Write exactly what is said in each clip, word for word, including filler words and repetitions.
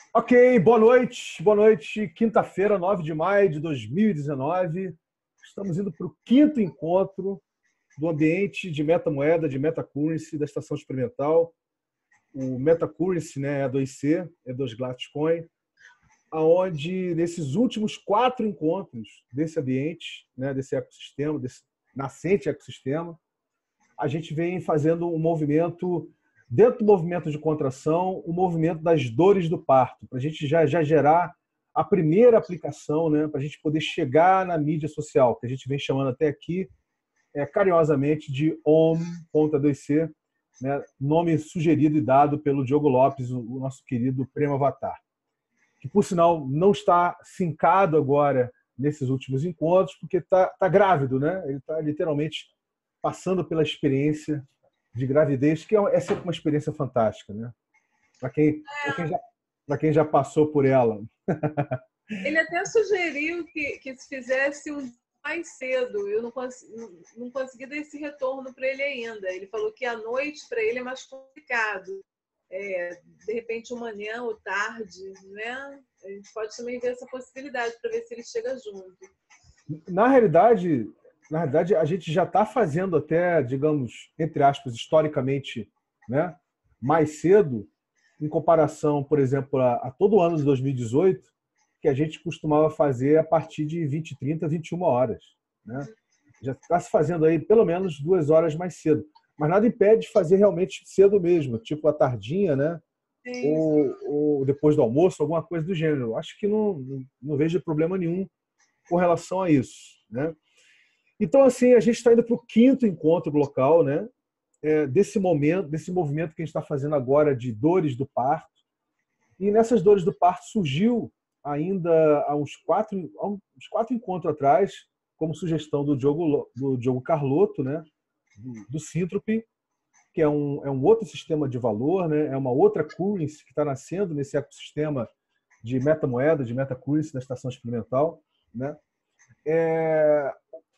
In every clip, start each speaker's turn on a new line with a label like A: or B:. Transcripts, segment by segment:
A: Ok, boa noite, boa noite. Quinta-feira, nove de maio de dois mil e dezenove. Estamos indo para o quinto encontro do ambiente de metamoeda, de metacurrency da estação experimental. O metacurrency, né, é a dois C, é dois Glatcoin, aonde nesses últimos quatro encontros desse ambiente, né, desse ecossistema, desse nascente ecossistema, a gente vem fazendo um movimento, dentro do movimento de contração, o movimento das dores do parto, para a gente já, já gerar a primeira aplicação, né, para a gente poder chegar na mídia social, que a gente vem chamando até aqui, é, carinhosamente, de O M dois C, né, nome sugerido e dado pelo Diogo Lopes, o, o nosso querido Prêmio Avatar, que, por sinal, não está fincado agora nesses últimos encontros, porque está tá grávido, né? Ele está literalmente passando pela experiência de gravidez, que é sempre uma experiência fantástica, né? Para quem, para quem, já, para quem já passou por ela.
B: Ele até sugeriu que, que se fizesse um mais cedo. Eu não, cons não, não consegui dar esse retorno para ele ainda. Ele falou que à noite para ele é mais complicado. É, de repente, uma manhã ou tarde, né? A gente pode também ver essa possibilidade para ver se ele chega junto.
A: Na realidade, na realidade, a gente já está fazendo até, digamos, entre aspas, historicamente, né, mais cedo, em comparação, por exemplo, a, a todo ano de dois mil e dezoito, que a gente costumava fazer a partir de vinte, trinta, vinte e uma horas. Né? Já está se fazendo aí pelo menos duas horas mais cedo. Mas nada impede de fazer realmente cedo mesmo, tipo a tardinha, né? Ou, ou depois do almoço, alguma coisa do gênero. Acho que não, não, não vejo problema nenhum com relação a isso, né? Então, assim, a gente está indo para o quinto encontro local, né? É, desse momento, desse movimento que a gente está fazendo agora de dores do parto. E nessas dores do parto surgiu ainda há uns quatro, há uns quatro encontros atrás, como sugestão do Diogo, do Diogo Carlotto, né? Do, do Syntropy, que é um, é um outro sistema de valor, né? É uma outra currency que está nascendo nesse ecossistema de metamoeda, de metacurrency na estação experimental, né? É,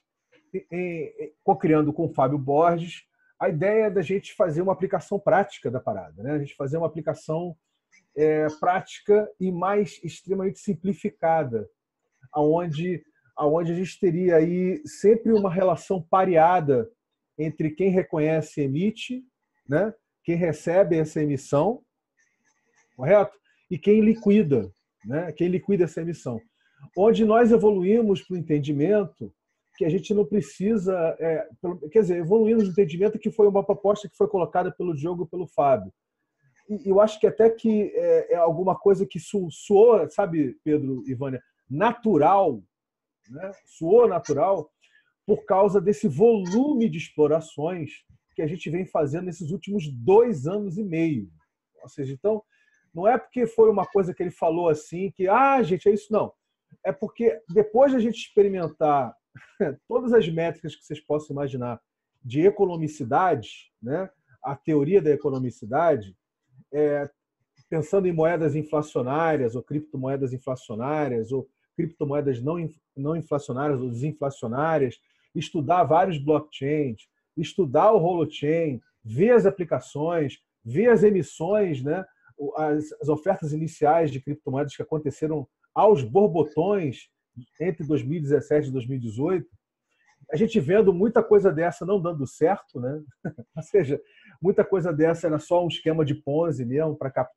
A: co-criando com o Fábio Borges, a ideia é da gente fazer uma aplicação prática da parada, né? A gente fazer uma aplicação é, prática e mais extremamente simplificada, aonde, aonde a gente teria aí sempre uma relação pareada entre quem reconhece e emite, né? Quem recebe essa emissão, correto? E quem liquida, né? Quem liquida essa emissão. Onde nós evoluímos para o entendimento que a gente não precisa... É, quer dizer, evoluímos no entendimento que foi uma proposta que foi colocada pelo Diogo e pelo Fábio. E eu acho que até que é, é alguma coisa que soou, sabe, Pedro e Vânia, natural, né? Soou natural por causa desse volume de explorações que a gente vem fazendo nesses últimos dois anos e meio. Ou seja, então, não é porque foi uma coisa que ele falou assim, que, ah, gente, é isso, não. É porque depois de a gente experimentar todas as métricas que vocês possam imaginar de economicidade, né? A teoria da economicidade, é, pensando em moedas inflacionárias ou criptomoedas inflacionárias ou criptomoedas não, não inflacionárias ou desinflacionárias, estudar vários blockchains, estudar o holochain, ver as aplicações, ver as emissões, né? as, as ofertas iniciais de criptomoedas que aconteceram aos borbotões entre dois mil e dezessete e dois mil e dezoito, a gente vendo muita coisa dessa não dando certo, né? Ou seja, muita coisa dessa era só um esquema de Ponzi mesmo para,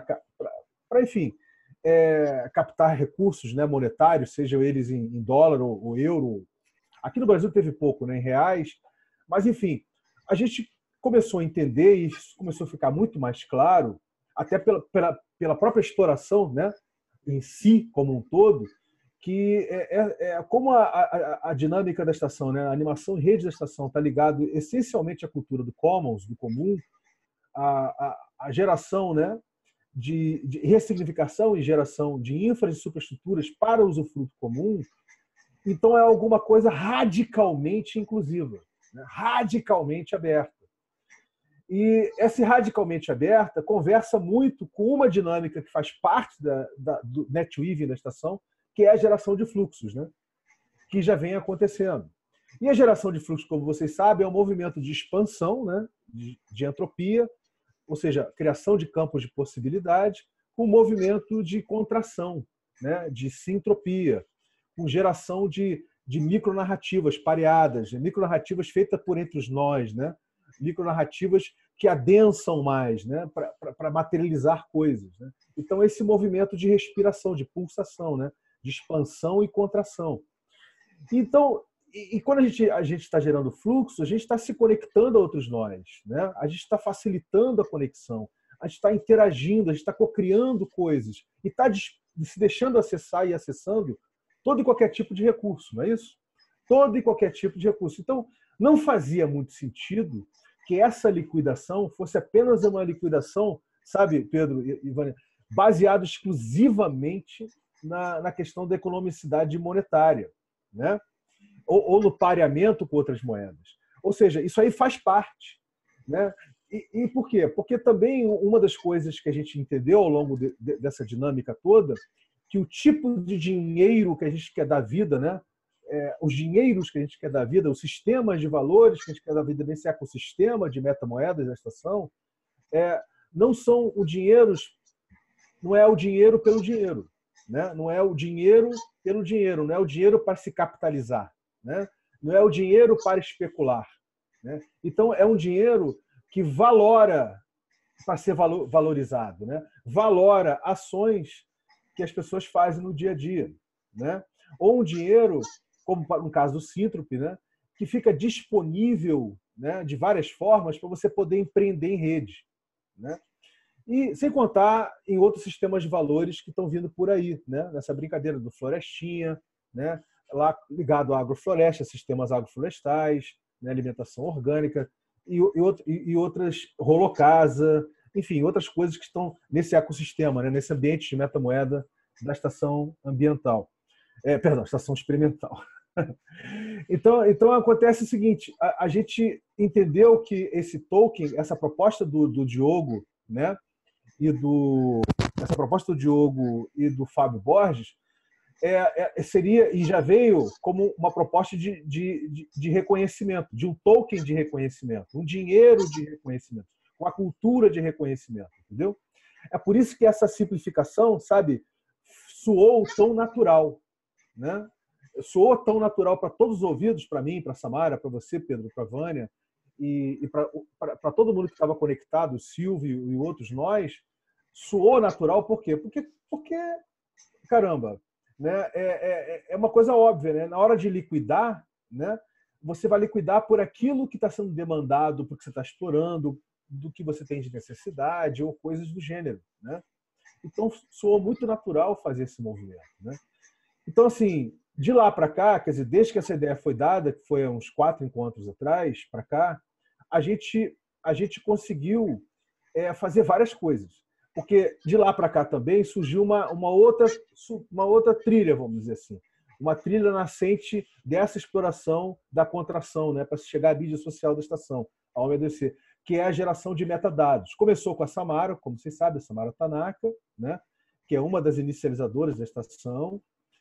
A: enfim, é, captar recursos, né, monetários, sejam eles em, em dólar ou, ou euro. Aqui no Brasil teve pouco, né, em reais, mas, enfim, a gente começou a entender e isso começou a ficar muito mais claro, até pela, pela, pela própria exploração, né, em si, como um todo, que é, é, é como a, a, a dinâmica da estação, né? A animação em rede da estação está ligado essencialmente à cultura do commons, do comum, a, a, a geração, né, de, de ressignificação e geração de infra e superestruturas para o usufruto comum. Então é alguma coisa radicalmente inclusiva, né? Radicalmente aberta. E essa radicalmente aberta conversa muito com uma dinâmica que faz parte da, da, do NetWeaving da estação, que é a geração de fluxos, né? Que já vem acontecendo. E a geração de fluxos, como vocês sabem, é um movimento de expansão, né? de, de entropia, ou seja, criação de campos de possibilidade, com movimento de contração, né? De sintropia, com geração de, de micronarrativas pareadas, micronarrativas feitas por entre os nós, né? Micronarrativas que adensam mais, né? Para materializar coisas, né? Então, esse movimento de respiração, de pulsação, né? De expansão e contração. Então, e, e quando a gente a gente está gerando fluxo, a gente está se conectando a outros nós, né? A gente está facilitando a conexão, a gente está interagindo, a gente está cocriando coisas e está se deixando acessar e acessando todo e qualquer tipo de recurso, não é isso? Todo e qualquer tipo de recurso. Então, não fazia muito sentido que essa liquidação fosse apenas uma liquidação, sabe, Pedro e Ivânia, baseado exclusivamente na, na questão da economicidade monetária, né? Ou, ou no pareamento com outras moedas. Ou seja, isso aí faz parte, né? E, e por quê? Porque também uma das coisas que a gente entendeu ao longo de, de, dessa dinâmica toda, que o tipo de dinheiro que a gente quer dar vida, né? É, os dinheiros que a gente quer dar vida, os sistemas de valores que a gente quer dar vida nesse ecossistema de metamoedas da estação, é, não são o dinheiro, não é o dinheiro pelo dinheiro, né? Não é o dinheiro pelo dinheiro, não é o dinheiro para se capitalizar, né? Não é o dinheiro para especular, né? Então, é um dinheiro que valora para ser valorizado, né? Valora ações que as pessoas fazem no dia a dia, né? Ou um dinheiro, como no caso do Síntrope, né? Que fica disponível, né? De várias formas para você poder empreender em rede, né? E sem contar em outros sistemas de valores que estão vindo por aí, né? Nessa brincadeira do Florestinha, né? Lá ligado à agrofloresta, sistemas agroflorestais, né? Alimentação orgânica e, e, e outras, rolocasa, enfim, outras coisas que estão nesse ecossistema, né? Nesse ambiente de metamoeda da estação ambiental. É, perdão, estação experimental. Então, então acontece o seguinte, a, a gente entendeu que esse token, essa proposta do, do Diogo, né? E do essa proposta do Diogo e do Fábio Borges é, é, seria e já veio como uma proposta de, de, de, de reconhecimento, de um token de reconhecimento, um dinheiro de reconhecimento, uma cultura de reconhecimento, entendeu? É por isso que essa simplificação, sabe, soou tão natural, né? Soou tão natural para todos os ouvidos, para mim, para a Samara, para você, Pedro, para a Vânia, e, e para todo mundo que estava conectado, o Silvio e outros nós, soou natural, por quê? Porque, porque caramba, né? é, é, é uma coisa óbvia, né? Na hora de liquidar, né? Você vai liquidar por aquilo que está sendo demandado, porque você está explorando, do que você tem de necessidade ou coisas do gênero, né? Então, soou muito natural fazer esse movimento, né? Então, assim, de lá para cá, quer dizer, desde que essa ideia foi dada, que foi há uns quatro encontros atrás, para cá, a gente, a gente conseguiu é, fazer várias coisas. Porque de lá para cá também surgiu uma, uma, outra, uma outra trilha, vamos dizer assim. Uma trilha nascente dessa exploração da contração, né, para chegar à mídia social da estação, a O M D C, que é a geração de metadados. Começou com a Samara, como vocês sabem, a Samara Tanaka, né, que é uma das inicializadoras da estação.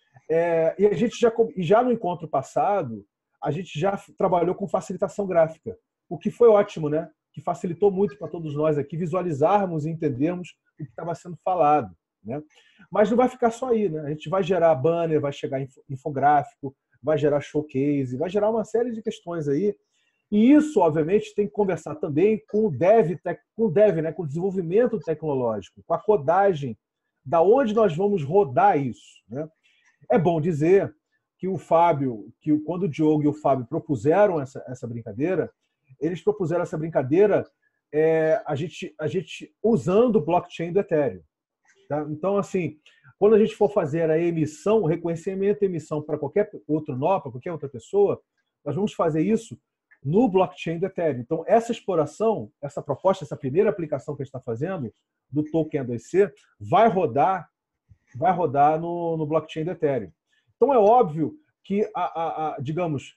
A: É, e a gente já, já no encontro passado, a gente já trabalhou com facilitação gráfica, o que foi ótimo, né? Que facilitou muito para todos nós aqui visualizarmos e entendermos o que estava sendo falado, né? Mas não vai ficar só aí, né? A gente vai gerar banner, vai chegar infográfico, vai gerar showcase, vai gerar uma série de questões aí. E isso, obviamente, tem que conversar também com o dev, com o dev, né? Com o desenvolvimento tecnológico, com a codagem, da onde nós vamos rodar isso, né? É bom dizer que o Fábio, que quando o Diogo e o Fábio propuseram essa, essa brincadeira, eles propuseram essa brincadeira é, a, gente, a gente usando o blockchain do Ethereum. Tá? Então, assim, quando a gente for fazer a emissão, o reconhecimento e emissão para qualquer outro nó, para qualquer outra pessoa, nós vamos fazer isso no blockchain do Ethereum. Então, essa exploração, essa proposta, essa primeira aplicação que a gente está fazendo do token E dois C, vai rodar vai rodar no, no blockchain do Ethereum. Então, é óbvio que, a, a, a, digamos,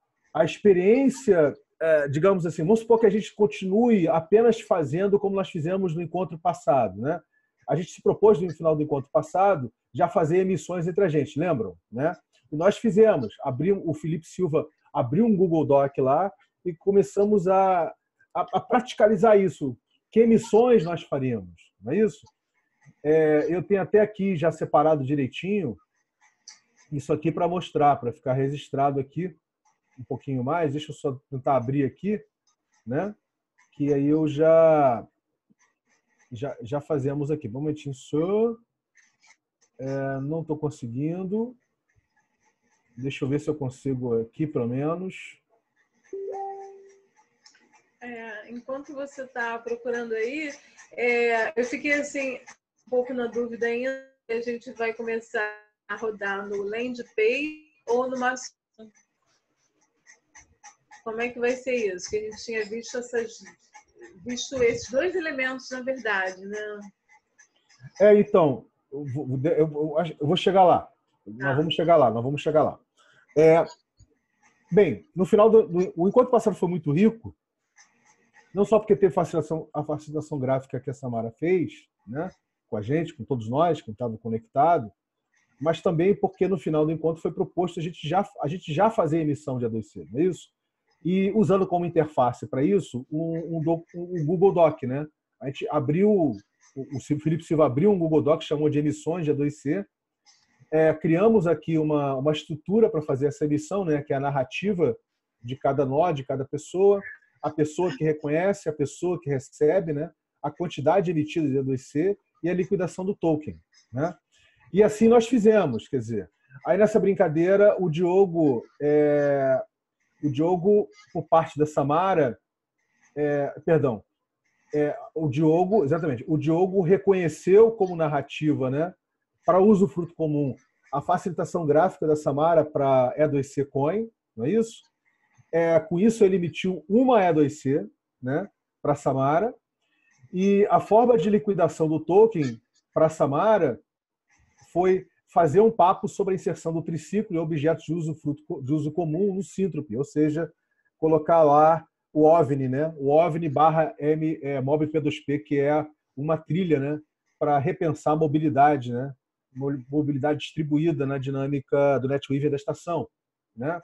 A: a experiência, é, digamos assim, vamos supor que a gente continue apenas fazendo como nós fizemos no encontro passado, né? A gente se propôs no final do encontro passado já fazer emissões entre a gente, lembram? Né? E nós fizemos. Abrimos, o Felipe Silva abriu um Google Doc lá e começamos a, a, a praticalizar isso. Que emissões nós faríamos? Não é isso? É, eu tenho até aqui já separado direitinho isso aqui para mostrar, para ficar registrado aqui um pouquinho mais. Deixa eu só tentar abrir aqui, né? Que aí eu já já, já fazemos aqui. Um momentinho só. É, não estou conseguindo. Deixa eu ver se eu consigo aqui, pelo menos.
B: É, enquanto você está procurando aí, é, eu fiquei assim um pouco na dúvida ainda. A gente vai começar a rodar no LandPay ou no Maçom? Como é que vai ser isso? Que a gente tinha visto essas, visto esses dois elementos, na verdade, né?
A: É, então, eu vou, eu, eu vou chegar lá. Nós
B: Ah.
A: vamos chegar lá, nós vamos chegar lá. É, bem, no final, do, do, o Encontro Passado foi muito rico, não só porque teve facilitação, a facilitação gráfica que a Samara fez, né, com a gente, com todos nós que estavam conectados, mas também porque no final do encontro foi proposto a gente já, a gente já fazer emissão de A dois C, não é isso? E usando como interface para isso um, um, um Google Doc, né? A gente abriu, o Felipe Silva abriu um Google Doc, chamou de emissões de A dois C. É, criamos aqui uma, uma estrutura para fazer essa emissão, né? Que é a narrativa de cada nó, de cada pessoa, a pessoa que reconhece, a pessoa que recebe, né? A quantidade emitida de A dois C e a liquidação do token, né? E assim nós fizemos, quer dizer, aí nessa brincadeira o Diogo, é, o Diogo por parte da Samara, é, perdão, é, o Diogo, exatamente, o Diogo reconheceu como narrativa, né, para uso fruto comum, a facilitação gráfica da Samara para E dois C Coin, não é isso? É, com isso ele emitiu uma E dois C, né, para a Samara, e a forma de liquidação do token para a Samara foi fazer um papo sobre a inserção do triciclo em objetos de uso, fruto, de uso comum no Synthropy, ou seja, colocar lá o OVNI, né? O OVNI barra M, é, Mob P dois P, que é uma trilha, né? Para repensar a mobilidade, né? Mobilidade distribuída na dinâmica do NetWeaver da estação, né?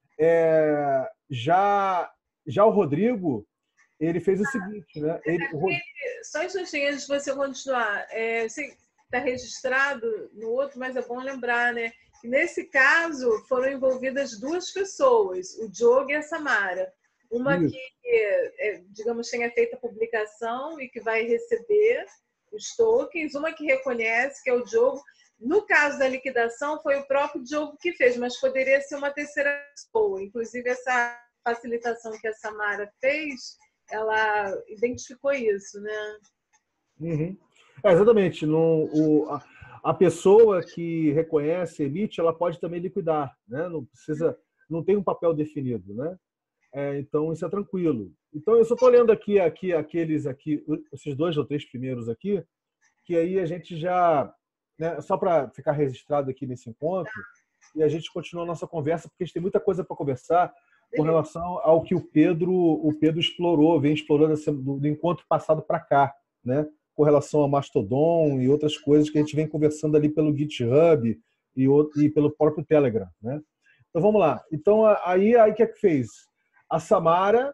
A: É, já, já o Rodrigo, ele fez o seguinte, né? Ele, o Rod...
B: Só um instantinho antes de você continuar. É, você está registrado no outro, mas é bom lembrar, né? Que nesse caso foram envolvidas duas pessoas, o Diogo e a Samara. Uma Isso. que, digamos, tenha feito a publicação e que vai receber os tokens, uma que reconhece, que é o Diogo. No caso da liquidação, foi o próprio Diogo que fez, mas poderia ser uma terceira pessoa. Inclusive, essa facilitação que a Samara fez, ela identificou isso, né?
A: Uhum. É, exatamente. No, o, a, a pessoa que reconhece, emite, ela pode também liquidar, né? Não precisa, não tem um papel definido, né? É, então isso é tranquilo. Então eu só estou lendo aqui, aqui aqueles aqui, esses dois ou três primeiros aqui, que aí a gente já, né, só para ficar registrado aqui nesse encontro, e a gente continua a nossa conversa, porque a gente tem muita coisa para conversar com relação ao que o Pedro, o Pedro explorou, vem explorando do, do encontro passado para cá, né? Com relação a Mastodon e outras coisas que a gente vem conversando ali pelo GitHub e, e pelo próprio Telegram, né? Então vamos lá. Então aí aí que é que fez? A Samara,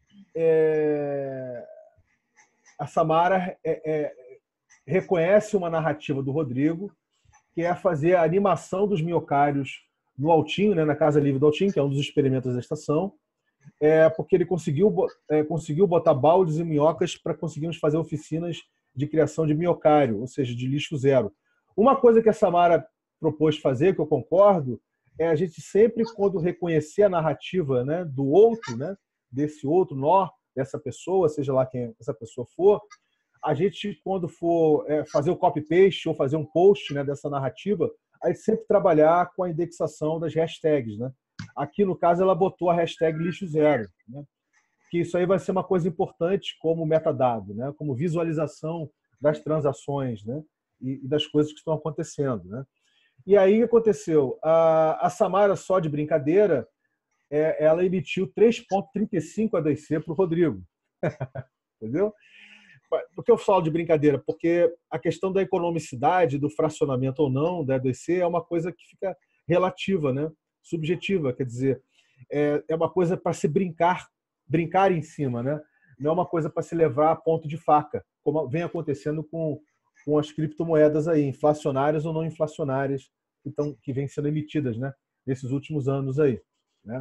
A: é... a Samara é, é, reconhece uma narrativa do Rodrigo, que é fazer a animação dos miocários no Altinho, né, na Casa Livre do Altinho, que é um dos experimentos da estação, é, porque ele conseguiu, é, conseguiu botar baldes e minhocas para conseguirmos fazer oficinas de criação de miocário, ou seja, de lixo zero. Uma coisa que a Samara propôs fazer, que eu concordo, é a gente sempre, quando reconhecer a narrativa, né, do outro, né, desse outro nó, dessa pessoa, seja lá quem essa pessoa for, a gente, quando for é, fazer o copy-paste ou fazer um post, né, dessa narrativa, a gente sempre trabalhar com a indexação das hashtags, né? Aqui, no caso, ela botou a hashtag lixo zero, né? Que isso aí vai ser uma coisa importante como metadado, né? Como visualização das transações, né? E, e das coisas que estão acontecendo, né? E aí, o que aconteceu? A, a Samara, só de brincadeira, é, ela emitiu três ponto trinta e cinco A dois C para o Rodrigo. Entendeu? Por que eu falo de brincadeira? Porque a questão da economicidade, do fracionamento ou não da A dois C é uma coisa que fica relativa, né? Subjetiva, quer dizer, é, é uma coisa para se brincar, brincar em cima, né? Não é uma coisa para se levar a ponto de faca, como vem acontecendo com, com as criptomoedas aí, inflacionárias ou não inflacionárias, que, tão, que vêm sendo emitidas, né, nesses últimos anos aí, né?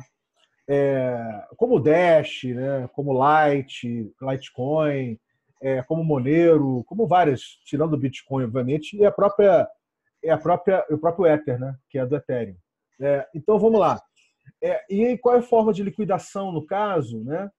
A: É, como Dash, né, como Lite, Litecoin, é, como Monero, como várias, tirando o Bitcoin, obviamente, e a própria, é a própria, o próprio Ether, né, que é do Ethereum. É, então, vamos lá. É, e qual é a forma de liquidação, no caso, né,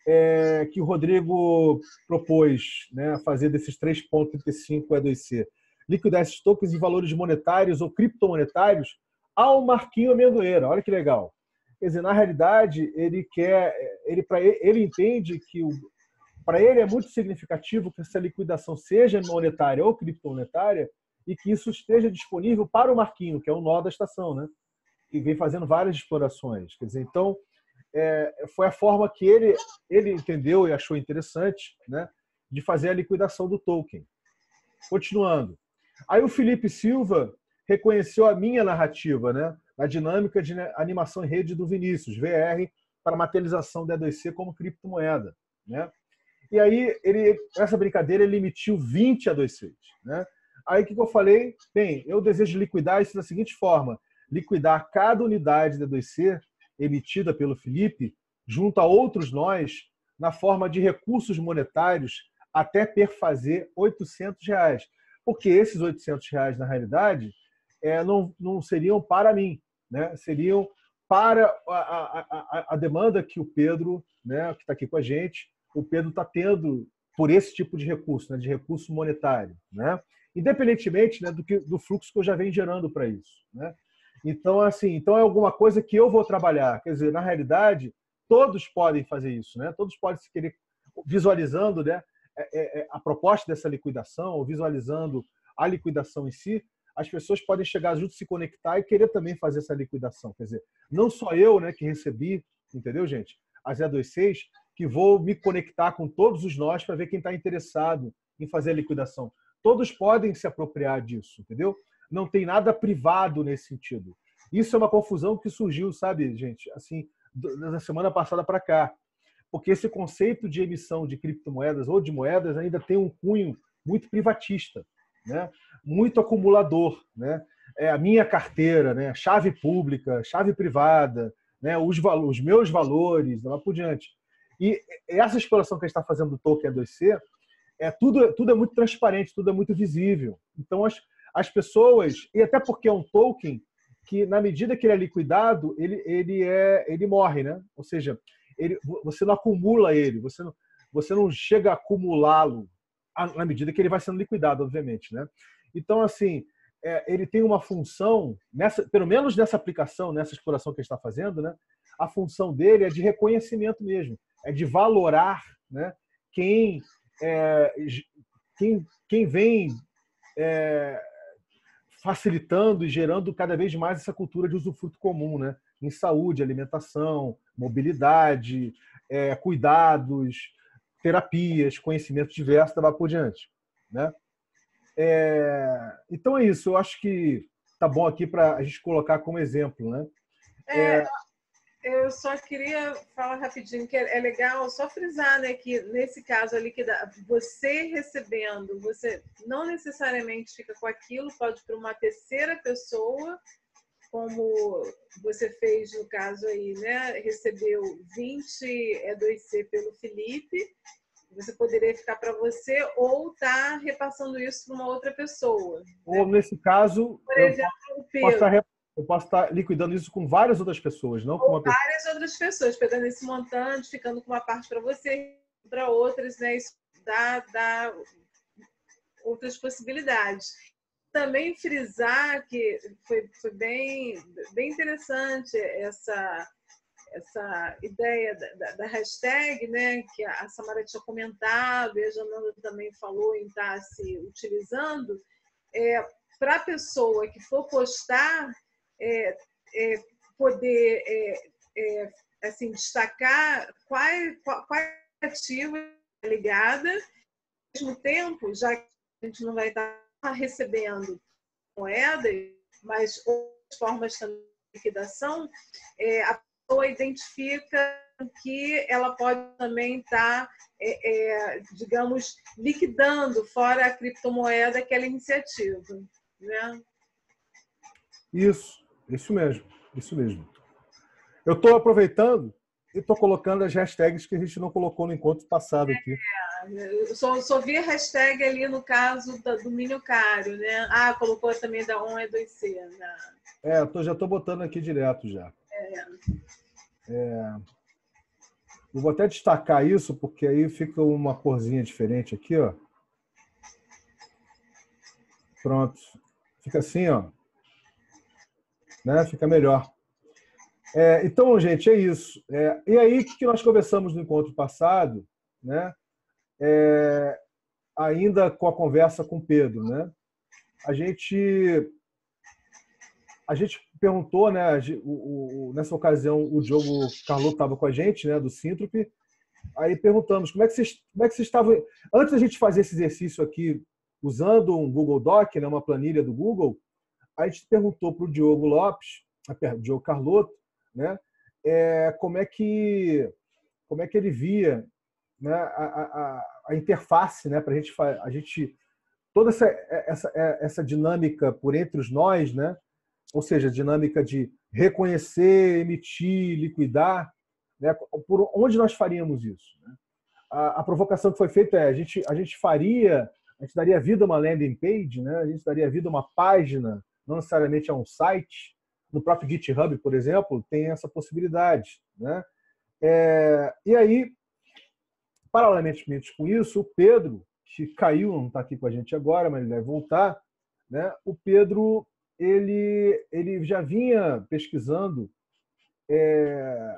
A: é, que o Rodrigo propôs, né, fazer desses três vírgula trinta e cinco E dois C? Liquidar esses tokens em valores monetários ou criptomonetários ao Marquinho Amendoeira. Olha que legal. Quer dizer, na realidade, ele quer, ele, pra ele, ele entende que para ele é muito significativo que essa liquidação seja monetária ou criptomonetária e que isso esteja disponível para o Marquinho, que é o nó da estação, né? Que vem fazendo várias explorações. Quer dizer, então, é, foi a forma que ele, ele entendeu e achou interessante, né, de fazer a liquidação do token. Continuando. Aí o Felipe Silva reconheceu a minha narrativa, né, na dinâmica de animação em rede do Vinícius, V R, para materialização da E dois C como criptomoeda, né? E aí, ele, nessa brincadeira, ele emitiu vinte E dois Cs, né? Aí o que eu falei? Bem, eu desejo liquidar isso da seguinte forma: liquidar cada unidade da E dois C emitida pelo Felipe junto a outros nós na forma de recursos monetários até perfazer oitocentos reais. Porque esses oitocentos reais, na realidade, é, não, não seriam para mim, né? Seriam para a, a, a, a demanda que o Pedro, né, que está aqui com a gente, o Pedro está tendo por esse tipo de recurso, né, de recurso monetário, né? Independentemente, né, do, que, do fluxo que eu já venho gerando para isso, né? Então, assim, então é alguma coisa que eu vou trabalhar. Quer dizer, na realidade, todos podem fazer isso, né? Todos podem se querer visualizando, né, a proposta dessa liquidação, ou visualizando a liquidação em si, as pessoas podem chegar junto, se conectar e querer também fazer essa liquidação. Quer dizer, não só eu, né, que recebi, entendeu, gente? As E dois Cs, que vou me conectar com todos os nós para ver quem está interessado em fazer a liquidação. Todos podem se apropriar disso, entendeu? Não tem nada privado nesse sentido. Isso é uma confusão que surgiu, sabe, gente, assim, da semana passada para cá. Porque esse conceito de emissão de criptomoedas ou de moedas ainda tem um cunho muito privatista, né? Muito acumulador, né? É a minha carteira, né? Chave pública, chave privada, né? os, os meus valores, lá por diante. E essa exploração que a gente está fazendo do token E dois C, é, tudo, tudo é muito transparente, tudo é muito visível. Então, as, as pessoas, e até porque é um token que, na medida que ele é liquidado, ele, ele, é, ele morre, né? Ou seja, ele, você não acumula ele, você não, você não chega a acumulá-lo na medida que ele vai sendo liquidado, obviamente, né? Então, assim, é, ele tem uma função, nessa, pelo menos nessa aplicação, nessa exploração que a gente está fazendo, né? A função dele é de reconhecimento mesmo, é de valorar, né, quem, é, quem, quem vem é, facilitando e gerando cada vez mais essa cultura de usufruto comum, né? Em saúde, alimentação, mobilidade, é, cuidados, terapias, conhecimentos diversos, daí por diante, né? É, então é isso, eu acho que tá bom aqui para a gente colocar como exemplo, né?
B: É, eu só queria falar rapidinho que é legal só frisar, né, que nesse caso ali que você recebendo, você não necessariamente fica com aquilo, pode para uma terceira pessoa, como você fez no caso aí, né? Recebeu vinte E dois C pelo Felipe, você poderia ficar para você ou tá repassando isso para uma outra pessoa.
A: Ou,
B: né?
A: nesse caso,
B: Por
A: eu
B: exemplo, o
A: posso
B: Pedro.
A: estar, eu posso estar liquidando isso com várias outras pessoas, não com uma
B: Ou
A: pessoa.
B: várias outras pessoas, pegando esse montante, ficando com uma parte para você, para outras, né? Isso dá, dá outras possibilidades. Também frisar que foi, foi bem, bem interessante essa, essa ideia da, da hashtag, né, que a Samara tinha comentado e a Jananda também falou em estar se utilizando, é, para a pessoa que for postar, é, é, poder é, é, assim, destacar qual, qual, qual ativa é ligada, ao mesmo tempo, já que a gente não vai estar recebendo moedas, mas outras formas também de liquidação, é, a pessoa identifica que ela pode também estar, é, é, digamos, liquidando fora a criptomoeda aquela iniciativa, né?
A: Isso, isso mesmo, isso mesmo. Eu estou aproveitando e estou colocando as hashtags que a gente não colocou no encontro passado aqui.
B: É, eu só, só vi a hashtag ali no caso da, do Minhocário, né? Ah, colocou também da um E dois C. Né?
A: É, eu tô, já estou botando aqui direto já.
B: É.
A: É, eu vou até destacar isso, porque aí fica uma corzinha diferente aqui, ó. Pronto. Fica assim, ó. Né? Fica melhor. É, então, gente, é isso. É, e aí, o que nós conversamos no encontro passado, né? É, ainda com a conversa com o Pedro, né? A gente, a gente perguntou, né? O, o, nessa ocasião, o Diogo Carlotto estava com a gente, né? Do Sintrop. Aí perguntamos como é que vocês, como é que vocês estavam. Antes da gente fazer esse exercício aqui, usando um Google Doc, né? Uma planilha do Google, a gente perguntou para o Diogo Lopes, Diogo Carlotto, né? É, como é que como é que ele via, né, a, a, a interface, né, para a gente a gente toda essa, essa essa dinâmica por entre os nós, né, ou seja, a dinâmica de reconhecer, emitir, liquidar, né, por onde nós faríamos isso, né? A, a provocação que foi feita é a gente a gente faria a gente daria vida a uma landing page, né, a gente daria vida a uma página, não necessariamente a um site. No próprio GitHub, por exemplo, tem essa possibilidade, né? É, e aí, paralelamente com isso, o Pedro, que caiu, não está aqui com a gente agora, mas ele vai voltar, né? O Pedro ele, ele já vinha pesquisando é,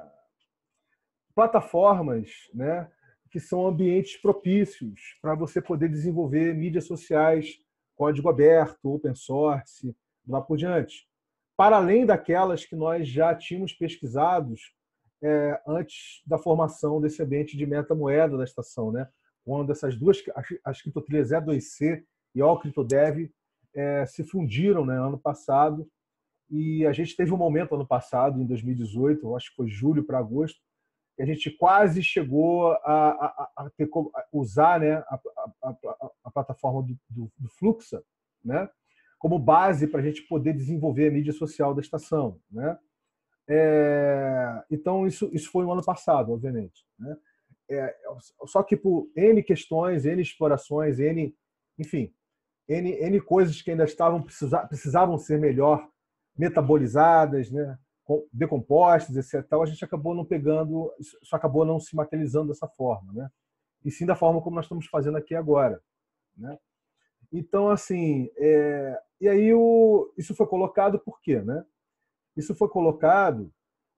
A: plataformas, né, que são ambientes propícios para você poder desenvolver mídias sociais, código aberto, open source, lá por diante. Para além daquelas que nós já tínhamos pesquisados é, antes da formação desse ambiente de metamoeda da estação, né? Quando essas duas, as criptotrilhas E dois C e o CryptoDev é, se fundiram, né, ano passado, e a gente teve um momento ano passado, em dois mil e dezoito, acho que foi julho para agosto, que a gente quase chegou a, a, a, ter, a usar, né, a, a, a, a plataforma do, do, do Fluxa, né, como base para a gente poder desenvolver a mídia social da estação, né? É, então, isso, isso foi no ano passado, obviamente, né? É, só que por N questões, N explorações, N, enfim, N, N coisas que ainda estavam precisa, precisavam ser melhor metabolizadas, né? Decompostas, etcétera, a gente acabou não pegando, isso acabou não se materializando dessa forma, né? E sim da forma como nós estamos fazendo aqui agora, né? Então, assim, é, e aí o, isso foi colocado por quê, né? Isso foi colocado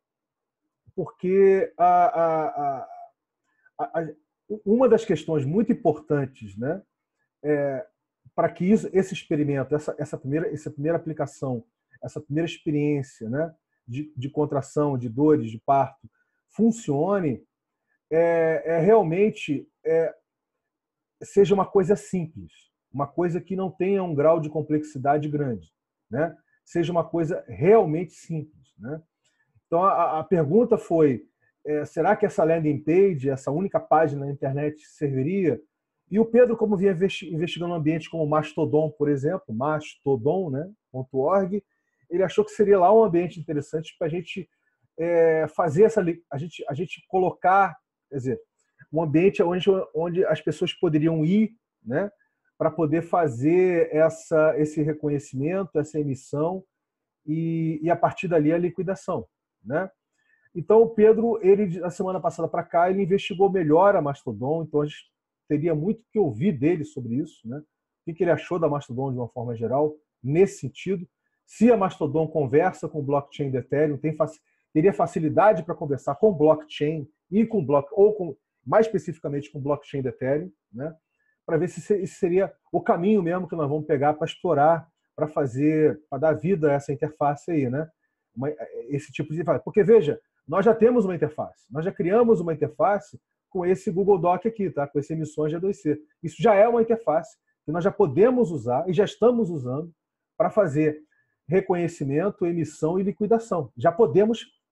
A: porque a, a, a, a, uma das questões muito importantes, né, é, para que isso, esse experimento, essa, essa, primeira, essa primeira aplicação, essa primeira experiência, né, de, de contração, de dores, de parto, funcione, é, é realmente é, seja uma coisa simples, uma coisa que não tenha um grau de complexidade grande, né? Seja uma coisa realmente simples, né? Então, a, a pergunta foi, é, será que essa landing page, essa única página na internet serviria? E o Pedro, como vinha investigando um ambiente como o Mastodon, por exemplo, mastodon, né, .org, ele achou que seria lá um ambiente interessante para a gente é, fazer essa... A gente, a gente colocar, quer dizer, um ambiente onde, onde as pessoas poderiam ir, né, para poder fazer essa, esse reconhecimento, essa emissão e, e, a partir dali, a liquidação, né? Então, o Pedro, ele, na semana passada para cá, ele investigou melhor a Mastodon, então a gente teria muito que ouvir dele sobre isso, né? O que ele achou da Mastodon de uma forma geral, nesse sentido. Se a Mastodon conversa com o blockchain do Ethereum, tem, teria facilidade para conversar com blockchain e com block, ou com, mais especificamente com blockchain do Ethereum, né? Para ver se esse seria o caminho mesmo que nós vamos pegar para explorar, para fazer, para dar vida a essa interface aí, né? Uma, esse tipo de interface. Porque, veja, nós já temos uma interface, nós já criamos uma interface com esse Google Doc aqui, tá? Com esse emissões G dois C. Isso já é uma interface que nós já podemos usar e já estamos usando para fazer reconhecimento, emissão e liquidação. Já podemos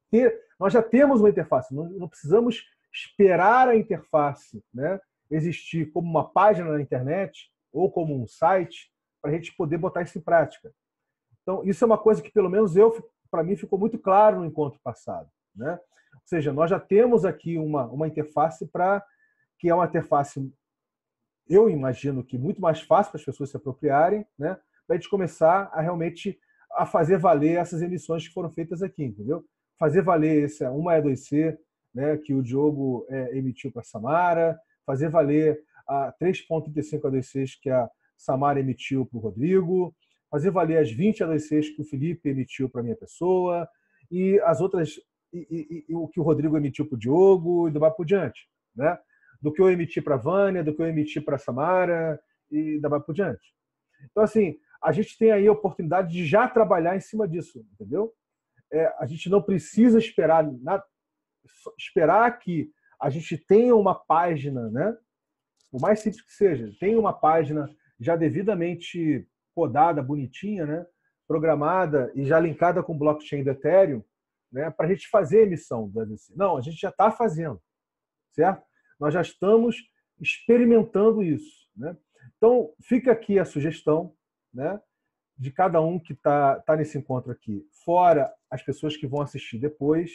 A: ter, nós já temos uma interface, não, não precisamos esperar a interface, né, existir como uma página na internet ou como um site para a gente poder botar isso em prática. Então, isso é uma coisa que, pelo menos eu, para mim, ficou muito claro no encontro passado, né? Ou seja, nós já temos aqui uma, uma interface para que é uma interface, eu imagino que muito mais fácil para as pessoas se apropriarem, né? Para a gente começar a realmente a fazer valer essas emissões que foram feitas aqui, entendeu? Fazer valer esse uma E dois C, né, que o Diogo é, emitiu para a Samara, fazer valer a três ponto trinta e cinco A dois Cs que a Samara emitiu para o Rodrigo, fazer valer as vinte A dois Cs que o Felipe emitiu para a minha pessoa, e as outras, e, e, e o que o Rodrigo emitiu para o Diogo, e do mais por diante, né? Do que eu emiti para a Vânia, do que eu emiti para a Samara, e da mais por diante. Então, assim, a gente tem aí a oportunidade de já trabalhar em cima disso, entendeu? É, a gente não precisa esperar, na, esperar que a gente tenha uma página, né? O mais simples que seja, tenha uma página já devidamente codada, bonitinha, né? Programada e já linkada com o blockchain do Ethereum, né? Para a gente fazer a emissão do A D C. Não, a gente já está fazendo, certo? Nós já estamos experimentando isso, né? Então, fica aqui a sugestão, né, de cada um que está tá nesse encontro aqui, fora as pessoas que vão assistir depois,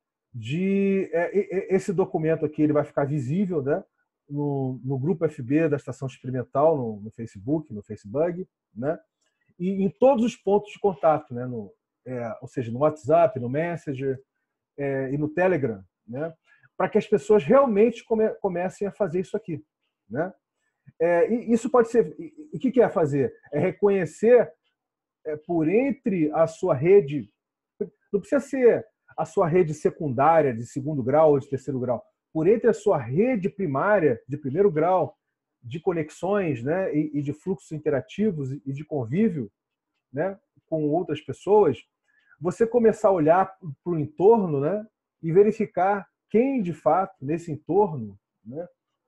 A: de é, esse documento aqui ele vai ficar visível, né, no, no grupo F B da Estação Experimental, no, no Facebook, no Facebook, né, e em todos os pontos de contato, né, no, é, ou seja, no WhatsApp, no Messenger é, e no Telegram, né, para que as pessoas realmente come, comecem a fazer isso aqui, né? É, e isso pode ser... O que, que é fazer? É reconhecer é, por entre a sua rede... Não precisa ser a sua rede secundária de segundo grau ou de terceiro grau. Por entre a sua rede primária de primeiro grau de conexões, né, e, e de fluxos interativos e de convívio, né, com outras pessoas, você começar a olhar para o entorno, né, e verificar quem, de fato, nesse entorno, né,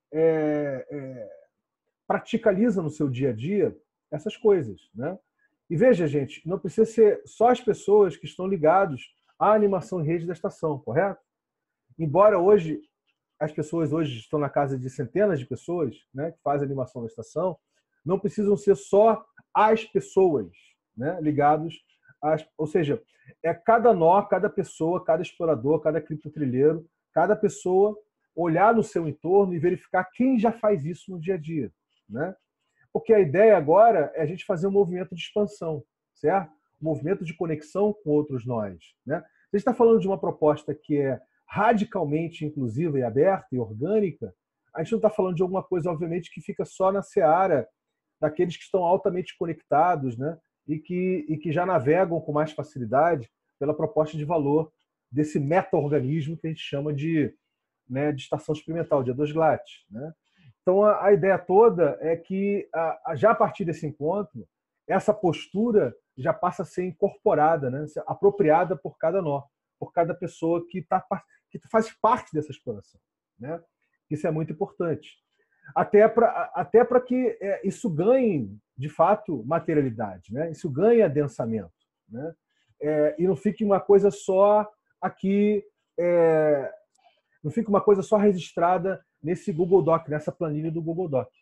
A: é, é, praticaliza no seu dia a dia essas coisas, né? E veja, gente, não precisa ser só as pessoas que estão ligadas à animação em rede da estação, correto? Embora hoje as pessoas hoje estão na casa de centenas de pessoas, né, que fazem animação da estação, não precisam ser só as pessoas, né, ligados às, ou seja, é cada nó, cada pessoa, cada explorador, cada criptotrilheiro, cada pessoa olhar no seu entorno e verificar quem já faz isso no dia a dia, né? Porque a ideia agora é a gente fazer um movimento de expansão, certo? Um movimento de conexão com outros nós, né? A gente está falando de uma proposta que é radicalmente inclusiva e aberta e orgânica. A gente não está falando de alguma coisa, obviamente, que fica só na seara daqueles que estão altamente conectados, né? E que, e que já navegam com mais facilidade pela proposta de valor desse meta-organismo que a gente chama de, né, de estação experimental, de E dois GLAT, né? Então, a, a ideia toda é que, a, a, já a partir desse encontro, essa postura já passa a ser incorporada, né? Apropriada por cada nó, por cada pessoa que, tá, que faz parte dessa exploração, né? Isso é muito importante. Até para até para que é, isso ganhe, de fato, materialidade, né? Isso ganhe adensamento, né? É, e não fique uma coisa só aqui, é, não fique uma coisa só registrada nesse Google Doc, nessa planilha do Google Doc,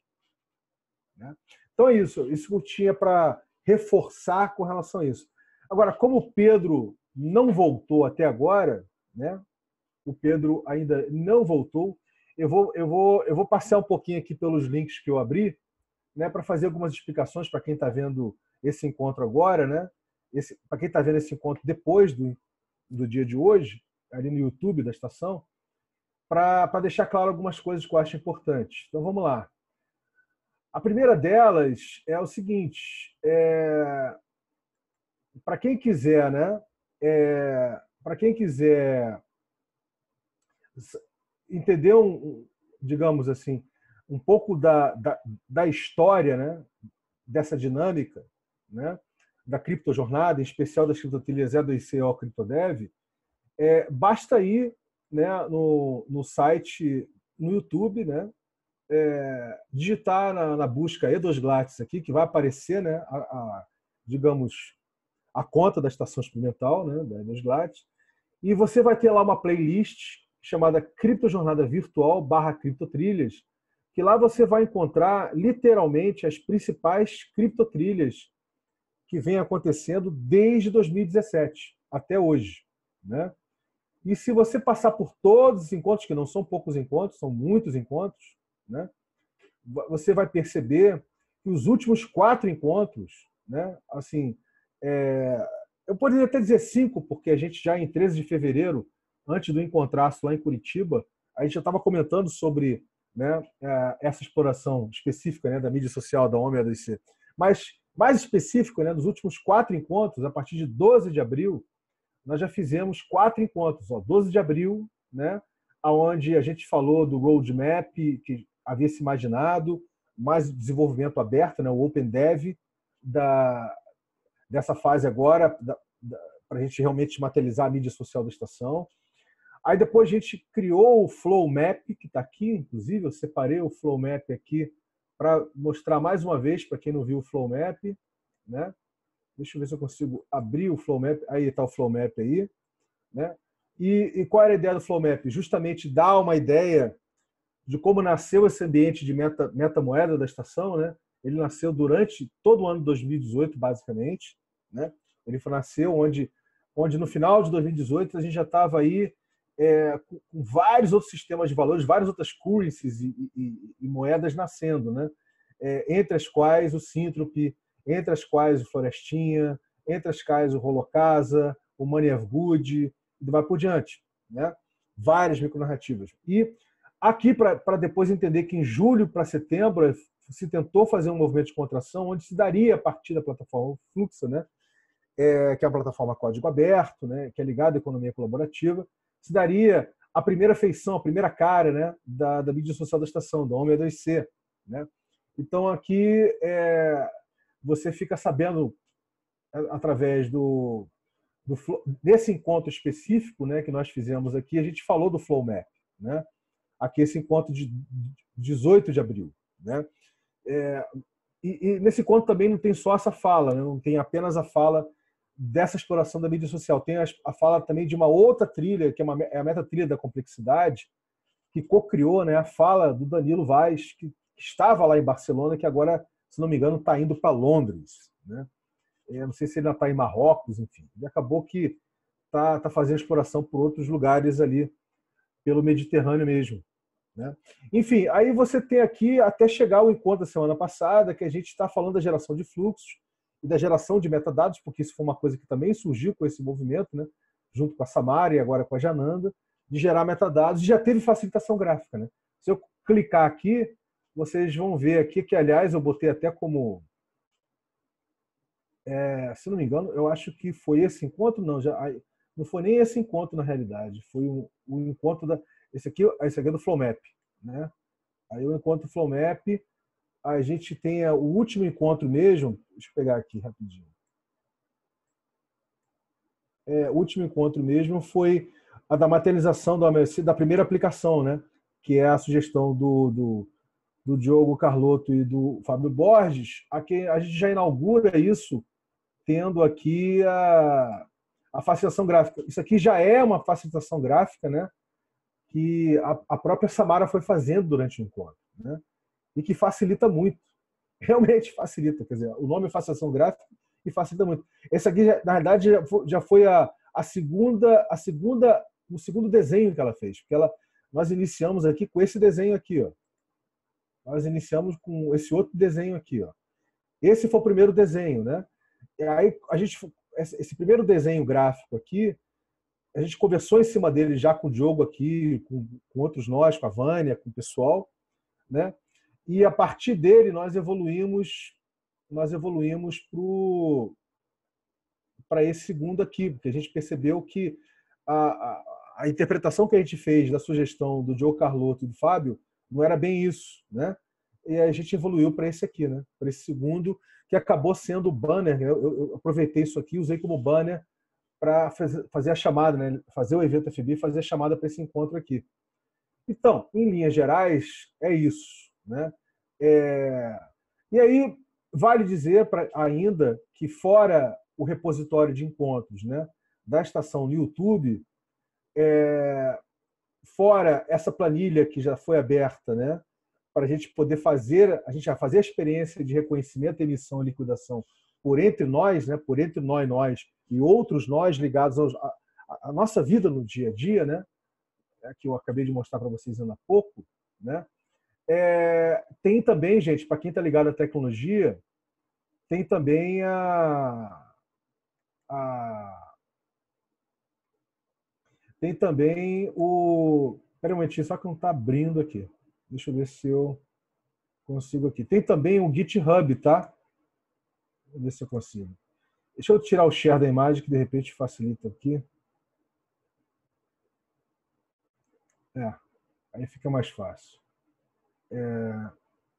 A: né? Então é isso. Isso que eu tinha para reforçar com relação a isso. Agora, como o Pedro não voltou até agora, né? O Pedro ainda não voltou. Eu vou, eu vou, eu vou passear um pouquinho aqui pelos links que eu abri, né, para fazer algumas explicações para quem está vendo esse encontro agora, né? Para quem está vendo esse encontro depois do, do dia de hoje, ali no YouTube da estação, para deixar claro algumas coisas que eu acho importantes. Então, vamos lá. A primeira delas é o seguinte, é, para quem quiser, né, é, para quem quiser entender, um, digamos assim, um pouco da, da, da história, né, dessa dinâmica, né, da criptojornada, em especial das criptotrilhas E dois C O CryptoDev, é, basta ir, né, no, no site, no YouTube, né, é, digitar na, na busca E dois GLATs aqui, que vai aparecer, né, a, a, digamos, a conta da estação experimental, né, da E dois GLAT, E você vai ter lá uma playlist chamada Criptojornada Virtual barra Criptotrilhas, que lá você vai encontrar literalmente as principais criptotrilhas que vem acontecendo desde dois mil e dezessete até hoje, né? E se você passar por todos os encontros, que não são poucos encontros, são muitos encontros, né? Você vai perceber que os últimos quatro encontros, né? Assim, é... eu poderia até dizer cinco, porque a gente já em treze de fevereiro, antes do encontraço lá em Curitiba, a gente já estava comentando sobre, né, essa exploração específica, né, da mídia social da Ômega D C. Mas, mais específico, né, nos últimos quatro encontros, a partir de doze de abril, nós já fizemos quatro encontros. Ó, doze de abril, né, onde a gente falou do roadmap que havia se imaginado, mais desenvolvimento aberto, né, o Open Dev, da, dessa fase agora, para a gente realmente materializar a mídia social da estação. Aí depois a gente criou o Flow Map, que está aqui, inclusive, eu separei o Flow Map aqui para mostrar mais uma vez, para quem não viu o Flow Map, né? Deixa eu ver se eu consigo abrir o Flow Map. Aí está o Flow Map aí, né? E, e qual era a ideia do Flow Map? Justamente dar uma ideia de como nasceu esse ambiente de meta, metamoeda da estação, né? Ele nasceu durante todo o ano de dois mil e dezoito, basicamente, né? Ele nasceu onde, onde no final de dois mil e dezoito a gente já estava aí é, com, com vários outros sistemas de valores, várias outras currencies e, e, e moedas nascendo, né? É, entre as quais o Synthropy, entre as quais o Florestinha, entre as quais o Holocasa, o Money of Good, e vai por diante, né? Várias micronarrativas. E aqui, para depois entender que em julho para setembro se tentou fazer um movimento de contração onde se daria a partir da plataforma Fluxa, né? É, que é a plataforma código aberto, né? Que é ligada à economia colaborativa, se daria a primeira feição, a primeira cara, né? da, da mídia social da estação, da Ômega dois C. Né? Então, aqui é, você fica sabendo, através do, do desse encontro específico, né? Que nós fizemos aqui, a gente falou do Flow Map, né? Aqui esse encontro de dezoito de abril, né? É, e, e nesse encontro também não tem só essa fala, né? Não tem apenas a fala dessa exploração da mídia social, tem a, a fala também de uma outra trilha, que é, uma, é a meta-trilha da complexidade, que co-criou, né, a fala do Danilo Vaz, que, que estava lá em Barcelona, que agora, se não me engano, está indo para Londres, né? Eu não sei se ele ainda está em Marrocos, enfim. Ele acabou que está tá fazendo exploração por outros lugares ali, pelo Mediterrâneo mesmo. Né? Enfim, aí você tem aqui, até chegar ao encontro da semana passada, que a gente está falando da geração de fluxos e da geração de metadados, porque isso foi uma coisa que também surgiu com esse movimento, né? Junto com a Samara e agora com a Jananda, de gerar metadados, e já teve facilitação gráfica. Né? Se eu clicar aqui, vocês vão ver aqui, que aliás eu botei até como... É, se não me engano, eu acho que foi esse encontro, não, já, não foi nem esse encontro na realidade, foi um, um encontro da... Esse aqui, esse aqui é do Flowmap, né? Aí eu encontro o Flowmap, a gente tem o último encontro mesmo, deixa eu pegar aqui rapidinho. É, o último encontro mesmo foi a da materialização da, da primeira aplicação, né? Que é a sugestão do, do, do Diogo Carlotto e do Fábio Borges. Aqui a gente já inaugura isso tendo aqui a, a facilitação gráfica. Isso aqui já é uma facilitação gráfica, né? Que a, a própria Samara foi fazendo durante o encontro, né? E que facilita muito, realmente facilita, quer dizer, o nome é facilitação gráfica e facilita muito. Esse aqui, na verdade, já foi a, a segunda, a segunda, o segundo desenho que ela fez, porque ela, nós iniciamos aqui com esse desenho aqui, ó. Nós iniciamos com esse outro desenho aqui, ó. Esse foi o primeiro desenho, né? E aí a gente, esse primeiro desenho gráfico aqui, a gente conversou em cima dele já com o Diogo aqui, com, com outros nós, com a Vânia, com o pessoal, né? E a partir dele nós evoluímos, nós evoluímos para esse segundo aqui, porque a gente percebeu que a, a, a interpretação que a gente fez da sugestão do Diogo Carlotto e do Fábio não era bem isso, né? E a gente evoluiu para esse aqui, né? Para esse segundo, que acabou sendo o banner. Eu, eu, eu aproveitei isso aqui, usei como banner para fazer a chamada, né? Fazer o evento F B e fazer a chamada para esse encontro aqui. Então, em linhas gerais, é isso, né? É... E aí, vale dizer pra, ainda que fora o repositório de encontros, né, da estação no YouTube, É, fora essa planilha que já foi aberta, né, para a gente poder fazer, a gente já fazer a experiência de reconhecimento, emissão e liquidação por entre nós, né, por entre nós, nós e outros nós ligados aos, a, a nossa vida no dia a dia, né, que eu acabei de mostrar para vocês ainda há pouco, né. É, tem também, gente, para quem está ligado à tecnologia, tem também a, a tem também o... Espera um momentinho, só que não está abrindo aqui. Deixa eu ver se eu consigo aqui. Tem também o GitHub, tá? Vou ver se eu consigo. Deixa eu tirar o share da imagem, que de repente facilita aqui. É, aí fica mais fácil. É...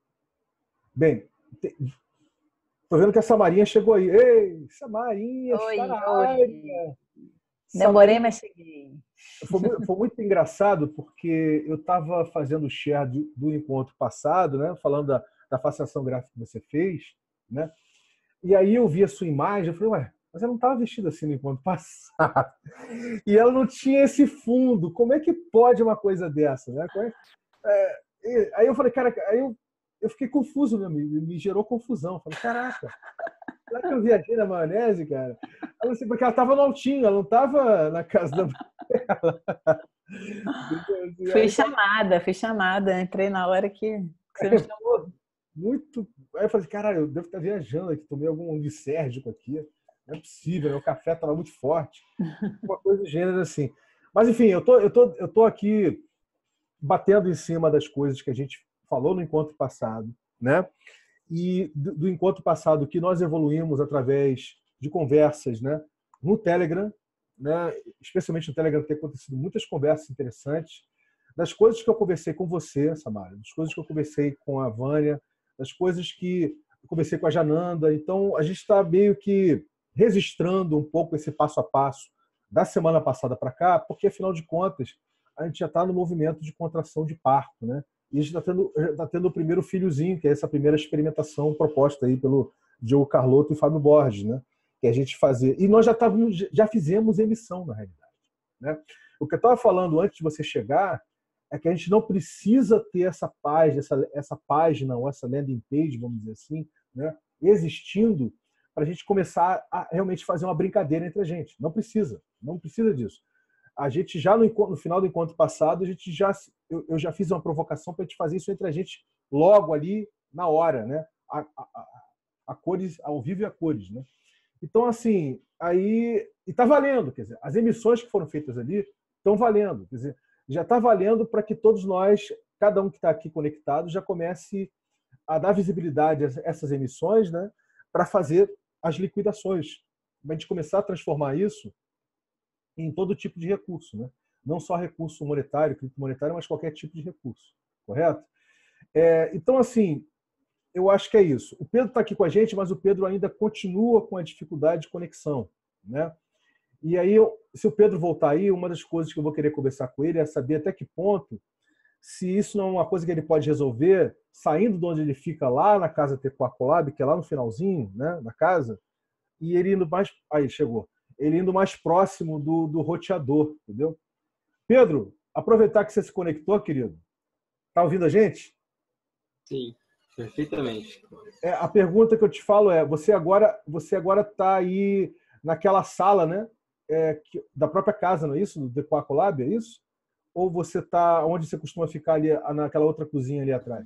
A: Bem, tem... tô vendo que a Samarinha chegou aí. Ei, Samarinha,
C: Oi,
A: está na
C: oi.
A: área.
C: Demorei,
A: Samarinha...
C: mas cheguei.
A: Foi muito, foi muito engraçado, porque eu estava fazendo o share do, do encontro passado, né? Falando da, da fascinação gráfica que você fez, né? E aí eu vi a sua imagem, eu falei, ué, mas ela não estava vestida assim no encontro passado. E ela não tinha esse fundo. Como é que pode uma coisa dessa, né? É, é, aí eu falei, cara, aí eu, eu fiquei confuso, né? me, me gerou confusão. Eu falei, caraca, será que eu viajei na maionese, cara? Eu sei, porque ela estava no altinho, ela não estava na casa da dela.
C: Fui chamada, fui chamada. Entrei na hora que, que você me chamou.
A: Muito. Aí eu falei, caralho, eu devo estar viajando aqui, tomei algum lisérgico aqui. Não é possível, né? O café estava muito forte. Uma coisa do gênero assim. Mas, enfim, eu tô, eu tô, eu tô aqui batendo em cima das coisas que a gente falou no encontro passado, né? E do, do encontro passado que nós evoluímos através de conversas, né? No Telegram, né? Especialmente no Telegram, tem acontecido muitas conversas interessantes. Das coisas que eu conversei com você, Samara, das coisas que eu conversei com a Vânia, das coisas que eu conversei com a Jananda. Então, a gente está meio que registrando um pouco esse passo a passo da semana passada para cá, porque, afinal de contas, a gente já está no movimento de contração de parto, né? E a gente está tendo, tá tendo o primeiro filhozinho, que é essa primeira experimentação proposta aí pelo Diogo Carlotto e Fábio Borges, né? Que a gente fazia. E nós já, távamos, já fizemos emissão, na realidade, né? O que eu estava falando antes de você chegar é que a gente não precisa ter essa página, essa, essa página ou essa landing page, vamos dizer assim, né, existindo para a gente começar a realmente fazer uma brincadeira entre a gente. Não precisa, não precisa disso. A gente já no, no final do encontro passado, a gente já, eu, eu já fiz uma provocação para a gente fazer isso entre a gente logo ali na hora, né, a, a, a, a cores, ao vivo e a cores, né. Então, assim, aí e está valendo, quer dizer, as emissões que foram feitas ali estão valendo, quer dizer, já está valendo para que todos nós, cada um que está aqui conectado, já comece a dar visibilidade a essas emissões, né, para fazer as liquidações. Para a gente começar a transformar isso em todo tipo de recurso, né? Não só recurso monetário, criptomonetário, mas qualquer tipo de recurso. Correto? É, então, assim, eu acho que é isso. O Pedro está aqui com a gente, mas o Pedro ainda continua com a dificuldade de conexão, né? E aí, se o Pedro voltar aí, uma das coisas que eu vou querer conversar com ele é saber até que ponto, se isso não é uma coisa que ele pode resolver, saindo de onde ele fica lá na casa Tecoacolab, que é lá no finalzinho, né, da casa, e ele indo mais... Aí, chegou. Ele indo mais próximo do, do roteador, entendeu? Pedro, aproveitar que você se conectou, querido. Tá ouvindo a gente?
D: Sim, perfeitamente.
A: É, a pergunta que eu te falo é, você agora você agora está aí naquela sala, né? É, que, da própria casa, não é isso? Do Tecoacolab, é isso? Ou você está onde você costuma ficar ali, naquela outra cozinha ali atrás?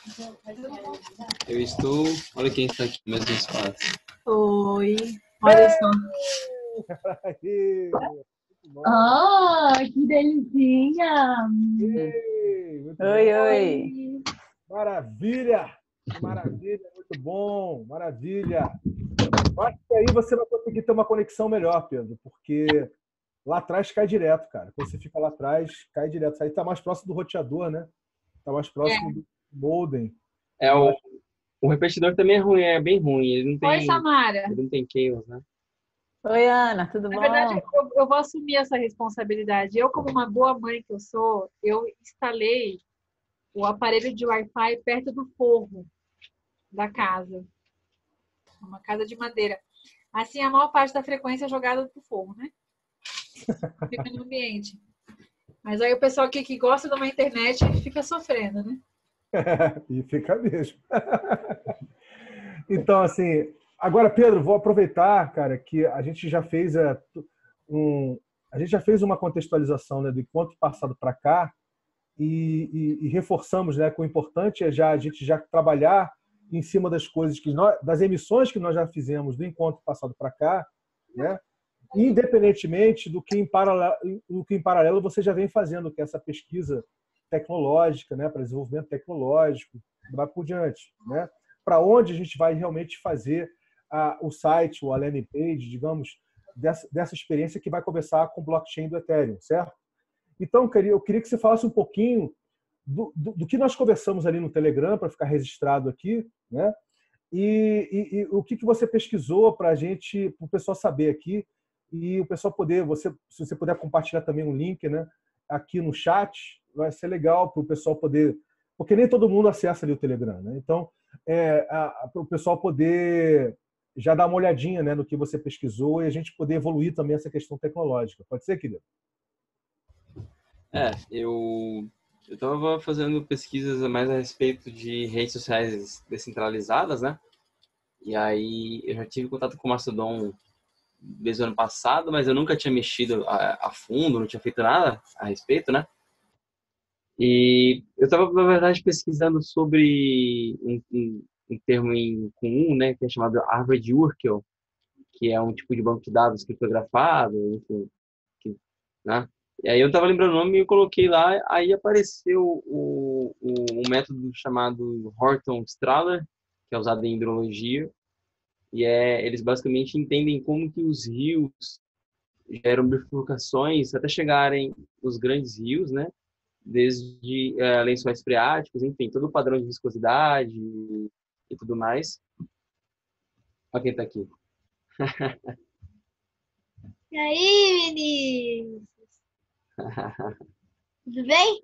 D: Eu estou... Olha quem está aqui no mesmo espaço.
E: Oi, olha só.
A: Aí,
E: Ah, que delicinha!
A: Ei, muito
C: Oi,
A: bom.
C: oi.
A: Maravilha! Maravilha, muito bom, maravilha. Eu acho que aí você vai conseguir ter uma conexão melhor, Pedro, porque lá atrás cai direto, cara. Quando você fica lá atrás, cai direto. Aí tá mais próximo do roteador, né? Tá mais próximo
E: É.
A: do modem.
D: É, o, o repetidor também é ruim, é bem ruim. Ele não tem,
E: Oi, Samara.
D: ele não tem chaos, né?
C: Oi, Ana, tudo
E: Na
C: bom?
E: verdade, eu, eu vou assumir essa responsabilidade. Eu, como uma boa mãe que eu sou, eu instalei o aparelho de Wi-Fi perto do forro da casa. Uma casa de madeira. Assim, a maior parte da frequência é jogada pro forro, né? Fica no ambiente. Mas aí o pessoal aqui que gosta de uma internet fica sofrendo, né?
A: E fica mesmo. Então, assim, agora, Pedro, vou aproveitar, cara, que a gente já fez é, um, a gente já fez uma contextualização, né, do encontro passado para cá e, e, e reforçamos, né, que o importante é já a gente já trabalhar em cima das coisas que nós, das emissões que nós já fizemos do encontro passado para cá, né, independentemente do que em paralelo, do que em paralelo você já vem fazendo, que é essa pesquisa tecnológica, né, para desenvolvimento tecnológico, vai por diante, né? Para onde a gente vai realmente fazer a, o site, ou a landing page, digamos, dessa, dessa experiência que vai começar com o blockchain do Ethereum, certo? Então, eu queria, eu queria que você falasse um pouquinho do, do, do que nós conversamos ali no Telegram, para ficar registrado aqui, né? E, e, e o que, que você pesquisou para a gente, para o pessoal saber aqui, e o pessoal poder, você, se você puder compartilhar também um link, né, aqui no chat, vai ser legal para o pessoal poder, porque nem todo mundo acessa ali o Telegram, né? Então, é, para o pessoal poder já dar uma olhadinha, né, no que você pesquisou e a gente poder evoluir também essa questão tecnológica. Pode ser, querido?
D: É, eu eu estava fazendo pesquisas mais a respeito de redes sociais descentralizadas, né? E aí eu já tive contato com o Mastodon desde o ano passado, mas eu nunca tinha mexido a, a fundo, não tinha feito nada a respeito, né? E eu estava, na verdade, pesquisando sobre um, um, um termo em comum, né, que é chamado árvore de Urkel, que é um tipo de banco de dados criptografado, enfim, que, né? E aí eu estava lembrando o nome e eu coloquei lá, aí apareceu o, o, um método chamado Horton-Strahler, que é usado em hidrologia, e é, eles basicamente entendem como que os rios geram bifurcações até chegarem os grandes rios, né? Desde é, lençóis freáticos, enfim, todo o padrão de viscosidade e, e tudo mais. Olha quem tá aqui.
F: E aí, meninos? Tudo bem?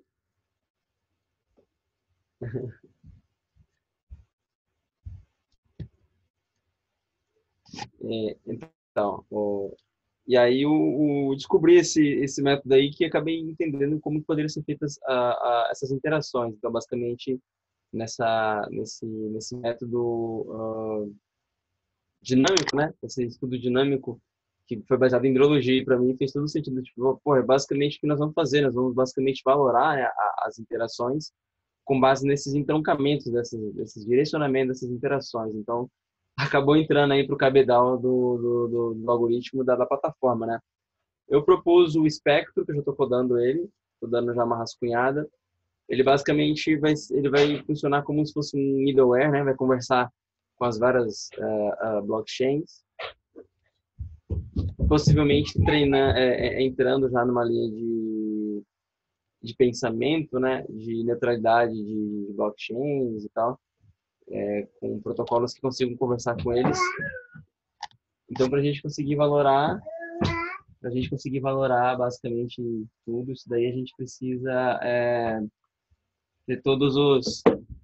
D: É, então, o, e aí o, o, descobri esse, esse método aí que acabei entendendo como poderiam ser feitas a, a, essas interações. Então, basicamente, nessa, nesse, nesse método uh, dinâmico, né? Esse estudo dinâmico que foi baseado em hidrologia, para mim fez todo sentido. Tipo, pô, é basicamente o que nós vamos fazer. Nós vamos basicamente valorar, né, a, as interações com base nesses entroncamentos, desses, desses direcionamentos, dessas interações. Então, acabou entrando aí para o cabedal do, do, do, do algoritmo da, da plataforma, né? Eu propus o espectro, que eu já estou codando ele, estou dando já uma rascunhada. Ele basicamente vai, ele vai funcionar como se fosse um middleware, né? Vai conversar com as várias uh, uh, blockchains, possivelmente treinar, é, é, entrando já numa linha de, de pensamento, né? De neutralidade de blockchains e tal. É, com protocolos que consigam conversar com eles. Então, para a gente conseguir valorar, para a gente conseguir valorar basicamente tudo isso daí, a gente precisa é, ter todos os,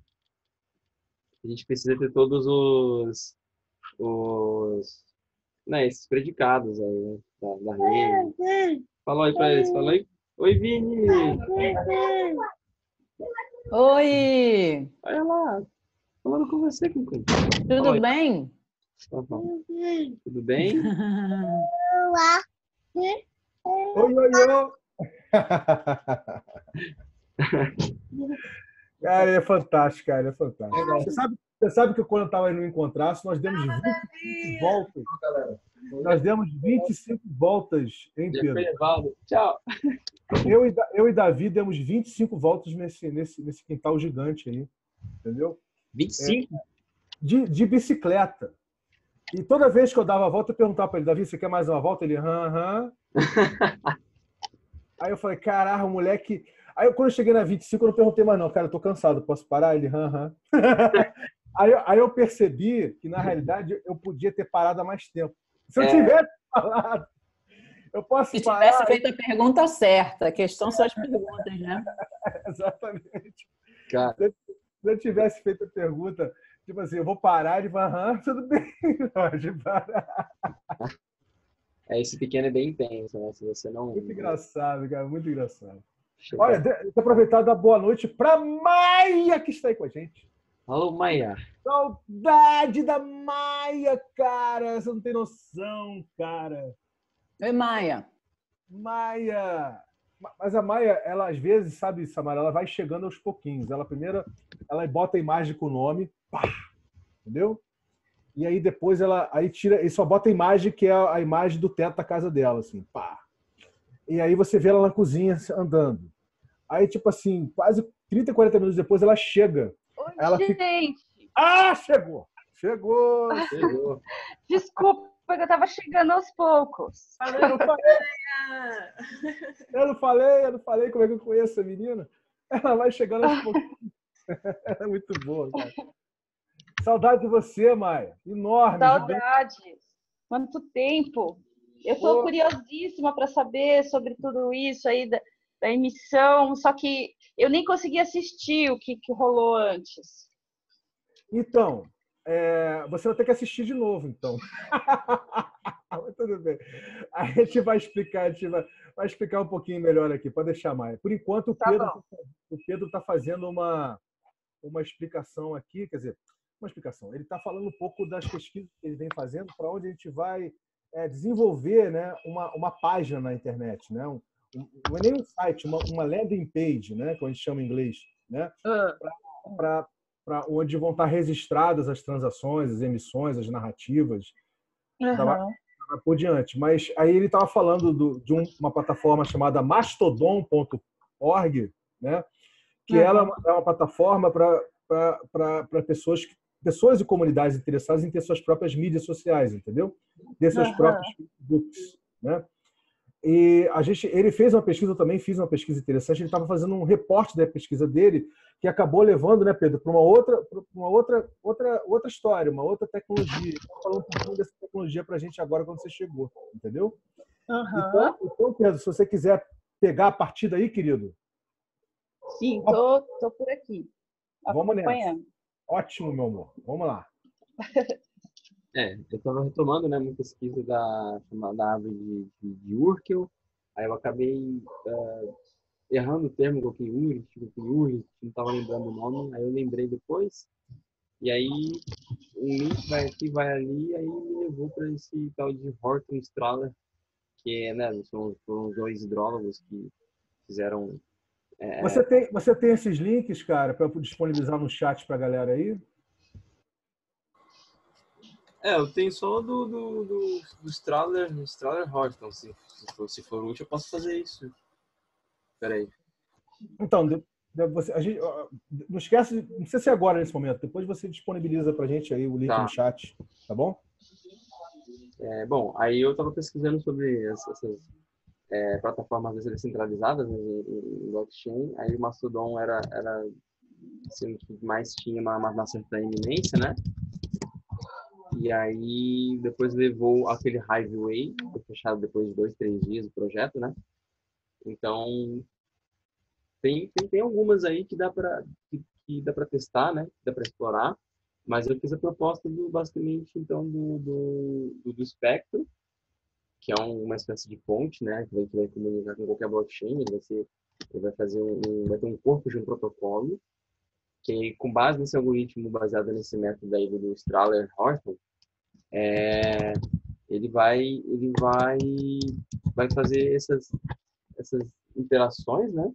D: a gente precisa ter todos os, os, né, esses predicados aí, né, da, da rede. Fala aí para eles, fala aí. Oi, Vini!
C: Oi!
D: Olha lá! Falando com você, Cucu.
C: Tudo bem?
D: Uhum. Tudo bem?
A: Oi, oi, oi! Cara, é fantástico, cara, é fantástico. Você sabe, você sabe que quando eu estava no Encontraço, nós demos vinte e cinco voltas. Nós demos vinte e cinco voltas, hein, Pedro?
D: Tchau!
A: Eu e, eu e Davi demos vinte e cinco voltas nesse, nesse, nesse quintal gigante aí, entendeu?
D: vinte e cinco?
A: É, de, de bicicleta. E toda vez que eu dava a volta, eu perguntava para ele, Davi, você quer mais uma volta? Ele, aham. Aí eu falei, caralho, o moleque... Aí eu, quando eu cheguei na vinte e cinco, eu não perguntei mais não, cara, eu tô cansado, posso parar? Ele, aham. aí, aí eu percebi que, na realidade, eu podia ter parado há mais tempo. Se eu é... tivesse falado, eu posso
C: Se
A: parar...
C: tivesse feito a pergunta certa, a questão são as perguntas, né?
A: Exatamente.
D: Cara.
A: Se eu tivesse feito a pergunta, tipo assim, eu vou parar, ele vai, aham, tudo bem, pode parar.
D: É, esse pequeno é bem intenso, né? Se você não...
A: Muito engraçado, cara, muito engraçado. Olha, deixa eu aproveitar e dar boa noite para Maia, que está aí com a gente.
D: Alô, Maia.
A: Saudade da Maia, cara. Você não tem noção, cara.
C: Oi, Maia.
A: Maia. Mas a Maia, ela às vezes, sabe, Samara, ela vai chegando aos pouquinhos. Ela primeiro, ela bota a imagem com o nome, pá, entendeu? E aí depois ela aí tira, e só bota a imagem que é a imagem do teto da casa dela, assim, pá. E aí você vê ela na cozinha andando. Aí, tipo assim, quase trinta, quarenta minutos depois, ela chega.
G: Oi,
A: ela
G: gente!
A: Fica... Ah, chegou! Chegou! Chegou!
G: Desculpa, eu tava chegando aos poucos.
A: Eu não falei, eu não falei, eu não falei como é que eu conheço a menina. Ela vai chegando aos poucos. É muito boa, cara. Saudade de você, Maia. Enorme.
G: Saudades. Quanto tempo. Eu estou oh. curiosíssima para saber sobre tudo isso aí da, da emissão, só que eu nem consegui assistir o que, que rolou antes.
A: Então, é, você vai ter que assistir de novo, então. Mas tudo bem. A gente vai explicar, a gente vai, vai explicar um pouquinho melhor aqui. Pode deixar, Maia. Por enquanto, o Pedro tá o Pedro está fazendo uma, uma explicação aqui, quer dizer, uma explicação. Ele está falando um pouco das pesquisas que ele vem fazendo, para onde a gente vai é, desenvolver, né, uma, uma página na internet, né? Um, um, não é nem um site, uma, uma landing page, né, como a gente chama em inglês, né? Uh. Para para onde vão estar registradas as transações, as emissões, as narrativas, uhum. tava, tava por diante. Mas aí ele estava falando do, de um, uma plataforma chamada mastodon ponto org, né? Que uhum. ela é uma, é uma plataforma para pessoas, pessoas e comunidades interessadas em ter suas próprias mídias sociais, entendeu? Ter seus uhum. próprios Facebooks, né? E a gente, ele fez uma pesquisa, eu também fiz uma pesquisa interessante, ele estava fazendo um reporte da pesquisa dele, que acabou levando, né, Pedro, para uma outra, para uma outra, outra, outra história, uma outra tecnologia. Estou falando um pouquinho dessa tecnologia para a gente agora quando você chegou, entendeu?
G: Uhum.
A: Então, então, Pedro, se você quiser pegar a partir daí, querido.
G: Sim, tô, tô por aqui.
A: Vamos nessa. Ótimo, meu amor. Vamos lá.
D: É, eu estava retomando, né, uma pesquisa da, da árvore de, de, de Urkel, aí eu acabei uh, errando o termo, coloquei Urich, coloquei Urich, não estava lembrando o nome, aí eu lembrei depois, e aí um link vai aqui, vai ali, aí me levou para esse tal de Horton Strahler, que é, né, são, são os dois hidrólogos que fizeram... É...
A: Você, tem, você tem esses links, cara, para disponibilizar no chat para a galera aí?
D: É, eu tenho só do, do, do, do Strahler, do Strahler Horton. Se, se, for, se for útil, eu posso fazer isso. Espera aí.
A: Então, de, de, você, a gente, não esquece, não precisa ser agora nesse momento. Depois você disponibiliza pra gente aí o link tá. no chat, tá bom?
D: É, bom, aí eu estava pesquisando sobre essas, essas é, plataformas descentralizadas, né, em, em blockchain. Aí o Mastodon era, era assim, o que mais tinha uma, uma certa eminência, né? E aí, depois levou aquele Hiveway, foi fechado depois de dois, três dias o projeto, né? Então, tem, tem, tem algumas aí que dá para que, que dá para testar, né? Que dá para explorar. Mas eu fiz a proposta, do, basicamente, então, do, do, do, do Spectro, que é um, uma espécie de ponte, né? Que vai, que vai comunicar com qualquer blockchain. Ele vai, ser, ele vai, fazer um, vai ter um corpo de um protocolo, que com base nesse algoritmo baseado nesse método aí do Strahler Horton, é, ele vai ele vai vai fazer essas essas interações, né?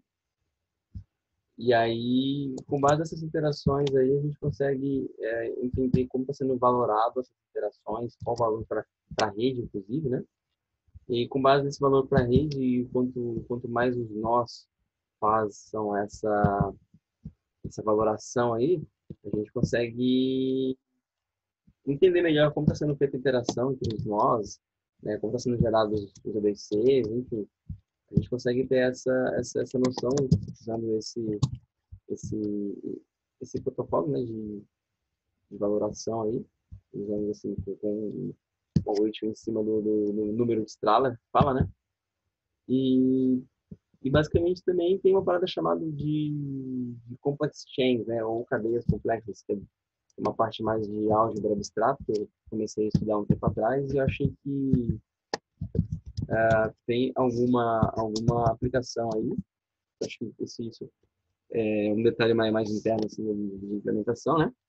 D: E aí, com base nessas interações aí, a gente consegue é, entender como está sendo valorado essas interações, qual o valor para a rede, inclusive, né? E com base nesse valor para a rede, quanto quanto mais os nós façam essa essa valoração aí, a gente consegue entender melhor como está sendo feita a interação entre os nós, né, como está sendo gerados os A B Cs, enfim. A gente consegue ter essa, essa, essa noção usando esse, esse, esse protocolo, né, de, de valoração aí, usando assim, com um algoritmo em cima do, do, do número de Strahler, fala, né? E E basicamente também tem uma parada chamada de, de complex chains, né, ou cadeias complexas, que é uma parte mais de álgebra abstrata que eu comecei a estudar um tempo atrás e eu achei que uh, tem alguma alguma aplicação aí. Acho que esse, isso é um detalhe mais, mais interno assim, de, de implementação, né?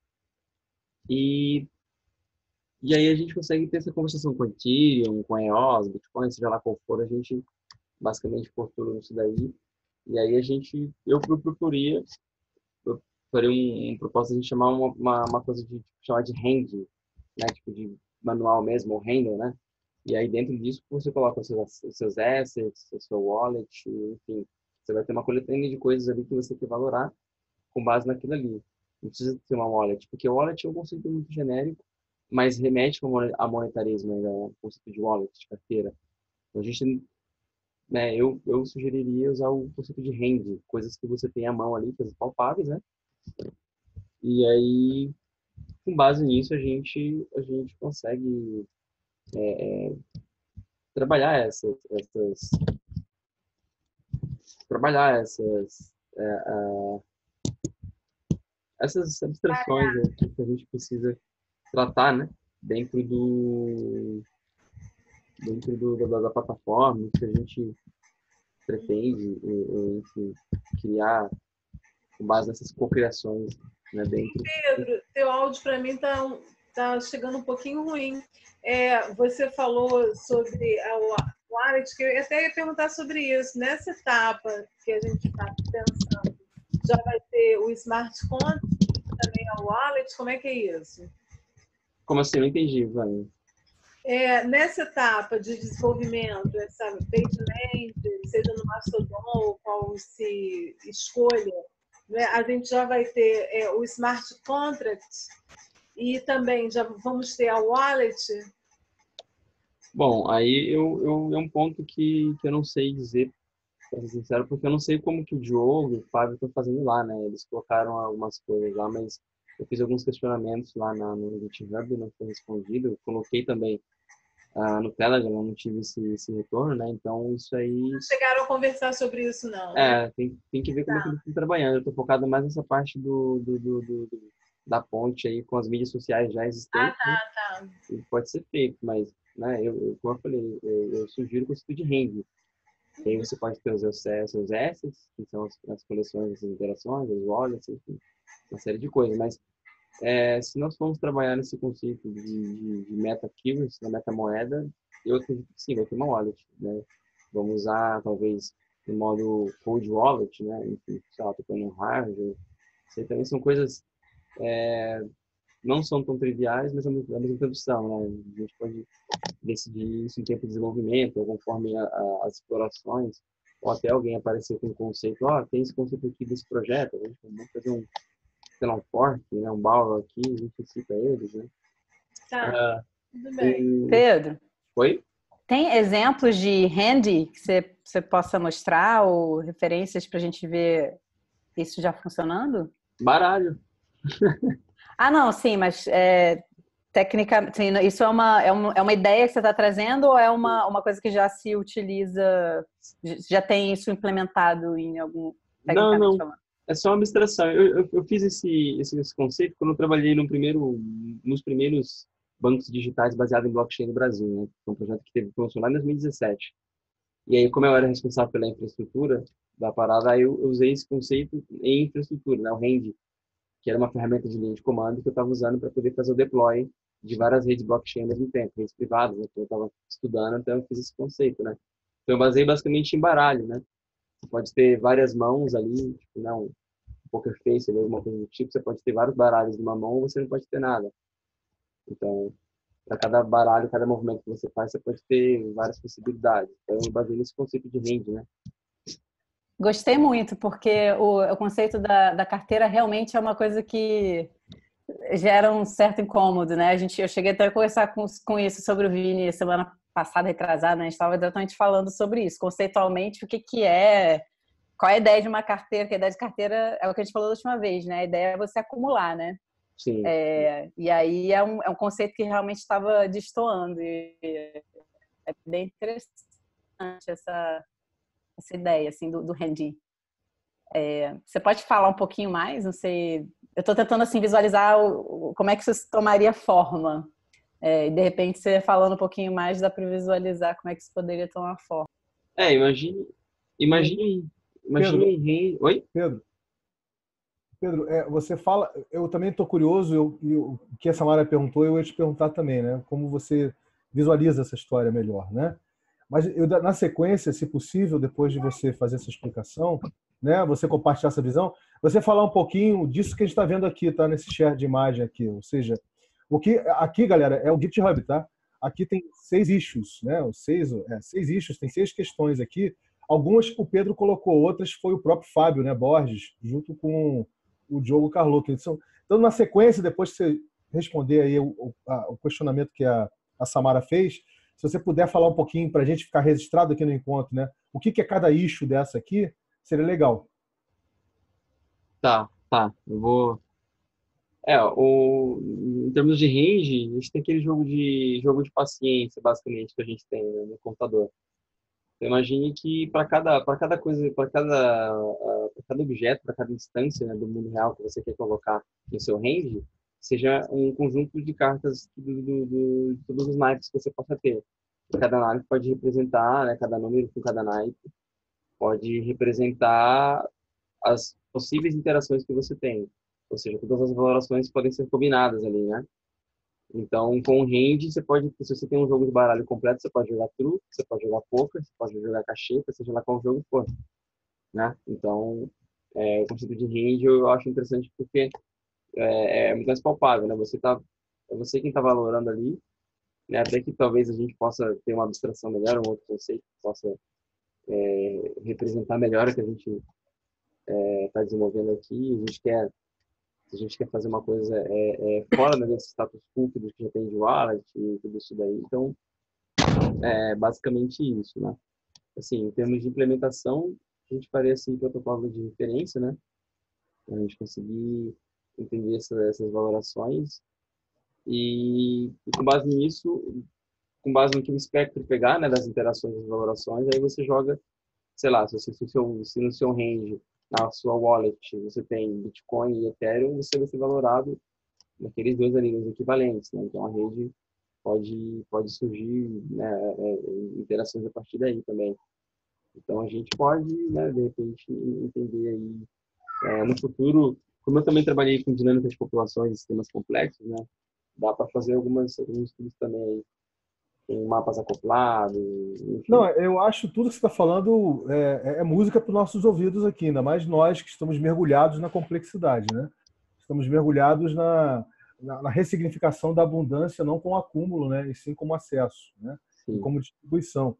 D: E, e aí a gente consegue ter essa conversação com a Ethereum, com a E O S, Bitcoin, seja lá qual for, a gente basicamente pôr tudo nisso daí. E aí a gente, eu procuraria, eu faria um, um propósito de a gente chamar uma, uma, uma coisa de, tipo, chamar de handle, né? Tipo de manual mesmo, ou handle, né? E aí dentro disso você coloca os seus, os seus assets, o seu wallet, enfim. Você vai ter uma coletânea de coisas ali que você quer valorar com base naquilo ali. Não precisa ter uma wallet, porque wallet é um conceito muito genérico, mas remete a monetarismo ainda, o conceito de wallet, de carteira. Então a gente, né, eu, eu sugeriria usar o conceito de hand, coisas que você tem à mão ali, coisas palpáveis, né? E aí, com base nisso, a gente, a gente consegue é, é, trabalhar essas, essas trabalhar essas é, é, essas abstrações né, que a gente precisa tratar, né, dentro do dentro do, da, da plataforma que a gente pretende, enfim, criar com base nessas cocriações, né, dentro.
B: Pedro, teu áudio para mim tá tá chegando um pouquinho ruim. É, você falou sobre a wallet, que eu até ia perguntar sobre isso. Nessa etapa que a gente está pensando, já vai ter o smart contract, também a wallet, como é que é isso?
D: Como assim? Não entendi, Vânia.
B: É, nessa etapa de desenvolvimento, essa basement, seja no Mastodon ou qual se escolha, né, a gente já vai ter é, o smart contract e também já vamos ter a wallet.
D: Bom, aí eu, eu, é um ponto que, que eu não sei dizer, para ser sincero, porque eu não sei como que o Diogo e o Fábio estão fazendo lá, né? Eles colocaram algumas coisas lá, mas eu fiz alguns questionamentos lá na, no GitHub e não foi respondido. Eu coloquei também ah, no Telegram, não tive esse, esse retorno, né? Então, isso aí...
B: Não chegaram a conversar sobre isso, não, né?
D: É, tem, tem que ver como tá. é que eles estão trabalhando. Eu estou focado mais nessa parte do, do, do, do, do, da ponte aí com as mídias sociais já existentes.
B: Ah, tá,
D: né?
B: tá.
D: E pode ser feito, mas, né, eu, eu, como eu falei, eu, eu sugiro o conceito de rende. Aí você pode ter os seus, seus assets, que são as, as coleções, as interações, os wallets, enfim, uma série de coisas. Mas é, se nós formos trabalhar nesse conceito de, de, de meta-keywords, na meta-moeda, eu acredito que sim, vai ter uma wallet, né? Vamos usar, talvez, no modo cold wallet, né? Enfim, sei lá, tocando no hardware. Isso aí também são coisas... É, não são tão triviais, mas ao mesmo, ao mesmo tempo são, né? A gente pode decidir isso em tempo de desenvolvimento, ou conforme a, a, as explorações, ou até alguém aparecer com um conceito, ó, oh, tem esse conceito aqui desse projeto, a gente vai fazer um, sei lá, um fork, né? Um borrow aqui, a gente cita eles, né?
B: Tá,
D: uh,
B: tudo bem.
C: E... Pedro?
D: Oi?
C: Tem exemplos de handy que você, você possa mostrar ou referências para a gente ver isso já funcionando?
D: Baralho.
C: Ah, não, sim, mas é, tecnicamente, sim, isso é uma, é, uma, é uma ideia que você está trazendo ou é uma, uma coisa que já se utiliza, já tem isso implementado em algum,
D: tecnicamente não, não.
C: falando?
D: É só uma abstração. Eu, eu, eu fiz esse, esse, esse conceito quando eu trabalhei no primeiro, nos primeiros bancos digitais baseados em blockchain no Brasil, né? Foi um projeto que teve começou lá em dois mil e dezessete. E aí, como eu era responsável pela infraestrutura da parada, aí eu, eu usei esse conceito em infraestrutura, né? O Hand, que era uma ferramenta de linha de comando que eu estava usando para poder fazer o deploy de várias redes blockchain ao mesmo tempo, redes privadas, né? Que eu estava estudando, então eu fiz esse conceito, né? Então eu basei basicamente em baralho, né? Você pode ter várias mãos ali, tipo, não, um poker face, alguma coisa do tipo, você pode ter vários baralhos numa mão ou você não pode ter nada. Então, para cada baralho, cada movimento que você faz, você pode ter várias possibilidades. Então, eu basei nesse conceito de rende, né?
C: Gostei muito, porque o, o conceito da, da carteira realmente é uma coisa que gera um certo incômodo, né? A gente, eu cheguei até a conversar com, com isso sobre o Vini semana passada, retrasada, né? A gente estava exatamente falando sobre isso, conceitualmente, o que, que é, qual é a ideia de uma carteira, que a ideia de carteira é o que a gente falou da última vez, né? A ideia é você acumular, né?
D: Sim.
C: É, e aí é um, é um conceito que realmente estava destoando. E é bem interessante essa, essa ideia assim, do, do handy. É, você pode falar um pouquinho mais? Não sei. Eu estou tentando assim, visualizar o, o, como é que isso tomaria forma. É, e de repente, você falando um pouquinho mais, dá para visualizar como é que isso poderia tomar forma.
D: É, imagine, imagine Imagina um range... Oi?
A: Pedro, Pedro, é, você fala... Eu também estou curioso, eu, eu, o que a Samara perguntou, eu ia te perguntar também, né? Como você visualiza essa história melhor, né? Mas eu, na sequência, se possível, depois de você fazer essa explicação, né, você compartilhar essa visão, você falar um pouquinho disso que a gente está vendo aqui, tá? Nesse share de imagem aqui. Ou seja, o que aqui, galera, é o GitHub, tá? Aqui tem seis issues, né? Os seis, é, seis issues, tem seis questões aqui. Algumas o Pedro colocou, outras foi o próprio Fábio, né, Borges, junto com o Diogo Carlotto. Então, na sequência, depois que você responder aí o, o, a, o questionamento que a, a Samara fez, se você puder falar um pouquinho para a gente ficar registrado aqui no encontro, né? O que, que é cada issue dessa aqui, seria legal.
D: Tá, tá. Eu vou... É, o... em termos de range, a gente tem aquele jogo de, jogo de paciência, basicamente, que a gente tem, né, no computador. Então, imagine que para cada, para cada coisa, para cada, uh, para cada objeto, para cada instância, né, do mundo real que você quer colocar no seu range, seja um conjunto de cartas do, do, do, de todos os naipes que você possa ter. Cada naipe pode representar, né, cada número com cada naipe pode representar as possíveis interações que você tem. Ou seja, todas as valorações podem ser combinadas ali, né? Então, com o range, você pode, se você tem um jogo de baralho completo, você pode jogar truque, você pode jogar poker, você pode jogar cacheta, seja lá qual jogo for, né? Então, é, o conceito de range eu acho interessante porque é, é muito mais palpável, né? Você tá, é você quem está valorando ali, né? Até que talvez a gente possa ter uma abstração melhor, um outro conceito que possa é, representar melhor o que a gente está é, desenvolvendo aqui. A gente quer Se a gente quer fazer uma coisa é, é, fora, né, desse status quo que já tem de wallet e tudo isso daí. Então, é basicamente isso, né? Assim, em termos de implementação, a gente faria assim protocolo de referência, né? A gente conseguir entender essa, essas valorações e, e com base nisso, com base no que o espectro pegar, né, das interações das valorações, aí você joga, sei lá, se, você, se, seu, se no seu range, na sua wallet, você tem Bitcoin e Ethereum, você vai ser valorado naqueles dois ali, nos equivalentes, né? Então, a rede pode, pode surgir, né, interações a partir daí também. Então, a gente pode, né, de repente, entender aí, é, no futuro, como eu também trabalhei com dinâmica de populações e sistemas complexos, né, dá para fazer algumas, alguns estudos também aí, tem mapas acoplados, enfim.
A: Não, eu acho tudo que você está falando é, é música para os nossos ouvidos aqui, ainda mais nós que estamos mergulhados na complexidade, né? Estamos mergulhados na, na, na ressignificação da abundância, não com acúmulo, né? E sim como acesso, né? E como distribuição.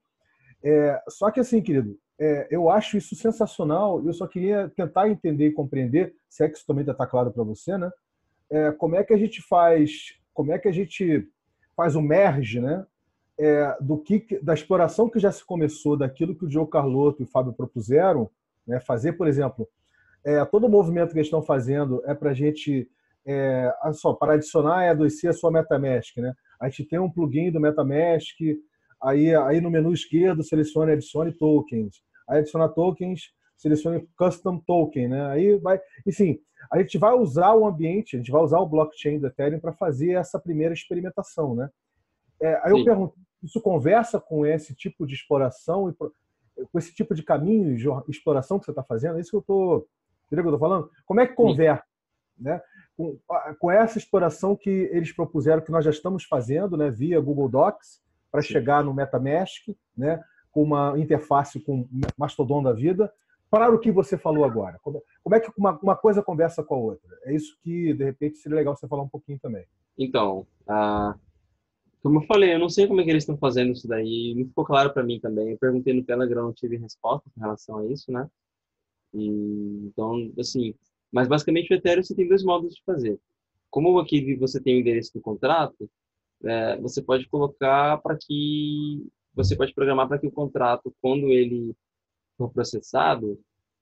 A: É, só que assim, querido, é, eu acho isso sensacional e eu só queria tentar entender e compreender, se é que isso também está claro para você, né? É, como é que a gente faz, como é que a gente faz o merge, né? É, do que, da exploração que já se começou, daquilo que o Diogo Carlotto e o Fábio propuseram, né, fazer, por exemplo, é, todo o movimento que eles estão fazendo é para a gente, é, só, para adicionar a E dois C a sua MetaMask. Né? A gente tem um plugin do MetaMask, aí, aí no menu esquerdo selecione adicione tokens, aí adicionar tokens, selecione custom token, né? Aí vai, enfim, a gente vai usar o ambiente, a gente vai usar o blockchain do Ethereum para fazer essa primeira experimentação, né? É, aí eu
D: Sim.
A: pergunto, isso conversa com esse tipo de exploração e com esse tipo de caminho de exploração que você está fazendo? É isso que eu estou... Entendeu o que eu estou falando? Como é que conversa, né, com, com essa exploração que eles propuseram, que nós já estamos fazendo, né, via Google Docs, para chegar no MetaMask, né, com uma interface com Mastodon da vida, para o que você falou agora? Como, como é que uma, uma coisa conversa com a outra? É isso que, de repente, seria legal você falar um pouquinho também.
D: Então, a... como eu falei, eu não sei como é que eles estão fazendo isso daí, não ficou claro para mim também. Eu perguntei no Telegram, não tive resposta com relação a isso, né? E, então, assim, mas basicamente o Ethereum você tem dois modos de fazer. Como aqui você tem o endereço do contrato, é, você pode colocar para que, você pode programar para que o contrato, quando ele for processado,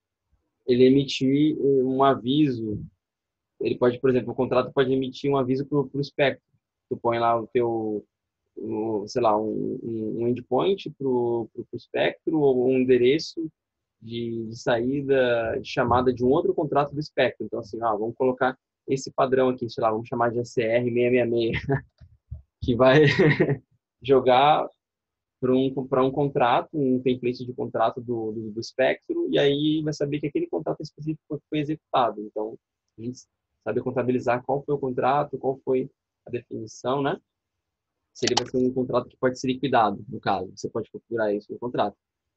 D: ele emitir um aviso. Ele pode, por exemplo, o contrato pode emitir um aviso para o espectro. Tu põe lá o teu, o, sei lá, um, um endpoint para o espectro ou um endereço de, de saída, de chamada de um outro contrato do espectro. Então, assim, ah, vamos colocar esse padrão aqui, sei lá, vamos chamar de A C R seiscentos e sessenta e seis, que vai jogar para um, para um contrato, um template de contrato do, do, do Spectrum, e aí vai saber que aquele contrato específico foi, foi executado. Então, a gente sabe contabilizar qual foi o contrato, qual foi a definição, né? Se ele vai ser um contrato que pode ser liquidado, no caso. Você pode configurar isso no contrato.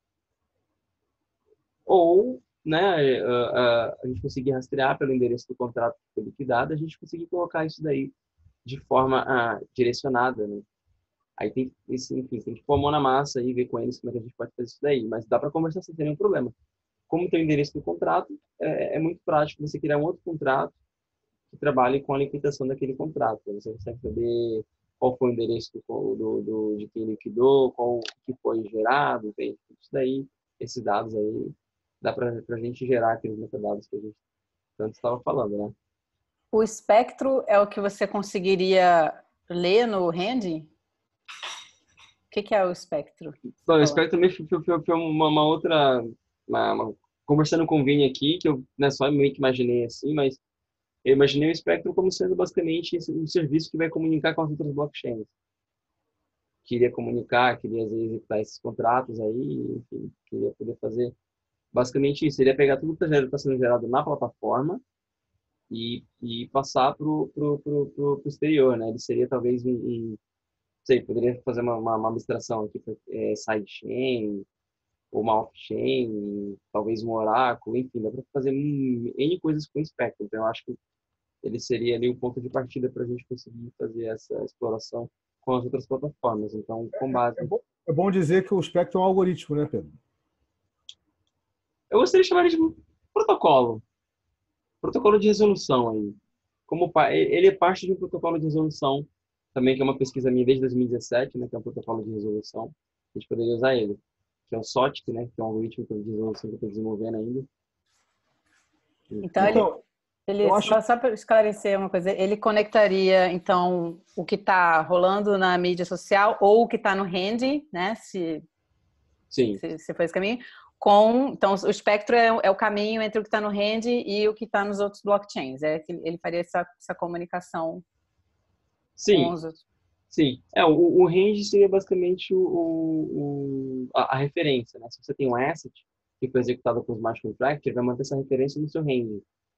D: Ou, né, a, a, a gente conseguir rastrear pelo endereço do contrato que foi liquidado, a gente conseguir colocar isso daí de forma ah, direcionada, né? Aí tem que, enfim, tem que pôr a mão na massa e ver com eles como é que a gente pode fazer isso daí. Mas dá para conversar sem ter nenhum problema. Como tem o endereço do contrato, é, é muito prático você criar um outro contrato que trabalhe com a liquidação daquele contrato. Você consegue saber qual foi o endereço do, do, do, de quem liquidou, qual que foi gerado, tem isso daí, esses dados aí, dá para a gente gerar aqueles metadados que a gente tanto estava falando, né?
C: O espectro é o que você conseguiria ler no Handy? O que, que é o espectro?
D: Bom, o espectro também foi, foi, foi uma, uma outra... Uma, uma, conversando com o Vini aqui, que eu né, só meio que imaginei assim, mas eu imaginei o espectro como sendo basicamente um serviço que vai comunicar com as outras blockchains. Queria comunicar, queria executar esses contratos aí, enfim, queria poder fazer basicamente isso. Seria pegar tudo que está sendo gerado na plataforma e, e passar para o pro, pro, pro, pro exterior, né? Ele seria talvez um, um sei, poderia fazer uma, uma, uma abstração aqui, é, sidechain, ou uma off-chain, talvez um oráculo, enfim, dá para fazer N coisas com o Spectrum. Então, eu acho que ele seria ali o ponto de partida para a gente conseguir fazer essa exploração com as outras plataformas. Então, com base...
A: É bom, é bom dizer que o Spectrum é um algoritmo, né, Pedro?
D: Eu gostaria de chamar ele de protocolo. Protocolo de resolução aí. Como, ele é parte de um protocolo de resolução também, que é uma pesquisa minha desde dois mil e dezessete, né, que é um protocolo de resolução. A gente poderia usar ele, que é o S O T C, né, que é um algoritmo de resolução que eu estou desenvolvendo ainda.
C: Então, então ele, ele acho... só, só para esclarecer uma coisa, ele conectaria, então, o que está rolando na mídia social ou o que está no Handy, né, se,
D: Sim.
C: se, se for esse caminho, com, então, o espectro é, é o caminho entre o que está no Handy e o que está nos outros blockchains. É que ele faria essa, essa comunicação.
D: Sim, sim. É, o, o range seria basicamente o, o, a, a referência, né? Se você tem um asset que foi executado com o smart contract, ele vai manter essa referência no seu range.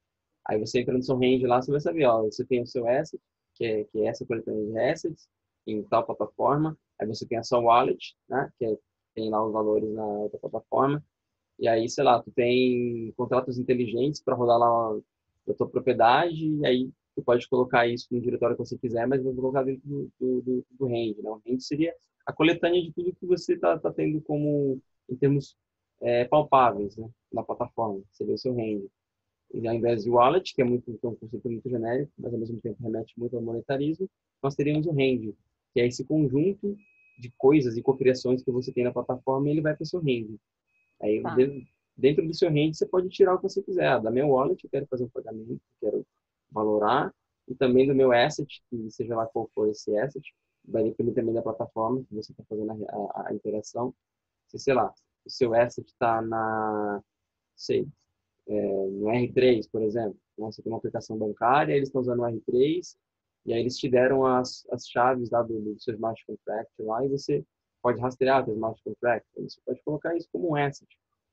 D: Aí você entra no seu range lá, você vai saber, ó, você tem o seu asset, que é, que é essa coletânea de assets, em tal plataforma. Aí você tem a sua wallet, né? Que é, tem lá os valores na outra plataforma. E aí, sei lá, tu tem contratos inteligentes para rodar lá da tua propriedade, e aí tu pode colocar isso no diretório que você quiser, mas vai colocar dentro do, do, do, do range, né? O range seria a coletânea de tudo que você está tá tendo como, em termos é, palpáveis, né? Na plataforma, seria o seu range. E ao invés de wallet, que é, muito, que é um conceito muito genérico, mas ao mesmo tempo remete muito ao monetarismo, nós teríamos o range, que é esse conjunto de coisas e cocriações que você tem na plataforma e ele vai para o seu range. Aí, tá. Dentro do seu range, você pode tirar o que você quiser. Ah, da minha wallet, eu quero fazer um pagamento, eu quero valorar, e também do meu asset, que seja lá qual for esse asset, vai depender também da plataforma que você está fazendo a, a, a interação. Se, sei lá, o seu asset está na, sei, é, no R três, por exemplo, né? Você tem uma aplicação bancária, eles estão usando o R três, e aí eles te deram as, as chaves lá do, do seu smart contract lá, e você pode rastrear o seu smart contract. Você pode colocar isso como um asset,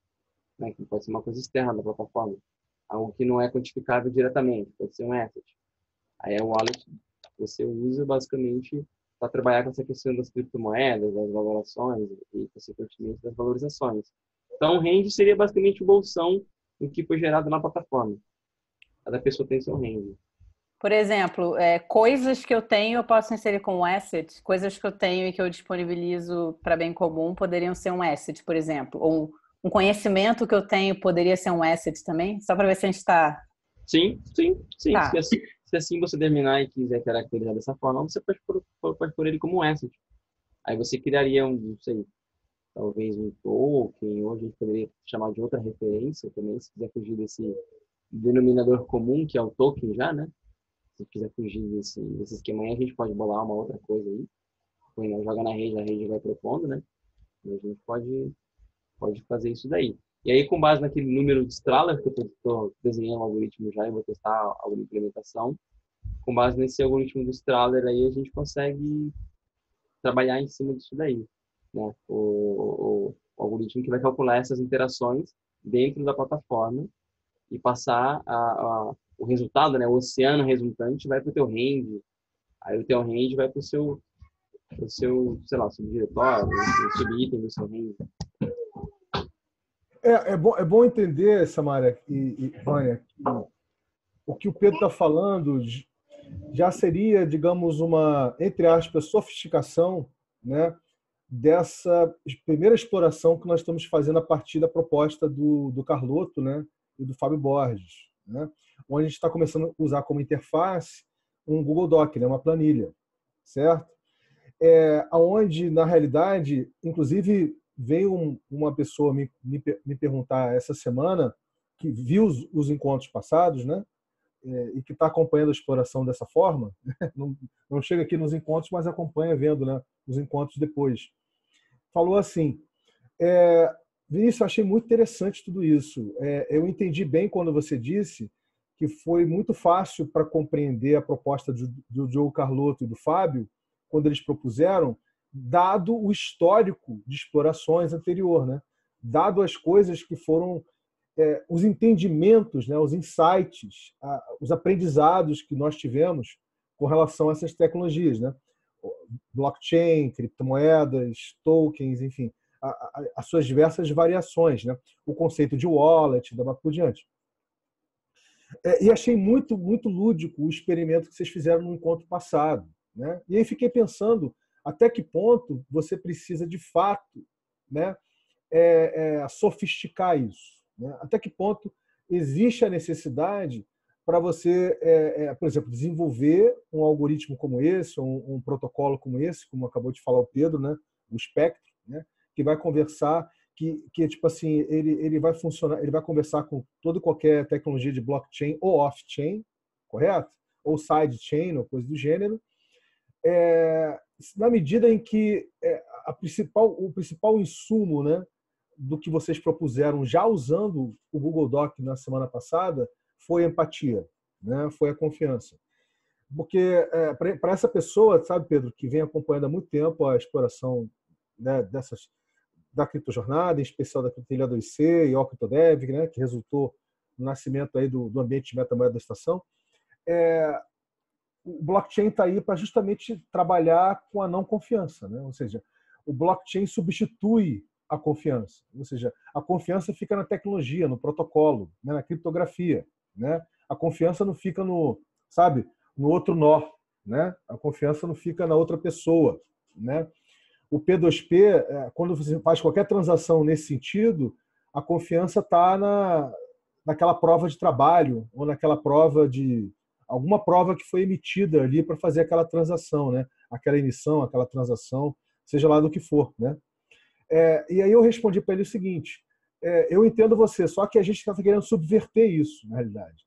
D: né? Que pode ser uma coisa externa da plataforma. Algo que não é quantificável diretamente, pode ser um asset. Aí é o wallet que você usa basicamente para trabalhar com essa questão das criptomoedas, das valorações e, consequentemente, das valorizações. Então, o range seria basicamente o bolsão do que foi gerado na plataforma. Cada pessoa tem seu range.
C: Por exemplo, é, coisas que eu tenho eu posso inserir como asset, coisas que eu tenho e que eu disponibilizo para bem comum poderiam ser um asset, por exemplo, ou um conhecimento que eu tenho poderia ser um asset também? Só para ver se a gente está...
D: Sim, sim, sim.
C: Tá.
D: Se, assim, se assim você terminar e quiser caracterizar dessa forma, você pode pôr, pode pôr ele como um asset. Aí você criaria um, não sei, talvez um token, ou a gente poderia chamar de outra referência também, se quiser fugir desse denominador comum, que é o token já, né? Se quiser fugir desse, desse esquema aí, a gente pode bolar uma outra coisa aí. Põe, joga na rede, a rede vai propondo, né? E a gente pode, pode fazer isso daí. E aí, com base naquele número de Strahler, que eu estou desenhando o algoritmo já e vou testar alguma implementação, com base nesse algoritmo do Strahler aí, a gente consegue trabalhar em cima disso daí. né? O, o, o algoritmo que vai calcular essas interações dentro da plataforma e passar a, a, o resultado, né? O oceano resultante vai para o teu range, aí o teu range vai para o seu, pro seu, sei lá, subdiretório, o subitem do seu range.
A: É, é, bom, é bom entender, Samara e, e Vânia, que o que o Pedro está falando já seria, digamos, uma, entre aspas, sofisticação, né, dessa primeira exploração que nós estamos fazendo a partir da proposta do, do Carlotto, né, e do Fábio Borges, né, onde a gente está começando a usar como interface um Google Doc, né, uma planilha, certo? É, onde, na realidade, inclusive, veio um, uma pessoa me, me, me perguntar essa semana, que viu os, os encontros passados, né, é, e que está acompanhando a exploração dessa forma, não, não chega aqui nos encontros, mas acompanha vendo, né, os encontros depois. Falou assim, é, Vinícius, eu achei muito interessante tudo isso. É, eu entendi bem quando você disse que foi muito fácil para compreender a proposta do, do Diogo Carlotto e do Fábio, quando eles propuseram, dado o histórico de explorações anterior, né? Dado as coisas que foram, é, os entendimentos, né? Os insights, a, os aprendizados que nós tivemos com relação a essas tecnologias, né? Blockchain, criptomoedas, tokens, enfim, a, a, as suas diversas variações, né? O conceito de wallet, da por diante. É, e achei muito, muito lúdico o experimento que vocês fizeram no encontro passado, né? E aí fiquei pensando até que ponto você precisa, de fato, né, é, é, sofisticar isso, né? Até que ponto existe a necessidade para você, é, é, por exemplo, desenvolver um algoritmo como esse, um, um protocolo como esse, como acabou de falar o Pedro, né, o Spectro, né, que vai conversar, que, que tipo assim, ele, ele vai funcionar, ele vai conversar com toda e qualquer tecnologia de blockchain ou off-chain, correto? Ou sidechain, ou coisa do gênero, é, na medida em que é, a principal, o principal insumo, né, do que vocês propuseram já usando o Google Doc na semana passada foi a empatia, né, foi a confiança. Porque é, para essa pessoa, sabe, Pedro, que vem acompanhando há muito tempo a exploração, né, dessas, da criptojornada, em especial da criptomoeda dois C e o CryptoDev, né, que resultou no nascimento aí do, do ambiente de metamoeda da estação, é, o blockchain está aí para justamente trabalhar com a não confiança, né? Ou seja, o blockchain substitui a confiança, ou seja, a confiança fica na tecnologia, no protocolo, né? Na criptografia, né? A confiança não fica no, sabe, no outro nó, né? A confiança não fica na outra pessoa, né? O P dois P, quando você faz qualquer transação nesse sentido, a confiança está na, naquela prova de trabalho ou naquela prova de alguma prova que foi emitida ali para fazer aquela transação, né? Aquela emissão, aquela transação, seja lá do que for, né? É, e aí eu respondi para ele o seguinte, é, eu entendo você, só que a gente está querendo subverter isso, na realidade.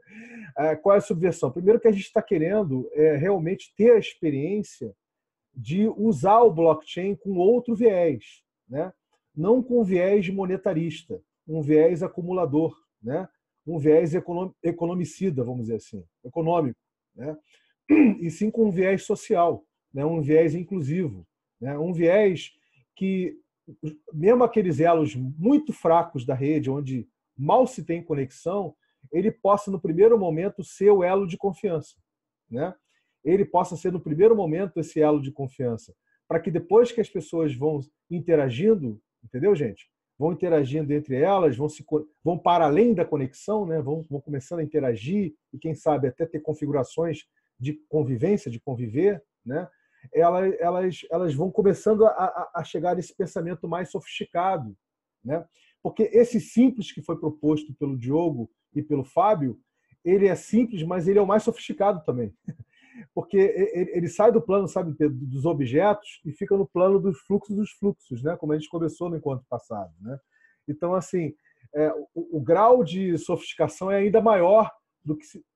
A: É, qual é a subversão? Primeiro que a gente está querendo é, realmente ter a experiência de usar o blockchain com outro viés, né? Não com viés monetarista, um viés acumulador, né? Um viés economicida, vamos dizer assim, econômico, né? E sim com um viés social, né? Um viés inclusivo, né? Um viés que, mesmo aqueles elos muito fracos da rede, onde mal se tem conexão, ele possa, no primeiro momento, ser o elo de confiança, né? Ele possa ser, no primeiro momento, esse elo de confiança, para que depois que as pessoas vão interagindo, entendeu, gente? Vão interagindo entre elas, vão, se, vão para além da conexão, né? vão, vão começando a interagir e, quem sabe, até ter configurações de convivência, de conviver, né? elas, elas, elas vão começando a, a chegar nesse pensamento mais sofisticado, né? Porque esse simples que foi proposto pelo Diogo e pelo Fábio, ele é simples, mas ele é o mais sofisticado também. Porque ele sai do plano, sabe, dos objetos e fica no plano dos fluxos dos fluxos, né? Como a gente começou no encontro passado, né? Então, assim, é, o, o grau de sofisticação é ainda maior do que se,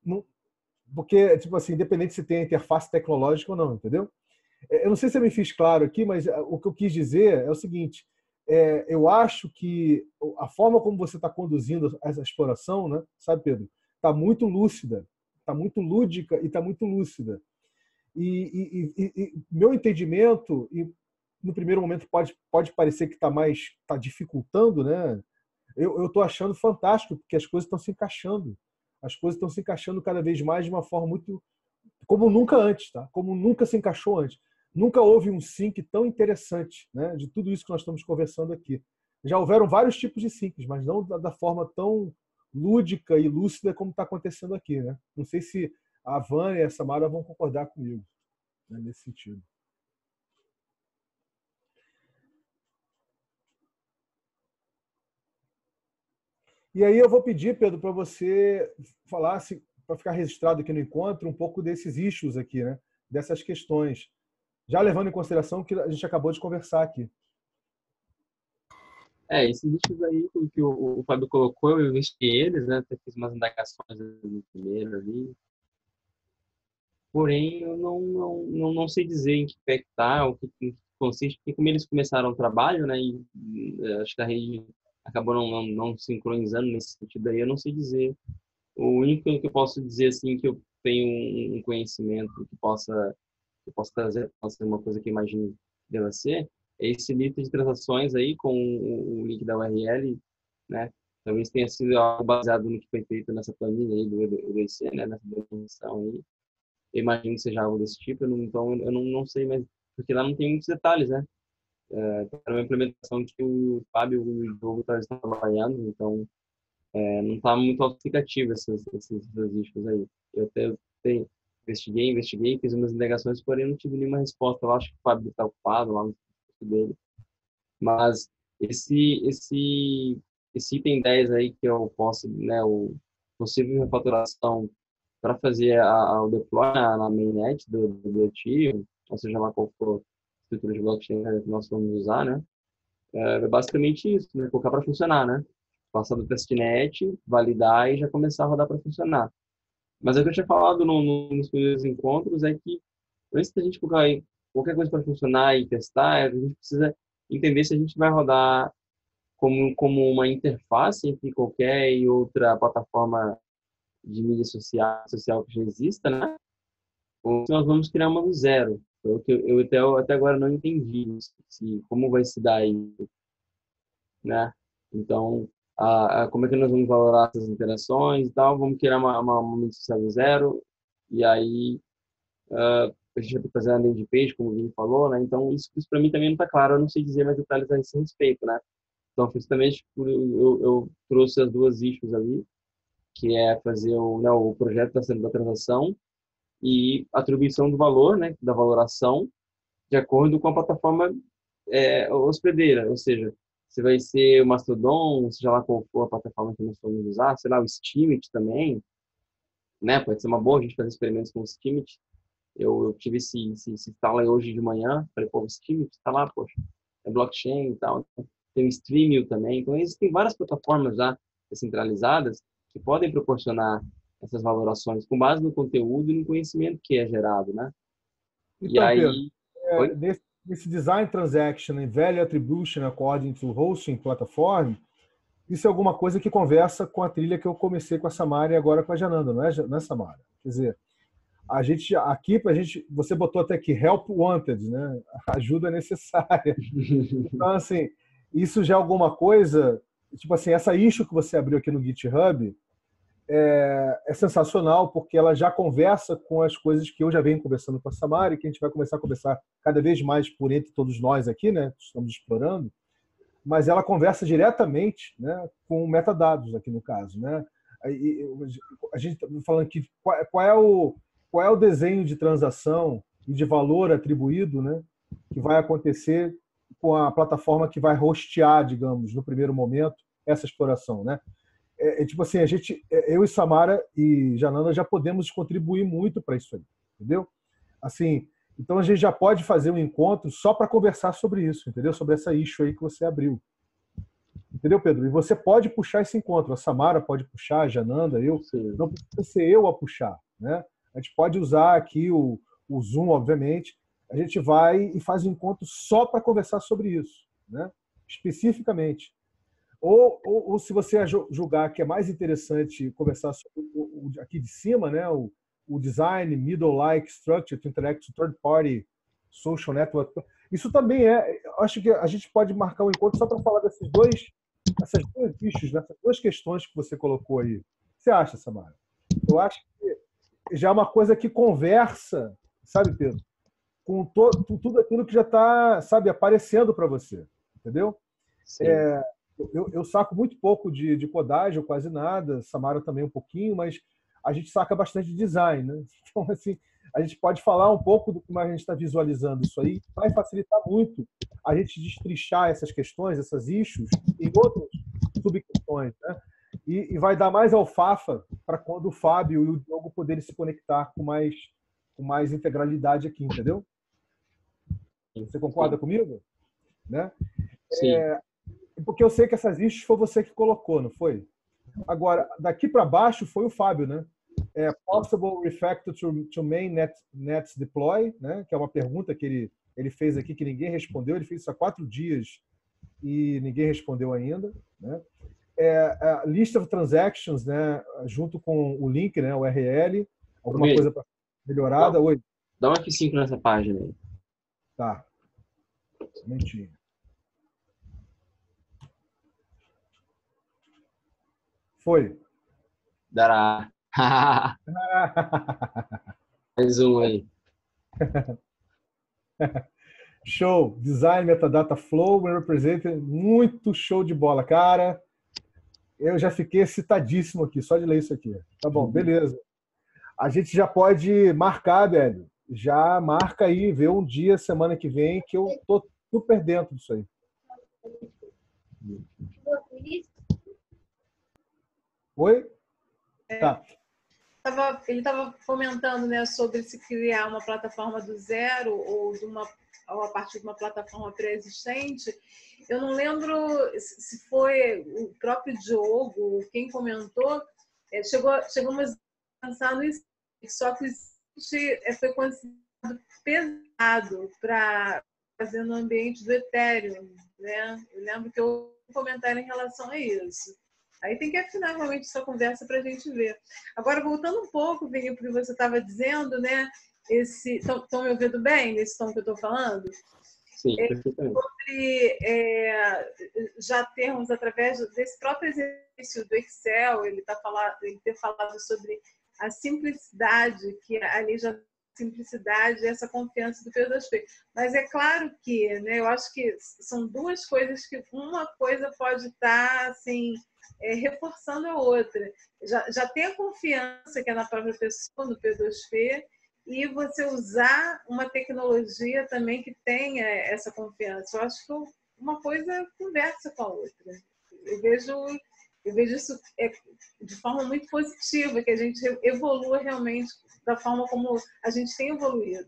A: porque, tipo assim, independente se tem interface tecnológica ou não, entendeu? Eu não sei se eu me fiz claro aqui, mas o que eu quis dizer é o seguinte: é, eu acho que a forma como você está conduzindo essa exploração, né, sabe, Pedro, está muito lúcida. Está muito lúdica e está muito lúcida. E, e, e, e meu entendimento, e no primeiro momento pode, pode parecer que está mais tá dificultando, né? Eu estou achando fantástico, porque as coisas estão se encaixando. As coisas estão se encaixando cada vez mais de uma forma muito... como nunca antes, tá? Como nunca se encaixou antes. Nunca houve um sync tão interessante, né, de tudo isso que nós estamos conversando aqui. Já houveram vários tipos de syncs, mas não da, da forma tão lúdica e lúcida como está acontecendo aqui, né? Não sei se a Vânia e a Samara vão concordar comigo, né, nesse sentido. E aí eu vou pedir, Pedro, para você falar, para ficar registrado aqui no encontro, um pouco desses issues aqui, né? Dessas questões, já levando em consideração o que a gente acabou de conversar aqui.
D: É, esses issues aí que o, o Fábio colocou, eu investiguei eles, né? Até fiz umas indagações no primeiro ali. Porém, eu não, não, não, não sei dizer em que pé que tá, o que, que consiste, porque como eles começaram o trabalho, né? E uh, acho que a rede acabou não, não, não sincronizando nesse sentido aí, eu não sei dizer. O único que eu posso dizer, assim, que eu tenho um conhecimento que possa, que possa trazer, possa ser uma coisa que eu imagino deva ser, é esse lista de transações aí com o link da U R L, né? Talvez tenha sido algo baseado no que foi feito nessa planilha aí do E D C, né? Nessa definição aí. Eu imagino que seja algo desse tipo, eu não, então eu não, não sei, mas porque lá não tem muitos detalhes, né? É, é uma implementação que o Fábio e o Diogo estão trabalhando, então é, não está muito auto-explicativo esses, esses, esses issues aí. Eu até, até investiguei, investiguei, fiz umas indagações, porém não tive nenhuma resposta. Eu acho que o Fábio está ocupado lá no site dele. Mas esse, esse, esse item dez aí que eu posso, né, o possível refatoração para fazer a, a, o deploy na, na mainnet do, do ativo, ou seja lá qual for a estrutura de blockchain que nós vamos usar, né? É basicamente isso, né? Colocar para funcionar, né? Passar do testnet, validar e já começar a rodar para funcionar. Mas o que eu tinha falado no, no, nos primeiros encontros é que antes da gente colocar qualquer coisa para funcionar e testar, a gente precisa entender se a gente vai rodar como, como uma interface entre qualquer e outra plataforma de mídia social, social que já exista, né? Ou se nós vamos criar uma do zero. Eu, eu até, eu até agora não entendi se, como vai se dar isso, né? Então, a, a, como é que nós vamos valorar essas interações e tal? Vamos criar uma, uma, uma mídia social do zero e aí uh, a gente vai ter que fazer a landing page, como o Vini falou, né? Então, isso, isso para mim também não está claro. Eu não sei dizer mais detalhes a esse respeito, né? Então, justamente, eu, eu, eu trouxe as duas issues ali, que é fazer o, né, o projeto da, da transação e atribuição do valor, né, da valoração, de acordo com a plataforma é, hospedeira, ou seja, se vai ser o Mastodon, seja lá qual for a plataforma que nós vamos usar, sei lá, o Steemit também, né, pode ser uma boa a gente fazer experimentos com o Steemit. Eu, eu tive esse, esse, esse instala hoje de manhã, falei, pô, o Steemit está lá, poxa, é blockchain e tal, tem o Streamio também, então existem várias plataformas já descentralizadas que podem proporcionar essas valorações com base no conteúdo e no conhecimento que é gerado, né?
A: Então,
D: e aí,
A: Pedro, é, nesse, nesse design transaction and value attribution according to hosting platform, isso é alguma coisa que conversa com a trilha que eu comecei com a Samara e agora com a Jananda, não é, não é Samara? Quer dizer, a gente aqui pra gente, você botou até aqui help wanted, né? Ajuda necessária. Então, assim, isso já é alguma coisa, tipo assim, essa issue que você abriu aqui no GitHub é, é sensacional, porque ela já conversa com as coisas que eu já venho conversando com a Samara e que a gente vai começar a conversar cada vez mais por entre todos nós aqui, né? Estamos explorando, mas ela conversa diretamente, né, com metadados aqui no caso, né? E a gente está falando aqui qual, qual é o qual é o desenho de transação e de valor atribuído, né, que vai acontecer com a plataforma que vai hostear, digamos, no primeiro momento, essa exploração, né? É, é, tipo assim, a gente, eu e Samara e Jananda já podemos contribuir muito para isso aí, entendeu? Assim, então a gente já pode fazer um encontro só para conversar sobre isso, entendeu? Sobre essa issue aí que você abriu. Entendeu, Pedro? E você pode puxar esse encontro. A Samara pode puxar, a Jananda, eu.
D: Sim.
A: Não precisa ser eu a puxar, né? A gente pode usar aqui o, o Zoom, obviamente. A gente vai e faz um encontro só para conversar sobre isso, né? Especificamente. Ou, ou, ou se você julgar que é mais interessante conversar sobre o, o, aqui de cima, né? O, o design, middle-like structure to interact with third-party social network. Isso também é... Acho que a gente pode marcar um encontro só para falar desses dois, essas duas bichos, dessas duas questões que você colocou aí. O que você acha, Samara? Eu acho que já é uma coisa que conversa, sabe, Pedro, com, to, com tudo aquilo que já está, sabe, aparecendo para você, entendeu? É, eu, eu saco muito pouco de, de codagem, ou quase nada, Samara também um pouquinho, mas a gente saca bastante de design, né? Então, assim, a gente pode falar um pouco do como a gente está visualizando isso aí, vai facilitar muito a gente destrinchar essas questões, essas issues, e outras subquestões, né? E, e vai dar mais alfafa para quando o Fábio e o Diogo poderem se conectar com mais, com mais integralidade aqui, entendeu? Você concorda Sim. comigo? Né?
D: Sim.
A: É, porque eu sei que essas issues foi você que colocou, não foi? Agora, daqui para baixo foi o Fábio, né? É, possible refactor to, to main net, net deploy, né? Que é uma pergunta que ele, ele fez aqui que ninguém respondeu. Ele fez isso há quatro dias e ninguém respondeu ainda, né? É, a list of transactions, né? Junto com o link, né? O U R L, alguma
D: Oi.
A: coisa melhorada.
D: Dá,
A: Oi.
D: Dá um F cinco nessa página aí.
A: Tá. Mentinho. Foi.
D: Dará. Mais um aí.
A: Show. Design, metadata flow, representative. Muito show de bola, cara. Eu já fiquei excitadíssimo aqui, só de ler isso aqui. Tá bom, beleza. A gente já pode marcar, velho. Já marca aí, vê um dia, semana que vem, que eu tô super dentro disso aí. Oi?
B: É,
A: tá.
B: Tava, ele estava comentando, né, sobre se criar uma plataforma do zero ou, de uma, ou a partir de uma plataforma pré-existente. Eu não lembro se foi o próprio Diogo, quem comentou, é, chegou, chegamos a pensar nisso, só que foi considerado pesado para fazer no ambiente do Ethereum, né? Eu lembro que eu um comentário em relação a isso. Aí tem que afinar realmente essa conversa para a gente ver. Agora, voltando um pouco, Vini, para o que você estava dizendo, né? Estão me ouvindo bem nesse tom que eu estou falando?
D: Sim,
B: é,
D: perfeitamente.
B: Sobre é, já termos, através desse próprio exercício do Excel, ele, tá falando, ele ter falado sobre a simplicidade, que ali já simplicidade e essa confiança do P dois P. Mas é claro que, né, eu acho que são duas coisas que uma coisa pode estar assim, é, reforçando a outra. Já, já tem a confiança que é na própria pessoa, no P dois P, e você usar uma tecnologia também que tenha essa confiança. Eu acho que uma coisa conversa com a outra. Eu vejo, eu vejo isso de forma muito positiva, que a gente evolua realmente da forma como a gente tem evoluído.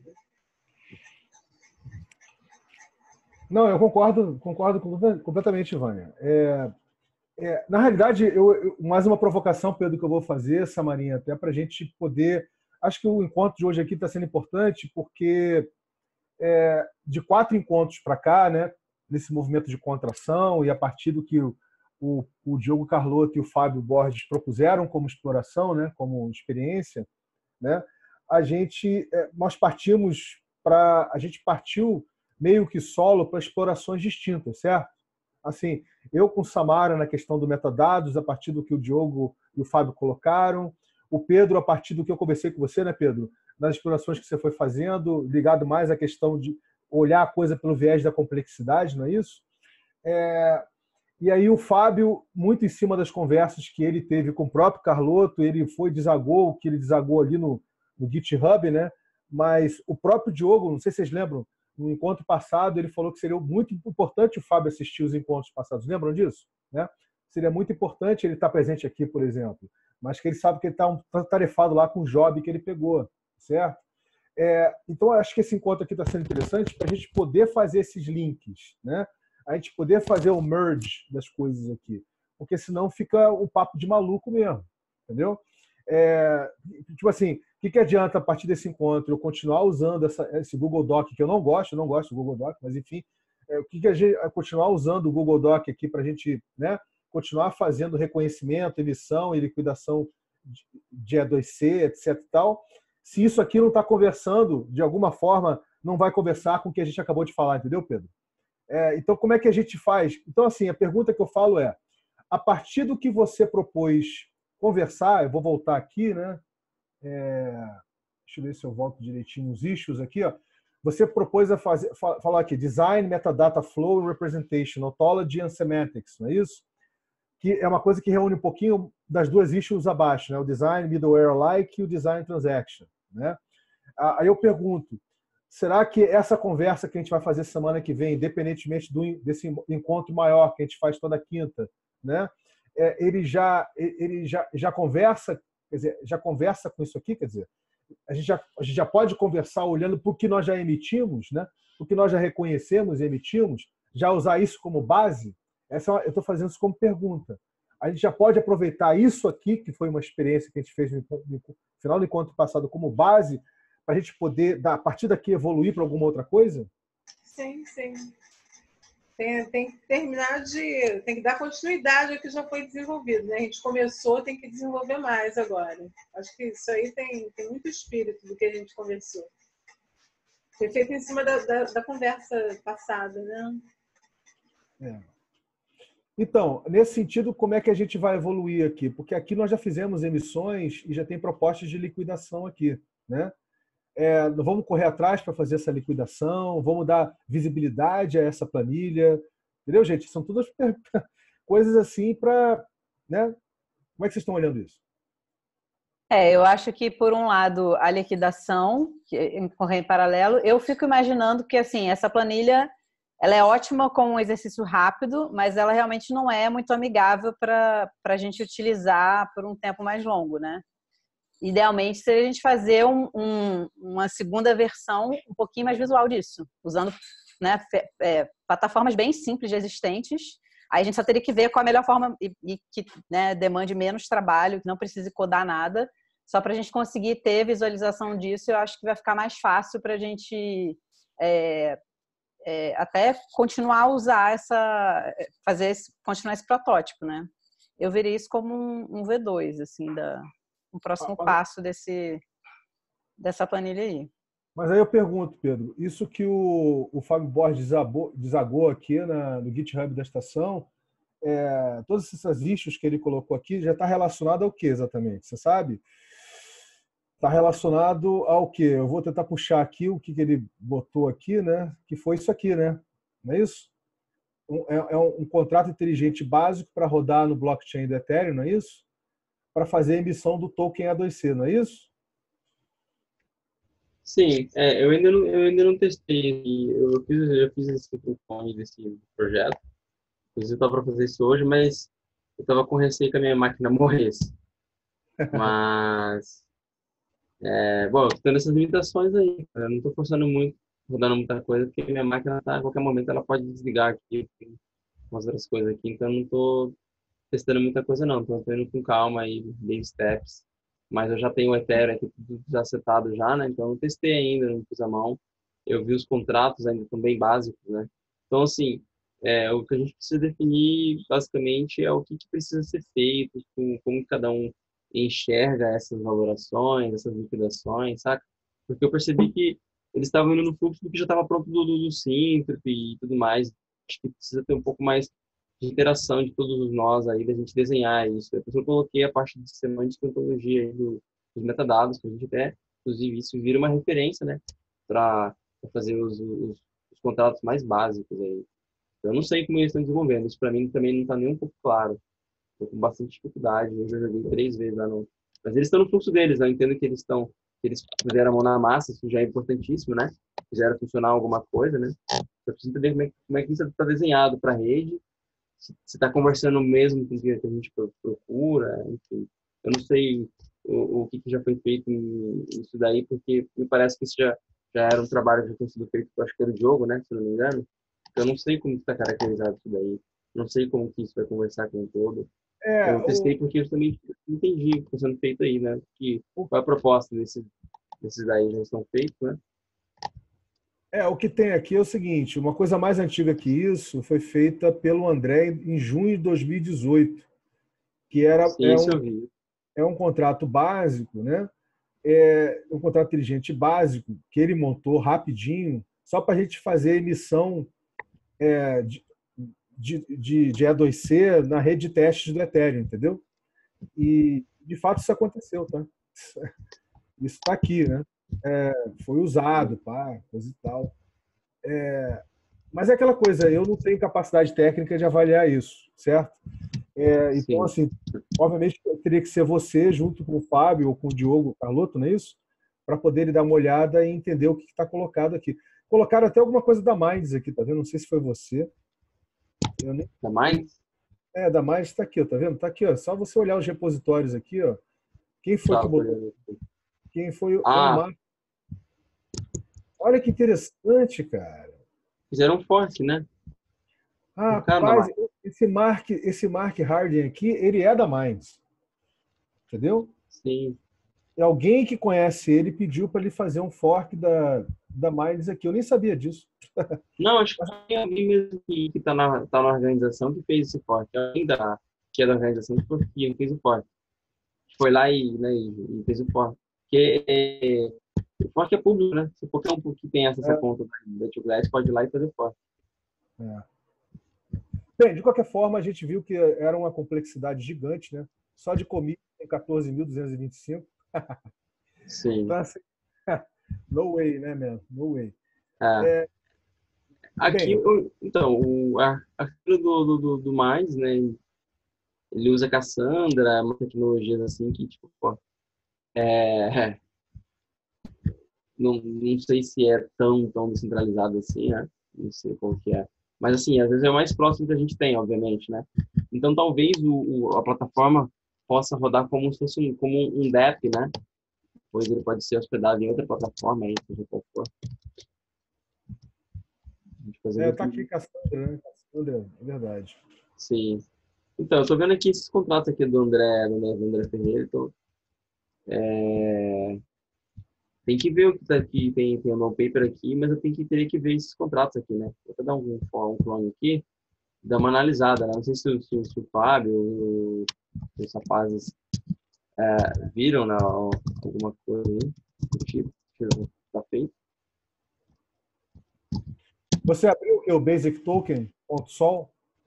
A: Não, eu concordo, concordo completamente, Vânia. É, é, na realidade, eu, eu, mais uma provocação, Pedro, que eu vou fazer, Samarinha, até para a gente poder... Acho que o encontro de hoje aqui está sendo importante porque é, de quatro encontros para cá, né, nesse movimento de contração e a partir do que o, o, o Diogo Carlotto e o Fábio Borges propuseram como exploração, né, como experiência, né, a gente, nós partimos para, a gente partiu meio que solo para explorações distintas, certo? Assim, eu com Samara na questão do metadados, a partir do que o Diogo e o Fábio colocaram, o Pedro a partir do que eu conversei com você, né, Pedro? Nas explorações que você foi fazendo, ligado mais à questão de olhar a coisa pelo viés da complexidade, não é isso? É... E aí o Fábio, muito em cima das conversas que ele teve com o próprio Carlotto, ele foi, desagou o que ele desagou ali no, no GitHub, né? Mas o próprio Diogo, não sei se vocês lembram, no encontro passado, ele falou que seria muito importante o Fábio assistir os encontros passados. Lembram disso? Né? Seria muito importante ele estar presente aqui, por exemplo, mas que ele sabe que ele está um, tarefado lá com o job que ele pegou, certo? É, então, eu acho que esse encontro aqui está sendo interessante para a gente poder fazer esses links, né? A gente poder fazer o merge das coisas aqui, porque senão fica um papo de maluco mesmo, entendeu? É, tipo assim, o que, que adianta a partir desse encontro eu continuar usando essa, esse Google Doc, que eu não gosto, eu não gosto do Google Doc, mas enfim, é, o que, que a gente continuar usando o Google Doc aqui para a gente, né, continuar fazendo reconhecimento, emissão e liquidação de E dois C, etc e tal, se isso aqui não está conversando de alguma forma não vai conversar com o que a gente acabou de falar, entendeu, Pedro? É, então, como é que a gente faz? Então, assim, a pergunta que eu falo é, a partir do que você propôs conversar, eu vou voltar aqui, né? É, deixa eu ver se eu volto direitinho nos issues aqui, ó. Você propôs a fazer, falar aqui, Design, Metadata Flow and Representation, Ontology and Semantics, não é isso? Que é uma coisa que reúne um pouquinho das duas issues abaixo, né? O Design Middleware Alike e o Design Transaction, né? Aí eu pergunto, será que essa conversa que a gente vai fazer semana que vem, independentemente do, desse encontro maior que a gente faz toda quinta, né? É, ele já, ele já, já conversa, quer dizer, já conversa com isso aqui, quer dizer, a gente já, a gente já pode conversar olhando para o que nós já emitimos, né? O que nós já reconhecemos e emitimos, já usar isso como base? Essa é uma, eu estou fazendo isso como pergunta. A gente já pode aproveitar isso aqui, que foi uma experiência que a gente fez no, no final do encontro passado, como base, para a gente poder, a partir daqui, evoluir para alguma outra coisa?
B: Sim, sim. Tem, tem que terminar de... Tem que dar continuidade ao que já foi desenvolvido, né? A gente começou, tem que desenvolver mais agora. Acho que isso aí tem, tem muito espírito do que a gente conversou. Foi feito em cima da, da, da conversa passada, né?
A: É. Então, nesse sentido, como é que a gente vai evoluir aqui? Porque aqui nós já fizemos emissões e já tem propostas de liquidação aqui, né? É, vamos correr atrás para fazer essa liquidação, vamos dar visibilidade a essa planilha, entendeu, gente? São todas coisas assim para, né? Como é que vocês estão olhando isso?
C: É, eu acho que, por um lado, a liquidação, que correr em paralelo, eu fico imaginando que, assim, essa planilha, ela é ótima como um exercício rápido, mas ela realmente não é muito amigável para a gente utilizar por um tempo mais longo, né? Idealmente, seria a gente fazer um, um, uma segunda versão um pouquinho mais visual disso, usando, né, é, plataformas bem simples já existentes. Aí a gente só teria que ver qual a melhor forma e, e que, né, demande menos trabalho, que não precise codar nada, só para a gente conseguir ter visualização disso. Eu acho que vai ficar mais fácil para a gente é, é, até continuar a usar essa, fazer esse, continuar esse protótipo, né? Eu veria isso como um, um V dois, assim, da um próximo
A: ah,
C: passo desse, dessa planilha aí.
A: Mas aí eu pergunto, Pedro, isso que o, o Fábio Borges desabou, desagou aqui na, no GitHub da estação, é, todas essas issues que ele colocou aqui, já está relacionado ao que exatamente? Você sabe? Está relacionado ao que? Eu vou tentar puxar aqui o que, que ele botou aqui, né? Que foi isso aqui, né? Não é isso? Um, é, é um, um contrato inteligente básico para rodar no blockchain do Ethereum, não é isso? Para fazer a emissão do token A dois C, não é isso?
D: Sim, é, eu, ainda não, eu ainda não testei. Eu fiz, eu fiz esse clone desse projeto. Inclusive, eu estava para fazer isso hoje, mas eu estava com receio que a minha máquina morresse. Mas, é, bom, tendo essas limitações aí. Eu não estou forçando muito, rodando muita coisa, porque minha máquina, tá, a qualquer momento, ela pode desligar aqui, com as outras coisas aqui. Então, eu não estou testando muita coisa não, estou indo com calma aí, baby steps, mas eu já tenho o Ethereum aqui tudo já setado já, né, então eu não testei ainda, não pus a mão, eu vi os contratos ainda estão bem básicos, né, então assim, é, o que a gente precisa definir basicamente é o que, que precisa ser feito, como, como cada um enxerga essas valorações, essas liquidações, saca? Porque eu percebi que eles estavam indo no fluxo do que já estava pronto do, do, do Synthrop e tudo mais, acho que precisa ter um pouco mais de interação de todos nós aí, da gente desenhar isso. Eu coloquei a parte de semântica e ontologia do, dos metadados, que a gente até, inclusive, isso vira uma referência, né, para fazer os, os, os contratos mais básicos aí. Eu não sei como eles estão desenvolvendo, isso para mim também não está nem um pouco claro. Estou com bastante dificuldade, eu já joguei três vezes lá no... Mas eles estão no fluxo deles, né? Eu entendo que eles estão, que eles puseram a mão na massa, isso já é importantíssimo, né? Fizeram funcionar alguma coisa, né? Eu preciso entender como é, como é que isso está desenhado para a rede, se está conversando mesmo com o que a gente procura, enfim. Eu não sei o, o que, que já foi feito nisso daí, porque me parece que isso já, já era um trabalho que já tinha sido feito, eu acho que era o jogo, né, se não me engano. Eu não sei como está caracterizado isso daí, não sei como que isso vai conversar com o todo. É, eu testei o... porque eu também entendi o que está sendo feito aí, né, que, qual é a proposta desses, desses daí já estão feitos, né.
A: É, o que tem aqui é o seguinte, uma coisa mais antiga que isso foi feita pelo André em junho de dois mil e dezoito, que era,
D: Sim,
A: é,
D: isso
A: um,
D: eu vi.
A: é um contrato básico, né, é um contrato inteligente básico que ele montou rapidinho, só para a gente fazer emissão é, de, de, de, de E dois C na rede de testes do Ethereum, entendeu? E, de fato, isso aconteceu, tá? Isso está aqui, né? É, foi usado, pá, coisa e tal. É, mas é aquela coisa, eu não tenho capacidade técnica de avaliar isso, certo? É, então, assim, obviamente, teria que ser você, junto com o Fábio ou com o Diogo Carlotto, não é isso? Para poder dar uma olhada e entender o que está colocado aqui. Colocaram até alguma coisa da Minds aqui, tá vendo? Não sei se foi você. Eu nem...
D: Da Minds?
A: É, da Minds está aqui, ó, tá vendo? Tá aqui, ó. Só você olhar os repositórios aqui, ó. Quem foi que botou? Quem foi o
D: ah.
A: Mark? Olha que interessante, cara.
D: Fizeram um fork, né?
A: Ah, rapaz, esse Mark, esse Mark Harding aqui, ele é da Minds. Entendeu?
D: Sim.
A: E alguém que conhece ele pediu para ele fazer um fork da, da Minds aqui. Eu nem sabia disso.
D: Não, acho que tem alguém mesmo que está na, tá na organização que fez esse fork. Alguém da, que é da organização que, foi, que fez o fork. Foi lá e, né, e fez o fork. Porque é, o fork é público, né? Se qualquer um que tem essa é. conta da Two Glass pode ir lá e fazer o fork.
A: É. Bem, de qualquer forma, a gente viu que era uma complexidade gigante, né? Só de commit tem quatorze mil duzentos e vinte e cinco.
D: Sim.
A: Então, assim, no way, né, man? No way.
D: É.
A: É,
D: aqui, bem, então, o, a, a do, do, do, do Minds, né? Ele usa Cassandra, uma tecnologias assim que, tipo, pô, é, não, não sei se é tão, tão descentralizado assim, né? Não sei qual que é. Mas, assim, às vezes é o mais próximo que a gente tem, obviamente, né? Então, talvez o, o, a plataforma possa rodar como se fosse um, como um D E P, né? Pois ele pode ser hospedado em outra plataforma aí, seja qual for.
A: É, tá aqui Cassandra, né? Cassandra, é verdade.
D: Sim. Então, eu tô vendo aqui esses contratos aqui do André, do André Ferreira, então, é... tem que ver o que tá aqui, tem, tem o no paper aqui, mas eu tenho que, teria que ver esses contratos aqui, né? Vou até dar um, um clone aqui, dar uma analisada, né? Não sei se, se, se o Fábio, os rapazes é, viram, né, alguma coisa aí do tipo que tá feito.
A: Você abriu o que? O Basic Token ponto sol?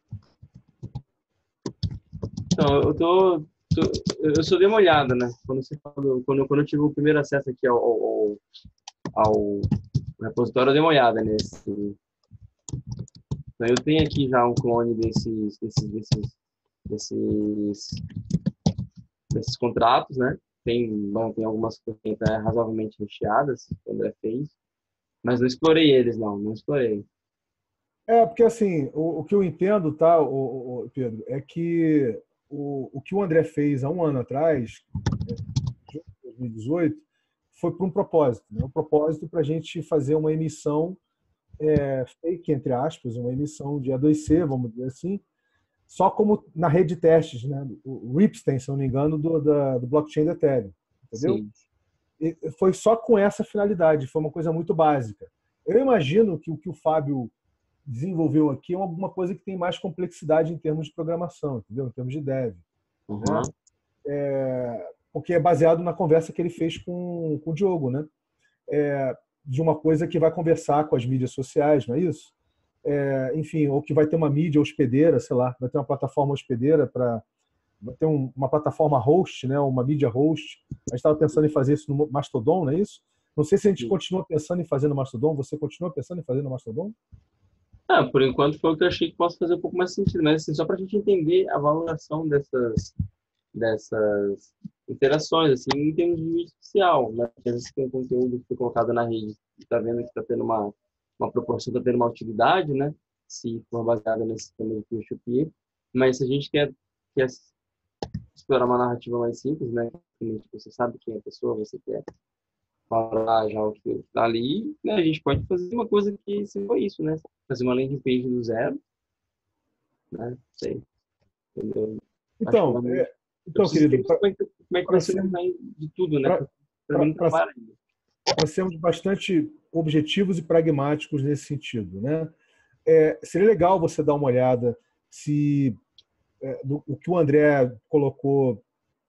D: Então, eu tô, tô, eu só dei uma olhada, né? Quando você falou, quando, quando eu tive o primeiro acesso aqui ao, ao, ao repositório, eu dei uma olhada nesse. Então, eu tenho aqui já um clone desses, desses, desses, desses, desses contratos, né? Tem, bom, tem algumas coisas razoavelmente recheadas que o André fez, mas não explorei eles, não, não explorei.
A: É, porque assim, o, o que eu entendo, tá, o, o Pedro, é que o, o que o André fez há um ano atrás, em dois mil e dezoito, foi por um propósito. Né? Um propósito para a gente fazer uma emissão é, fake, entre aspas, uma emissão de E dois C, vamos dizer assim, só como na rede de testes, né? O Ripstein, se não me engano, do, da, do blockchain do Ethereum. Entendeu?
D: Sim.
A: E foi só com essa finalidade, foi uma coisa muito básica. Eu imagino que o que o Fábio desenvolveu aqui é alguma coisa que tem mais complexidade em termos de programação, entendeu? Em termos de dev.
D: Uhum.
A: Né? É, porque é baseado na conversa que ele fez com, com o Diogo, né? É, de uma coisa que vai conversar com as mídias sociais, não é isso? É, enfim, ou que vai ter uma mídia hospedeira, sei lá, vai ter uma plataforma hospedeira para vai ter um, uma plataforma host, né? Uma mídia host. A gente estava pensando em fazer isso no Mastodon, não é isso? Não sei se a gente Sim. continua pensando em fazer no Mastodon. Você continua pensando em fazer no Mastodon?
D: Ah, por enquanto foi o que eu achei que possa fazer um pouco mais sentido, mas assim, só para a gente entender a valoração dessas, dessas interações, assim, em termos de mídia social, né? Porque às vezes tem um conteúdo que foi colocado na rede e está vendo que está tendo uma, uma proporção, está tendo uma utilidade, né? Se for baseada nesse sistema de peer-to-peer, mas se a gente quer, quer explorar uma narrativa mais simples, né? Você sabe quem é a pessoa, você quer falar já o que está ali, né? A gente pode fazer uma coisa que se for isso, né? Fazer uma landing page do zero, né? Sei. Entendeu?
A: Então,
D: que
A: é, então querido,
D: pra, como, é que, como é que vai ser o design de tudo, né? Para mim,
A: para sermos bastante objetivos e pragmáticos nesse sentido, né? É, seria legal você dar uma olhada se é, do, o que o André colocou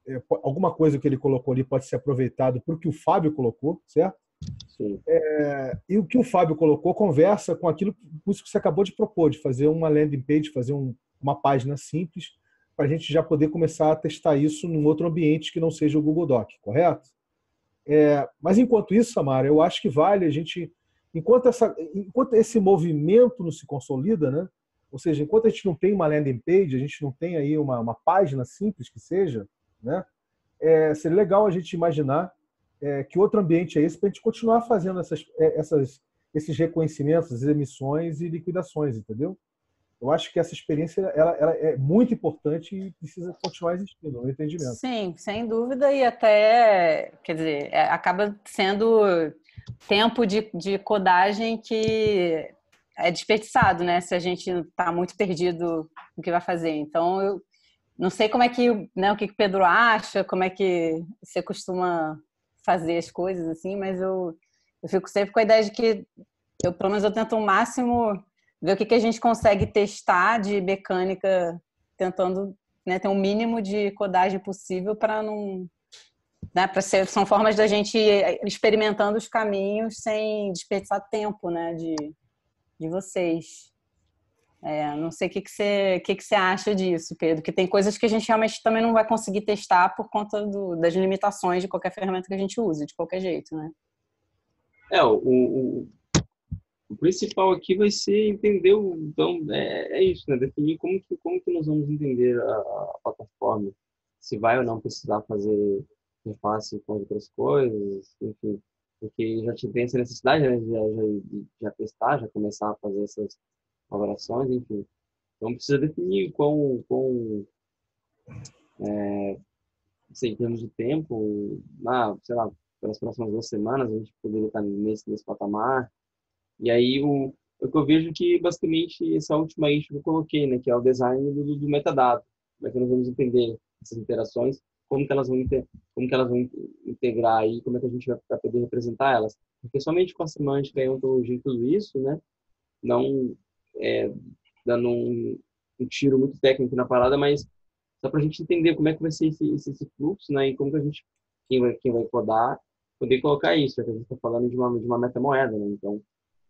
A: é, alguma coisa que ele colocou ali pode ser aproveitado para o que o Fábio colocou, certo?
D: Sim.
A: É, e o que o Fábio colocou conversa com aquilo com isso que você acabou de propor, de fazer uma landing page, fazer um, uma página simples, para a gente já poder começar a testar isso num outro ambiente que não seja o Google Doc, correto? É, mas enquanto isso, Samara, eu acho que vale a gente, enquanto, essa, enquanto esse movimento não se consolida, né? Ou seja, enquanto a gente não tem uma landing page, a gente não tem aí uma, uma página simples que seja, né? É, seria legal a gente imaginar é, que outro ambiente é esse para a gente continuar fazendo essas, essas, esses reconhecimentos, essas emissões e liquidações, entendeu? Eu acho que essa experiência ela, ela é muito importante e precisa continuar existindo, no meu entendimento.
C: Sim, sem dúvida, e até, quer dizer, é, acaba sendo tempo de, de codagem que é desperdiçado, né? Se a gente está muito perdido no que vai fazer. Então, eu não sei como é que, né, o que o Pedro acha, como é que você costuma fazer as coisas, assim, mas eu, eu fico sempre com a ideia de que, eu, pelo menos eu tento o máximo ver o que, que a gente consegue testar de mecânica, tentando, né, ter um mínimo de codagem possível para não... Né, para ser, são formas da gente ir experimentando os caminhos sem desperdiçar tempo, né, de, de vocês. É, não sei o que, que, você, o que, que você acha disso, Pedro, que tem coisas que a gente realmente também não vai conseguir testar por conta do, das limitações de qualquer ferramenta que a gente use, de qualquer jeito, né?
D: É, o, o, o principal aqui vai ser entender, o, então, é, é isso, né? Definir como que, como que nós vamos entender a, a plataforma, se vai ou não precisar fazer interface com outras coisas, enfim, porque já tem essa necessidade, né, de já, já, já testar, já começar a fazer essas avaliações, enfim. Então precisa definir qual, qual é, assim, em termos de tempo, ah, sei lá, pelas próximas duas semanas a gente poderia estar nesse, nesse patamar. E aí o, o que eu vejo que basicamente essa última issue que eu coloquei, né, que é o design do, do metadado. Como é que nós vamos entender essas interações, como que elas vão, inter, como que elas vão integrar aí, como é que a gente vai, vai poder representar elas. Porque somente com a semântica e a ontologia e tudo isso, né, não é, dando um, um tiro muito técnico na parada, mas só para a gente entender como é que vai ser esse, esse, esse fluxo, né, e como que a gente, quem vai, quem vai codar, poder colocar isso, porque a gente está falando de uma, de uma metamoeda, né, então,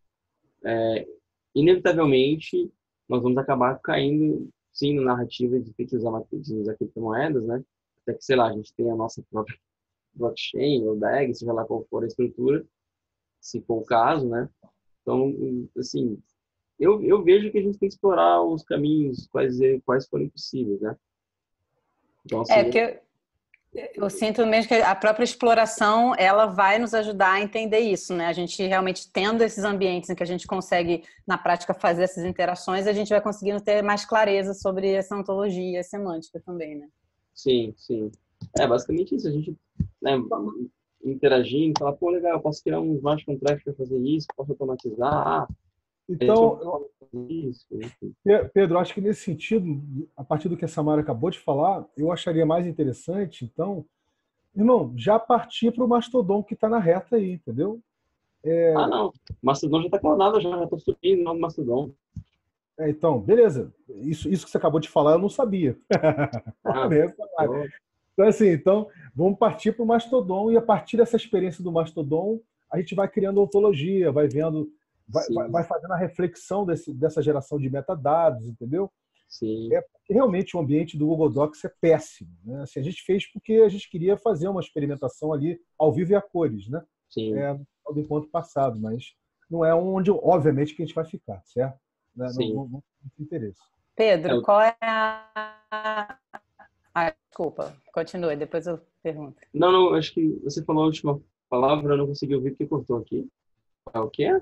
D: é, inevitavelmente, nós vamos acabar caindo, sim, na narrativa de ter que usar, de usar criptomoedas, né, até que, sei lá, a gente tem a nossa própria blockchain, ou D E G, seja lá qual for a estrutura, se for o caso, né, então, assim, eu, eu vejo que a gente tem que explorar os caminhos, quais, quais forem possíveis, né? Então, assim,
C: é, porque eu, eu sinto mesmo que a própria exploração, ela vai nos ajudar a entender isso, né? A gente realmente tendo esses ambientes em que a gente consegue, na prática, fazer essas interações, a gente vai conseguindo ter mais clareza sobre essa ontologia, a semântica também, né?
D: Sim, sim. É, basicamente isso, a gente, né, interagindo, falar, pô, legal, eu posso criar um smart contract para fazer isso, posso automatizar, ah,
A: então, Pedro, acho que nesse sentido, a partir do que a Samara acabou de falar, eu acharia mais interessante, então, irmão, já partir para o Mastodon que está na reta aí, entendeu?
D: É... Ah, não. O Mastodon já está clonado, já estou subindo no Mastodon.
A: É, então, beleza. Isso, isso que você acabou de falar, eu não sabia. Ah, então, assim, então, vamos partir para o Mastodon e a partir dessa experiência do Mastodon, a gente vai criando ontologia, vai vendo... Vai, vai, vai fazendo a reflexão desse, dessa geração de metadados, entendeu?
D: Sim.
A: É, realmente o ambiente do Google Docs é péssimo, né? Assim, a gente fez porque a gente queria fazer uma experimentação ali ao vivo e a cores, né?
D: Sim.
A: É, do encontro passado, mas não é onde, obviamente, que a gente vai ficar, certo? Né?
D: Sim.
A: Não, não, não tem interesse.
C: Pedro, eu... qual é a... Ah, desculpa, continue, depois eu pergunto.
D: Não, não, acho que você falou a última palavra, eu não consegui ouvir porque cortou aqui. É o quê?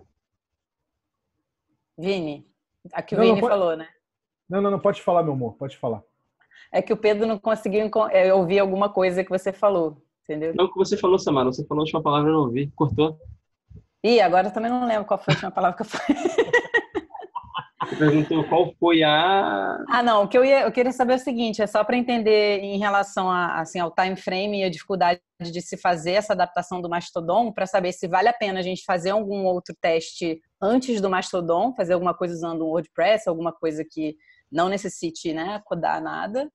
C: Vini, a que o
A: não,
C: Vini
A: não,
C: falou, né?
A: Não, não, não, pode falar, meu amor, pode falar.
C: É que o Pedro não conseguiu ouvir alguma coisa que você falou, entendeu?
D: Não, o que você falou, Samara, você falou a última palavra, eu não ouvi, cortou.
C: Ih, agora eu também não lembro qual foi a última palavra que eu falei.
D: Você perguntou qual foi a...
C: Ah, não, o que eu, ia, eu queria saber é o seguinte, é só para entender em relação a, assim, ao time frame e a dificuldade de se fazer essa adaptação do Mastodon, para saber se vale a pena a gente fazer algum outro teste antes do Mastodon, fazer alguma coisa usando um WordPress, alguma coisa que não necessite, né, codar nada,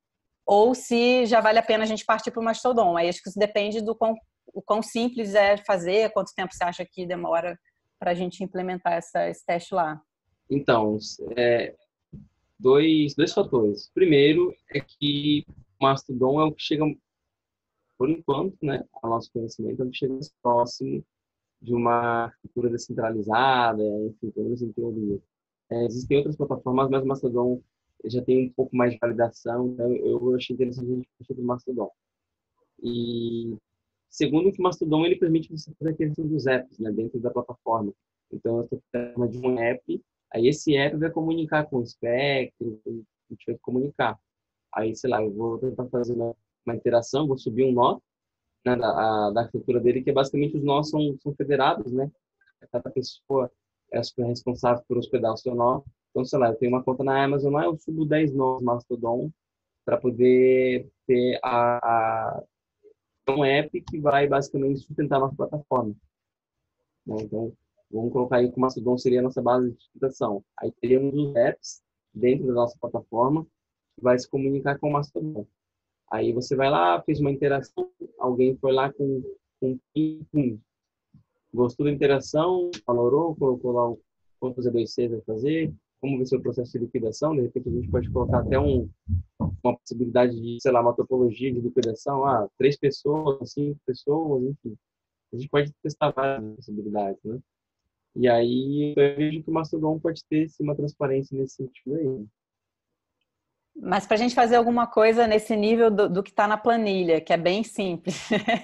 C: ou se já vale a pena a gente partir para o Mastodon. Aí acho que isso depende do quão, o quão simples é fazer, quanto tempo você acha que demora para a gente implementar essa, esse teste lá.
D: Então, é, dois, dois fatores. Primeiro é que o Mastodon é o que chega, por enquanto, né, ao nosso conhecimento, é o que chega mais próximo de uma arquitetura descentralizada, enfim, pelo menos em teoria. É, existem outras plataformas, mas o Mastodon já tem um pouco mais de validação, então eu achei interessante a gente partir do Mastodon. E segundo que o Mastodon ele permite você fazer a questão dos apps, né, dentro da plataforma. Então, eu estou falando de um app, aí esse app vai comunicar com o Spectre, a gente vai comunicar. Aí, sei lá, eu vou tentar fazer uma, uma interação, vou subir um nó, né, da, a, da arquitetura dele, que é basicamente os nós são, são federados, né? Cada pessoa é responsável por hospedar o seu nó. Então, sei lá, eu tenho uma conta na Amazon lá, eu subo dez nós Mastodon para poder ter a, a, um app que vai basicamente sustentar a nossa plataforma. Né? Então, vamos colocar aí que o Mastodon seria a nossa base de sustentação. Aí teríamos os apps dentro da nossa plataforma que vai se comunicar com o Mastodon. Aí você vai lá, fez uma interação, alguém foi lá com, com pum, gostou da interação, valorou, colocou lá o quantos E dois C vai fazer, como vai ser o processo de liquidação, de repente a gente pode colocar até um, uma possibilidade de, sei lá, uma topologia de liquidação, ah, três pessoas, cinco pessoas, enfim. A gente pode testar várias possibilidades, né? E aí eu vejo que o Mastodon pode ter sim, uma transparência nesse sentido aí.
C: Mas para a gente fazer alguma coisa nesse nível do, do que está na planilha, que é bem simples.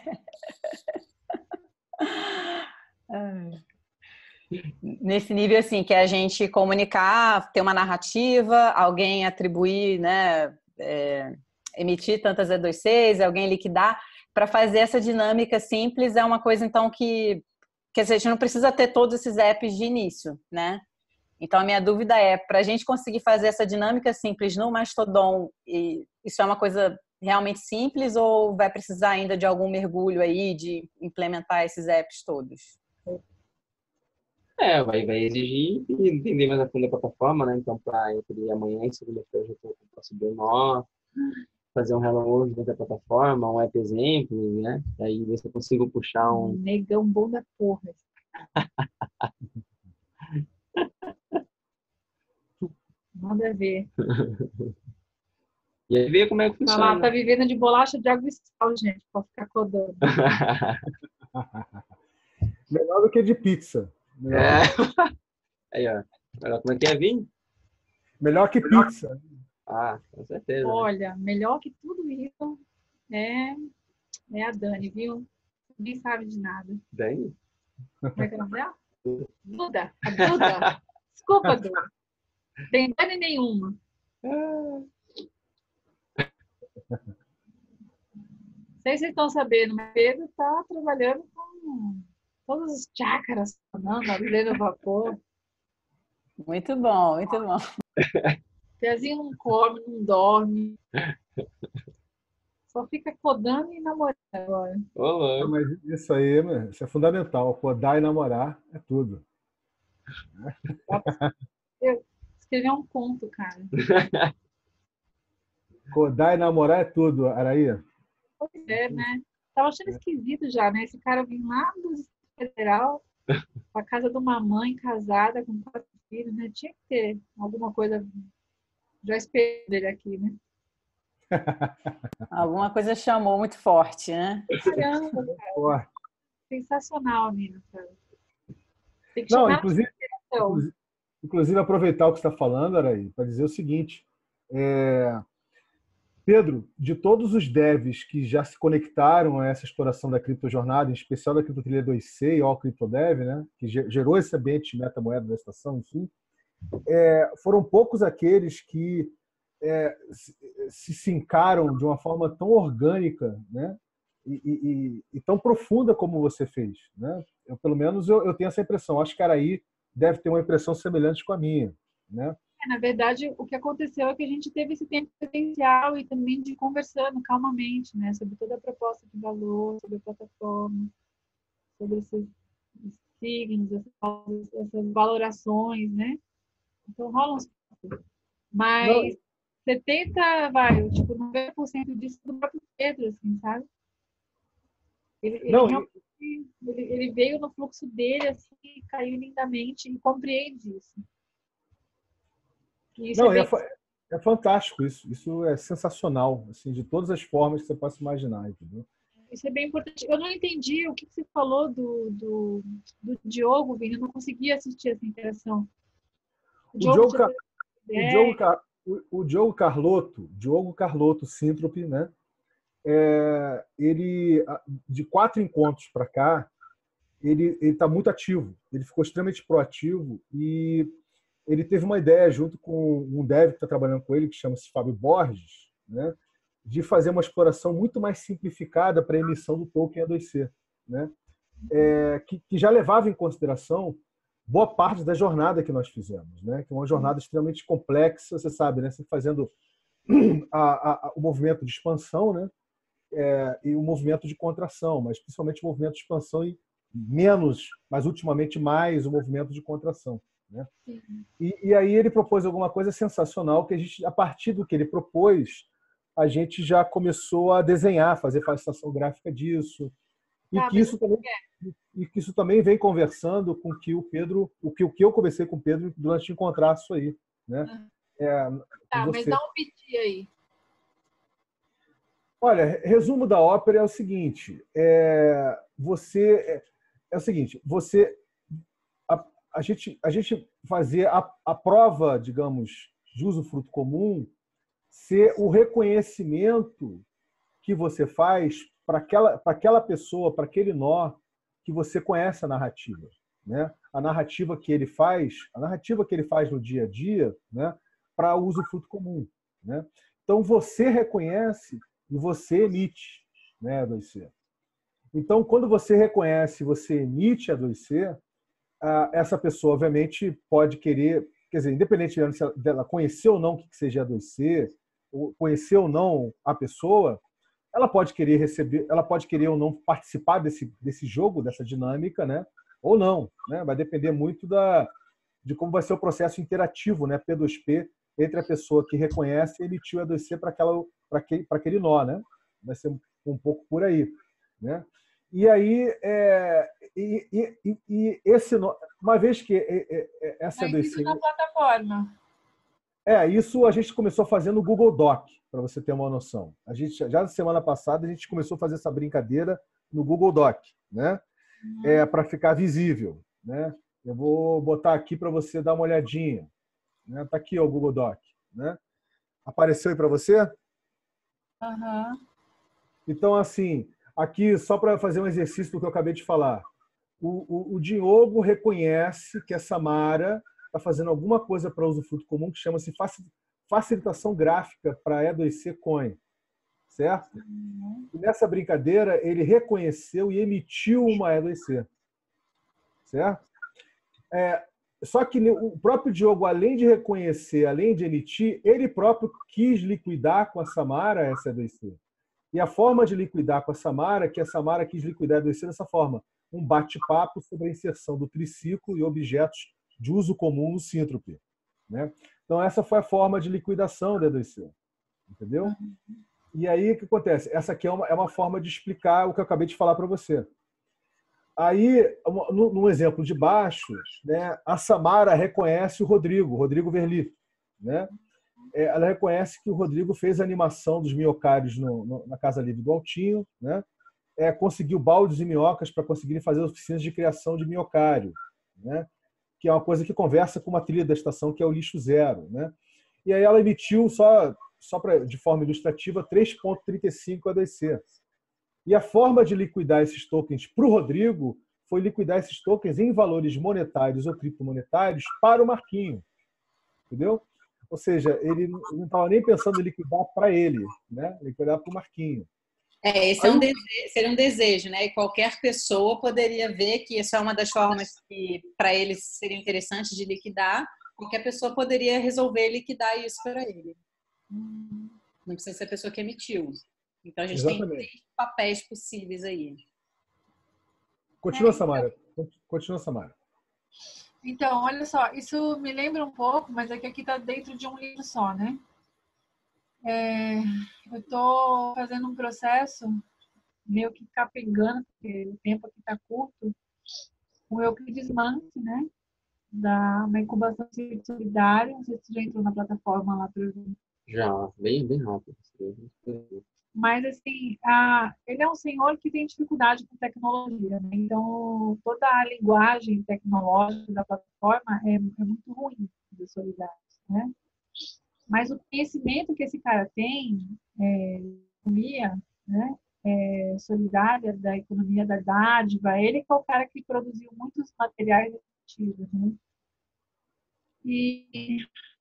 C: Nesse nível, assim, que é a gente comunicar, ter uma narrativa, alguém atribuir, né, é, emitir tantas E dois Cs, alguém liquidar, para fazer essa dinâmica simples é uma coisa, então, que, que a gente não precisa ter todos esses apps de início, né? Então, a minha dúvida é, para a gente conseguir fazer essa dinâmica simples no Mastodon, isso é uma coisa realmente simples ou vai precisar ainda de algum mergulho aí, de implementar esses apps todos?
D: É, vai, vai exigir entender mais a fundo a plataforma, né? Então, para entre amanhã e segunda-feira, eu já estou para subir o nó, fazer um Hello World dentro da plataforma, um app exemplo, né? Aí ver se eu consigo puxar um...
E: Negão bom da porra. Nada a ver.
D: E aí ver como é que
E: Tá
D: funciona.
E: lá, tá vivendo de bolacha de água e sal, gente, pra ficar codando.
A: Melhor do que de pizza. Melhor,
D: É.
A: que...
D: Aí, ó. Agora, como é que é, Vini?
A: Melhor que pizza.
D: Ah, com certeza.
E: Olha, melhor que tudo isso é, é a Dani, viu? Nem sabe de nada.
D: Dani?
E: Como é que é o nome dela? Duda. A Duda. Desculpa, Duda. Tem Dani nenhuma. Não sei se vocês estão sabendo, mas Pedro está trabalhando com todos os chácaras funcionando ali no vapor.
C: Muito bom, muito bom.
E: Pezinho não come, não dorme. Só fica codando e namorando agora.
D: Olá.
A: Não, mas isso aí, meu, isso é fundamental. Codar e namorar é tudo.
E: Eu escrevi um conto, cara.
A: Codar e namorar é tudo, Araí.
E: Pois é, né? Tava achando esquisito já, né? Esse cara vir lá do Distrito Federal, pra casa de uma mãe casada com quatro filhos, né? Tinha que ter alguma coisa. Já esperei dele aqui, né?
C: Alguma coisa chamou muito forte, né?
E: Caramba, cara. Sensacional, menina, cara. Tem que
A: Não,
E: chamar
A: inclusive, inclusive, inclusive, aproveitar o que você está falando, Araí, para dizer o seguinte. É... Pedro, de todos os devs que já se conectaram a essa exploração da criptojornada, em especial da CryptoTrader dois C e o CryptoDev, né, que gerou esse ambiente de metamoeda da estação, enfim, é, foram poucos aqueles que é, se sincaram de uma forma tão orgânica, né, e, e, e tão profunda como você fez. Né? Eu, pelo menos eu, eu tenho essa impressão. Acho que Araí deve ter uma impressão semelhante com a minha. Né?
E: Na verdade, o que aconteceu é que a gente teve esse tempo presencial e também de conversando calmamente, né, sobre toda a proposta de valor, sobre a plataforma, sobre esses signos, essas, essas valorações, né? Então rolam uns... Mas setenta, vai, tipo, noventa por cento disso do próprio Pedro, assim, sabe? Ele, ele,
A: Não,
E: realmente, ele, ele veio no fluxo dele, assim, e caiu lindamente e compreende isso. E isso
A: não,
E: é
A: é,
E: bem...
A: fa- é fantástico isso. Isso é sensacional, assim, de todas as formas que você possa imaginar, entendeu?
E: Isso é bem importante. Eu não entendi o que você falou do, do, do Diogo, Vini. Eu não consegui assistir essa interação. O
A: O
E: Diogo
A: Diogo,
E: tinha
A: Ca- o
E: ideia.
A: Diogo, Ca- o, o Diogo Carlotto, Diogo Carlotto Síntrope, né? É, ele, a- de quatro encontros para cá, ele está muito ativo. Ele ficou extremamente proativo e ele teve uma ideia junto com um dev que está trabalhando com ele, que chama-se Fábio Borges, né? De fazer uma exploração muito mais simplificada para a emissão do token E dois C, né? É, que, que já levava em consideração boa parte da jornada que nós fizemos, né? Que é uma jornada extremamente complexa, você sabe, né? Você fazendo a, a, o movimento de expansão, né? É, e o movimento de contração, mas principalmente o movimento de expansão e menos, mas ultimamente mais o movimento de contração, né? E, e aí ele propôs alguma coisa sensacional que a gente, a partir do que ele propôs, a gente já começou a desenhar, fazer facilitação gráfica disso, e
E: Tá,
A: que
E: mas
A: isso também e que isso também vem conversando com que o Pedro, o que o que eu conversei com o Pedro durante o encontraço aí, né? É, com
E: tá, mas
A: você.
E: dá um piti aí.
A: Olha, resumo da ópera é o seguinte: é, você é, é o seguinte, você a, a gente a gente fazer a, a prova, digamos, de usufruto comum ser o reconhecimento que você faz para aquela para aquela pessoa, para aquele nó que você conhece a narrativa, né? A narrativa que ele faz, a narrativa que ele faz no dia a dia, né? Para o usufruto comum, né? Então você reconhece e você emite, né, A dois C. Então, quando você reconhece, você emite A dois C, essa pessoa, obviamente, pode querer, quer dizer, independente dela conhecer ou não o que seja A dois C, ou conhecer ou não a pessoa, ela pode querer receber, ela pode querer ou não participar desse, desse jogo, dessa dinâmica, né? Ou não, né? Vai depender muito da, de como vai ser o processo interativo, né? P dois P, entre a pessoa que reconhece e emitiu A dois C para aquela para aquele, aquele nó, né? Vai ser um, um pouco por aí, né? E aí, é, e, e, e esse nó, uma vez que essa
E: Mas
A: A dois
E: isso
A: C...
E: na plataforma.
A: É, isso a gente começou a fazer no Google Doc, para você ter uma noção. A gente, já na semana passada, a gente começou a fazer essa brincadeira no Google Doc, né? É, para ficar visível, né? Eu vou botar aqui para você dar uma olhadinha. Né? Tá aqui ó, o Google Doc, né? Apareceu aí para você?
E: Uhum.
A: Então, assim, aqui, só para fazer um exercício do que eu acabei de falar. O, o, o Diogo reconhece que a Samara está fazendo alguma coisa para usufruto comum que chama-se facilitação gráfica para E dois C Coin, certo? Uhum. E nessa brincadeira, ele reconheceu e emitiu uma E dois C, certo? É, só que o próprio Diogo, além de reconhecer, além de emitir, ele próprio quis liquidar com a Samara essa E dois C. E a forma de liquidar com a Samara, que a Samara quis liquidar a E dois C dessa forma, um bate-papo sobre a inserção do triciclo e objetos de uso comum no Síntrope, né? Então, essa foi a forma de liquidação da E dois C. Entendeu? Uhum. E aí, o que acontece? Essa aqui é uma, é uma forma de explicar o que eu acabei de falar para você. Aí, num exemplo de baixo, né, a Samara reconhece o Rodrigo, Rodrigo Verli, né? Ela reconhece que o Rodrigo fez a animação dos minhocários no, no, na Casa Livre do Altinho, né? É, conseguiu baldes e minhocas para conseguir fazer oficinas de criação de minhocário, né? Que é uma coisa que conversa com uma trilha da estação, que é o lixo zero, né? E aí ela emitiu, só, só pra, de forma ilustrativa, três vírgula trinta e cinco A dois C. E a forma de liquidar esses tokens para o Rodrigo foi liquidar esses tokens em valores monetários ou criptomonetários para o Marquinho. Entendeu? Ou seja, ele não estava nem pensando em liquidar para ele, né? Liquidar para o Marquinho.
C: É, esse é um desejo, seria um desejo, né? E qualquer pessoa poderia ver que isso é uma das formas que, para eles, seria interessante de liquidar. Qualquer pessoa poderia resolver liquidar isso para ele. Não precisa ser a pessoa que emitiu. Então, a gente Exatamente. Tem três papéis possíveis aí.
A: Continua, é, então... Samara. Continua, Samara.
E: Então, olha só, isso me lembra um pouco, mas é que aqui está dentro de um livro só, né? É, eu estou fazendo um processo meio que capengando, porque o tempo aqui está curto, o Euclides Mance, né? Da uma incubação solidária. Não sei se você já entrou na plataforma lá para ver.
D: Já, bem, bem rápido.
E: Mas, assim, a, ele é um senhor que tem dificuldade com tecnologia, né? Então, toda a linguagem tecnológica da plataforma é, é muito ruim dos solidários, né? Mas o conhecimento que esse cara tem, é, economia, né? É, solidária, da economia da dádiva, ele que é o cara que produziu muitos materiais efetivos, né? E,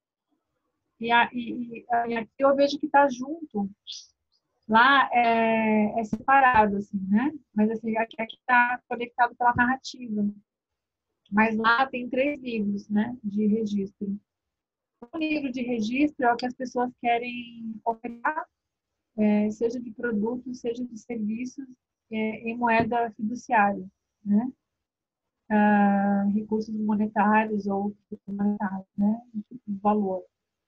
E: e, a, e, e aqui eu vejo que está junto. Lá é, é separado, assim, né? Mas assim, aqui está conectado pela narrativa. Mas lá tem três livros, né? De registro. O livro de registro é o que as pessoas querem ofertar, é, seja de produtos, seja de serviços, é, em moeda fiduciária, né? Ah, recursos monetários ou monetários, né? Valor.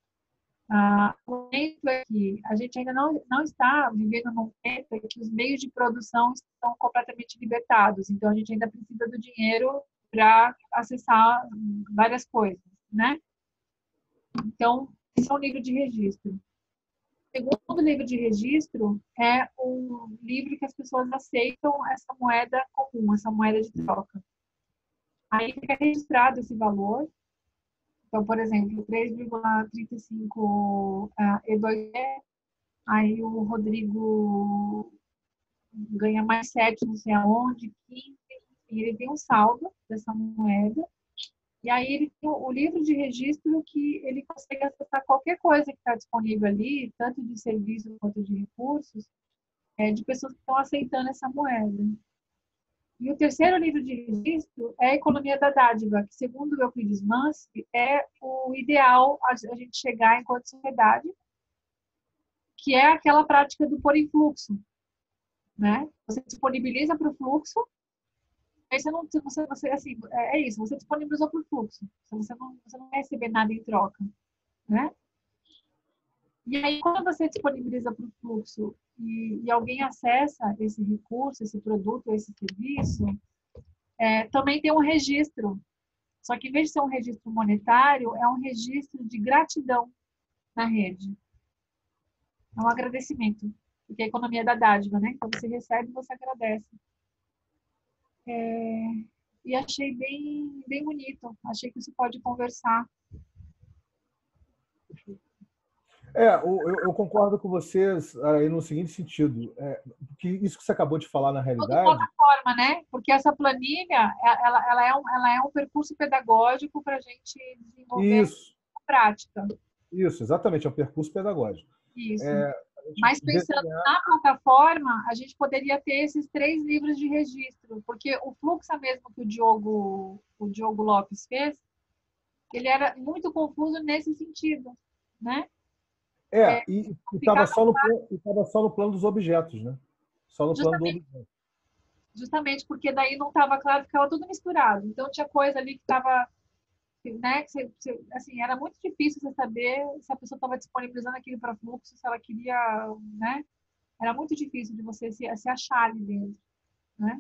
E: Ah, o momento é que a gente ainda não, não está vivendo num momento em que os meios de produção estão completamente libertados. Então, a gente ainda precisa do dinheiro para acessar várias coisas, né? Então, esse é um livro de registro. O segundo livro de registro é um livro que as pessoas aceitam essa moeda comum, essa moeda de troca. Aí fica registrado esse valor. Então, por exemplo, três vírgula trinta e cinco uh, E dois E, aí o Rodrigo ganha mais sete, não sei aonde, quinze, enfim, ele tem um saldo dessa moeda, e aí ele tem o livro de registro que ele consegue acessar qualquer coisa que está disponível ali, tanto de serviços quanto de recursos, é, de pessoas que estão aceitando essa moeda. E o terceiro livro de registro é a Economia da Dádiva, que, segundo o Euclides Mance, é o ideal a gente chegar enquanto sociedade, que é aquela prática do pôr em fluxo, né? Você disponibiliza para o fluxo, aí você não, você, você, assim, é isso, você disponibilizou para o fluxo, você não, você não vai receber nada em troca, né? E aí, quando você disponibiliza para o fluxo e, e alguém acessa esse recurso, esse produto, esse serviço, é, também tem um registro. Só que, em vez de ser um registro monetário, é um registro de gratidão na rede. É um agradecimento. Porque é a economia da dádiva, né? Então, você recebe e você agradece. É, e achei bem, bem bonito. Achei que isso pode conversar.
A: É, eu, eu concordo com vocês aí no seguinte sentido, é, que isso que você acabou de falar na realidade...
E: Toda plataforma, né? Porque essa planilha, ela, ela, é, um, ela é um percurso pedagógico para a gente desenvolver
A: isso.
E: a prática.
A: Isso, exatamente, é um percurso pedagógico.
E: Isso.
A: É,
E: Mas pensando desenhar... na plataforma, a gente poderia ter esses três livros de registro, porque o fluxo mesmo que o Diogo, o Diogo Lopes fez, ele era muito confuso nesse sentido, né?
A: É, é e estava só, no, só no plano dos objetos, né? Só no plano do objeto.
E: Justamente porque daí não estava claro, ficava tudo misturado. Então tinha coisa ali que estava, né? Que você, você, assim, era muito difícil você saber se a pessoa estava disponibilizando aquilo para fluxo, se ela queria, né? Era muito difícil de você se, se achar ali dentro, né?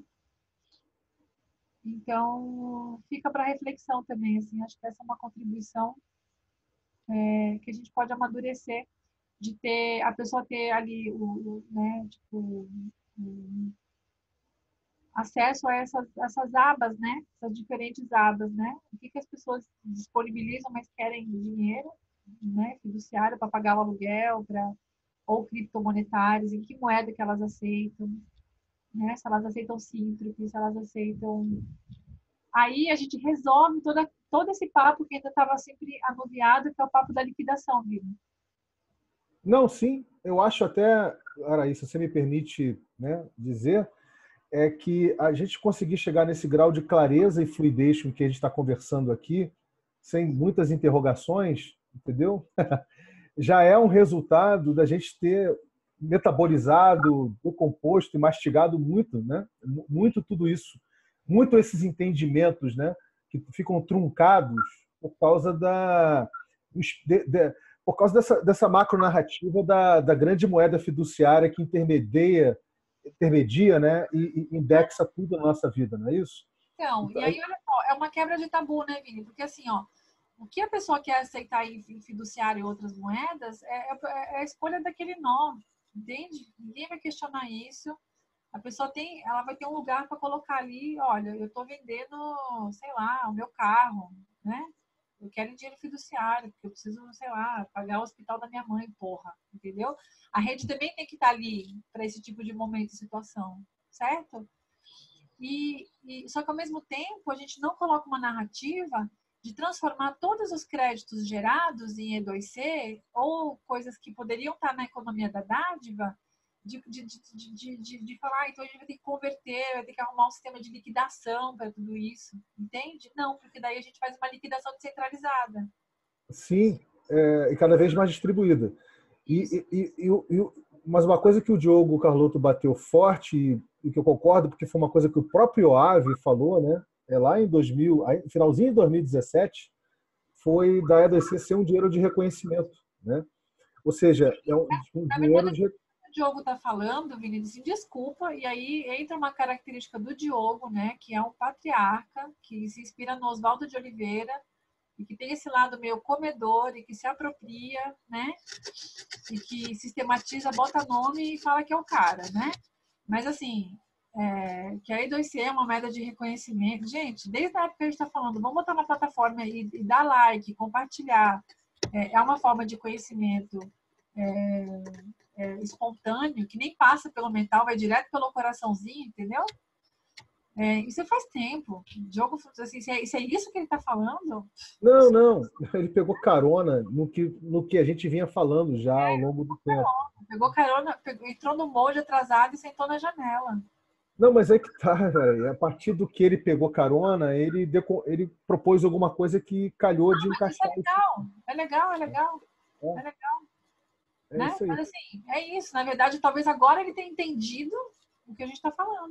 E: Então fica para reflexão também, assim. Acho que essa é uma contribuição é, que a gente pode amadurecer, de ter a pessoa ter ali o, o né, tipo, o, acesso a essas, essas abas, né, essas diferentes abas, né, o que, que as pessoas disponibilizam, mas querem dinheiro, né, fiduciário para pagar o aluguel, para ou criptomonetários, em que moeda que elas aceitam, né, se elas aceitam Síntrope, se elas aceitam... Aí a gente resolve toda, todo esse papo que ainda estava sempre anuviado, que é o papo da liquidação, viu?
A: Não, sim, eu acho até, Araíssa, se você me permite, né, dizer, é que a gente conseguir chegar nesse grau de clareza e fluidez com que a gente está conversando aqui, sem muitas interrogações, entendeu? Já é um resultado da gente ter metabolizado, decomposto e mastigado muito, né? Muito tudo isso, muito esses entendimentos, né, que ficam truncados por causa da... De, de, por causa dessa, dessa macronarrativa da, da grande moeda fiduciária que intermedia, intermedia, né, e, e indexa tudo na nossa vida, não é isso?
E: Então,
A: Então,
E: e aí, olha só, é uma quebra de tabu, né, Vini? Porque assim, ó, o que a pessoa quer aceitar em fiduciário e outras moedas é, é, é a escolha daquele nó, entende? Ninguém vai questionar isso. A pessoa tem, ela vai ter um lugar para colocar ali, olha, eu estou vendendo, sei lá, o meu carro, né? Eu quero dinheiro fiduciário, porque eu preciso, sei lá, pagar o hospital da minha mãe, porra, entendeu? A rede também tem que estar ali para esse tipo de momento e situação, certo? E, e, só que, ao mesmo tempo, a gente não coloca uma narrativa de transformar todos os créditos gerados em E dois C ou coisas que poderiam estar na economia da dádiva, de, de, de, de, de, de falar, ah, então a gente vai ter que converter, vai ter que arrumar um sistema de liquidação para tudo isso, entende? Não, porque daí a gente faz uma liquidação descentralizada.
A: Sim, é, e cada vez mais distribuída. E, e, e, e, mas uma coisa que o Diogo Carlotto bateu forte, e, e que eu concordo, porque foi uma coisa que o próprio Ave falou, né? É lá em dois mil, finalzinho de dois mil e dezessete, foi da E dois C ser um dinheiro de reconhecimento, né? Ou seja, é um, um dinheiro de...
E: O Diogo está falando, Vinícius, desculpa, e aí entra uma característica do Diogo, né, que é um patriarca, que se inspira no Oswaldo de Oliveira, e que tem esse lado meio comedor, e que se apropria, né, e que sistematiza, bota nome e fala que é o cara, né? Mas, assim, é, que a E dois C é uma moeda de reconhecimento. Gente, desde a época que a gente está falando, vamos botar na plataforma e, e dar like, compartilhar. É, é uma forma de conhecimento é, é, espontâneo, que nem passa pelo mental, vai direto pelo coraçãozinho, entendeu? É, isso faz tempo. Jogo, assim, se, é, se é isso que ele está falando?
A: Não, não. Ele pegou carona no que, no que a gente vinha falando já
E: é,
A: ao longo do tempo.
E: Pegou carona, pegou, entrou no molde atrasado e sentou na janela.
A: Não, mas é que tá, velho. A partir do que ele pegou carona, ele, deco... ele propôs alguma coisa que calhou
E: Não,
A: de
E: mas
A: encaixar.
E: Isso é legal, é legal, é legal. É, é legal.
A: É
E: né?
A: isso aí.
E: Mas assim, é isso. Na verdade, talvez agora ele tenha entendido o que a gente está falando.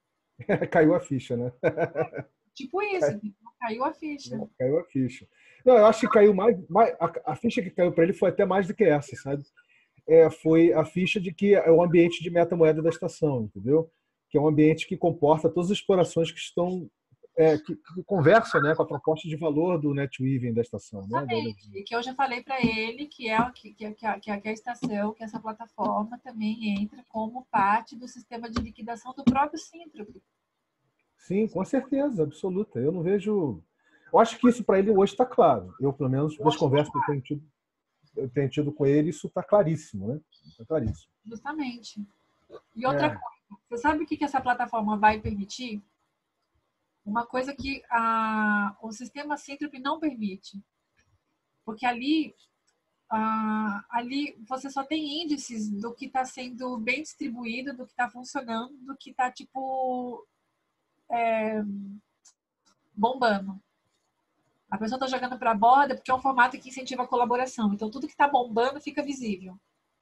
A: Caiu a ficha, né?
E: Tipo isso, caiu a ficha.
A: É, caiu a ficha. Não, eu acho que caiu mais. mais a, a ficha que caiu para ele foi até mais do que essa, sabe? É, foi a ficha de que é o ambiente de metamoeda da estação, entendeu? Que é um ambiente que comporta todas as explorações que estão. É, que, que conversam, né, com a proposta de valor do NetWeaving da estação.
E: Exatamente.
A: Né?
E: E que eu já falei para ele que, é, que, que, que, a, que a estação, que essa plataforma também entra como parte do sistema de liquidação do próprio Síntrope.
A: Sim, com certeza, absoluta. Eu não vejo. Eu acho que isso para ele hoje está claro. Eu, pelo menos, das conversas que eu tenho tido, eu tenho tido com ele, isso está claríssimo, né? Está claríssimo.
E: Justamente. E outra
A: É.
E: coisa, você sabe o que essa plataforma vai permitir? Uma coisa que a, o sistema Síntrope não permite. Porque ali, a, ali você só tem índices do que está sendo bem distribuído, do que está funcionando, do que está, tipo, é, bombando. A pessoa está jogando para a borda porque é um formato que incentiva a colaboração. Então, tudo que está bombando fica visível.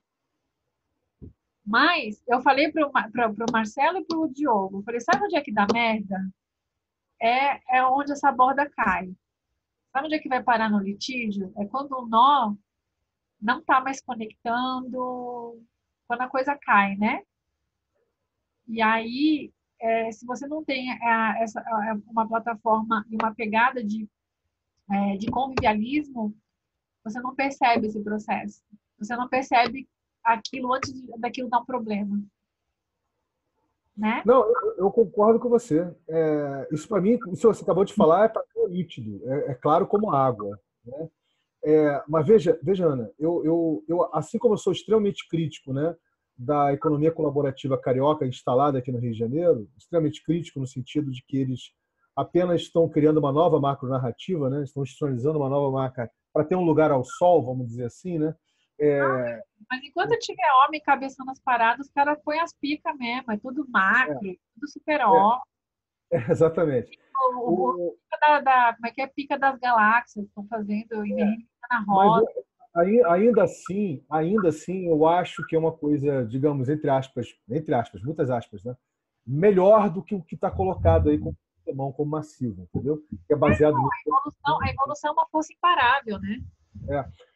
E: Mas, eu falei para o Marcelo e para o Diogo, eu falei, sabe onde é que dá merda? É, é onde essa borda cai. Sabe onde é que vai parar no litígio? É quando o nó não está mais conectando, quando a coisa cai, né? E aí, é, se você não tem é, essa, é, uma plataforma e uma pegada de, é, de convivialismo, você não percebe esse processo. Você não percebe aquilo antes de, daquilo dar um problema. Né?
A: Não, eu, eu concordo com você. É, isso para mim, isso que você acabou de falar, é para mim é nítido, é, é claro como água. Né? É, mas veja, veja, Ana, eu, eu, eu, assim como eu sou extremamente crítico, né, da economia colaborativa carioca instalada aqui no Rio de Janeiro, extremamente crítico no sentido de que eles apenas estão criando uma nova macronarrativa, né, estão institucionalizando uma nova marca para ter um lugar ao sol, vamos dizer assim, né? É...
E: Mas enquanto tiver homem cabeçando as paradas, os caras põem as picas mesmo, é tudo macro, é. tudo super-ó.
A: É. É, exatamente.
E: O, o, o pica da, da, como é que é? Pica das galáxias, estão fazendo é. na roda.
A: Mas, ainda assim, ainda assim, eu acho que é uma coisa, digamos, entre aspas, entre aspas, muitas aspas, né? Melhor do que o que está colocado aí como sistemão, como massivo, entendeu? Que é baseado
E: não, a, evolução, a evolução é uma força imparável, né?
A: É.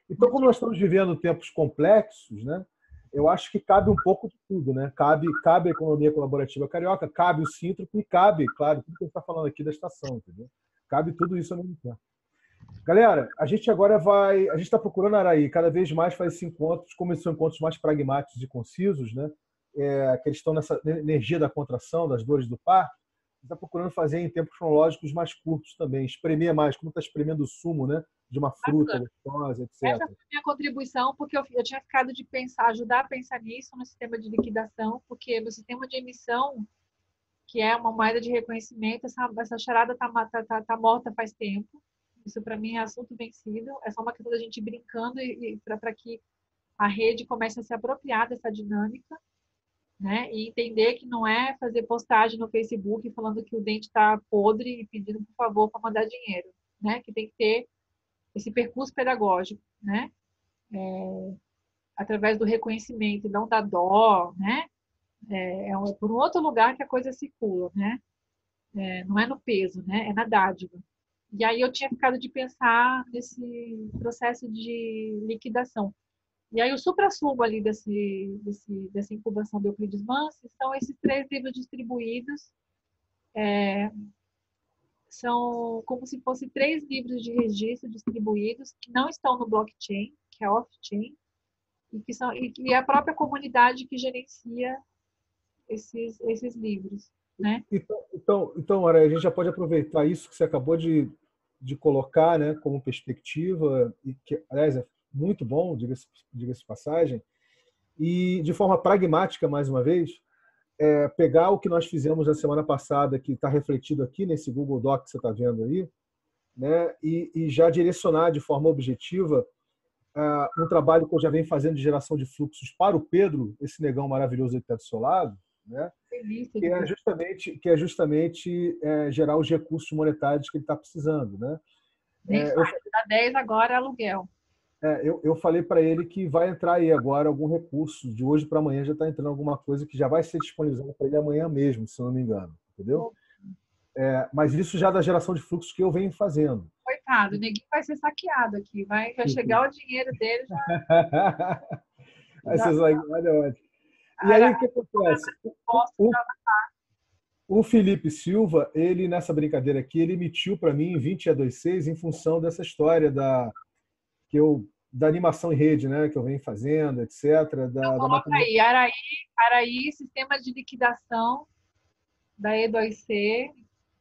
A: Então, como nós estamos vivendo tempos complexos, né, eu acho que cabe um pouco de tudo, né? Cabe, cabe a economia colaborativa carioca, cabe o Síntrope e cabe, claro, tudo que a gente está falando aqui da estação, entendeu? Cabe tudo isso ao mesmo tempo. Galera, a gente agora vai... A gente está procurando, Araí, cada vez mais fazer esses encontros, como esses são encontros mais pragmáticos e concisos, né? É, que eles estão nessa energia da contração, das dores do parto, está procurando fazer em tempos cronológicos mais curtos também, espremer mais, como está espremendo o sumo, né? De uma fruta gostosa, etcétera.
E: Essa foi a minha contribuição, porque eu, eu tinha ficado de pensar, ajudar a pensar nisso no sistema de liquidação, porque no sistema de emissão, que é uma moeda de reconhecimento, essa, essa charada está tá, tá, tá morta faz tempo. Isso, para mim, é assunto vencido. É só uma questão da gente brincando e, e para que a rede comece a se apropriar dessa dinâmica, né? E entender que não é fazer postagem no Facebook falando que o dente está podre e pedindo, por favor, para mandar dinheiro, né? Que tem que ter esse percurso pedagógico, né? É, através do reconhecimento, não da dó, né? É, é um, por um outro lugar que a coisa circula, né? É, não é no peso, né? É na dádiva. E aí eu tinha ficado de pensar nesse processo de liquidação. E aí o suprassumo ali desse, desse, dessa incubação do Euclides Mansi são esses três livros distribuídos. É, são como se fossem três livros de registro distribuídos que não estão no blockchain, que é off-chain, e que são e que é a própria comunidade que gerencia esses, esses livros, né?
A: Então, então, então Ara, a gente já pode aproveitar isso que você acabou de, de colocar, né, como perspectiva, e que, aliás, é muito bom, diga-se diga-se de passagem, e de forma pragmática, mais uma vez, é, pegar o que nós fizemos na semana passada, que está refletido aqui nesse Google Doc que você está vendo aí, né, e, e já direcionar de forma objetiva uh, um trabalho que eu já venho fazendo de geração de fluxos para o Pedro, esse negão maravilhoso que está do seu lado, né, que é justamente, que é justamente é, gerar os recursos monetários que ele está precisando. Né?
E: Nem
A: é,
E: faz, dá dez agora é aluguel.
A: É, eu, eu falei para ele que vai entrar aí agora algum recurso, de hoje para amanhã já está entrando alguma coisa que já vai ser disponibilizada para ele amanhã mesmo, se eu não me engano, entendeu? É, mas isso já da geração de fluxos que eu venho fazendo.
E: Coitado, o neguinho vai ser saqueado aqui, vai, vai chegar o dinheiro dele já.
A: Vai ser olha, ótimo. E aí o que acontece? O, o Felipe Silva, ele nessa brincadeira aqui, ele emitiu para mim vinte a vinte e seis em função dessa história da que eu da animação em rede, né, que eu venho fazendo, etcétera. Da,
E: então,
A: da
E: coloca
A: matemática...
E: aí, Araí, Araí, sistema de liquidação da E dois C.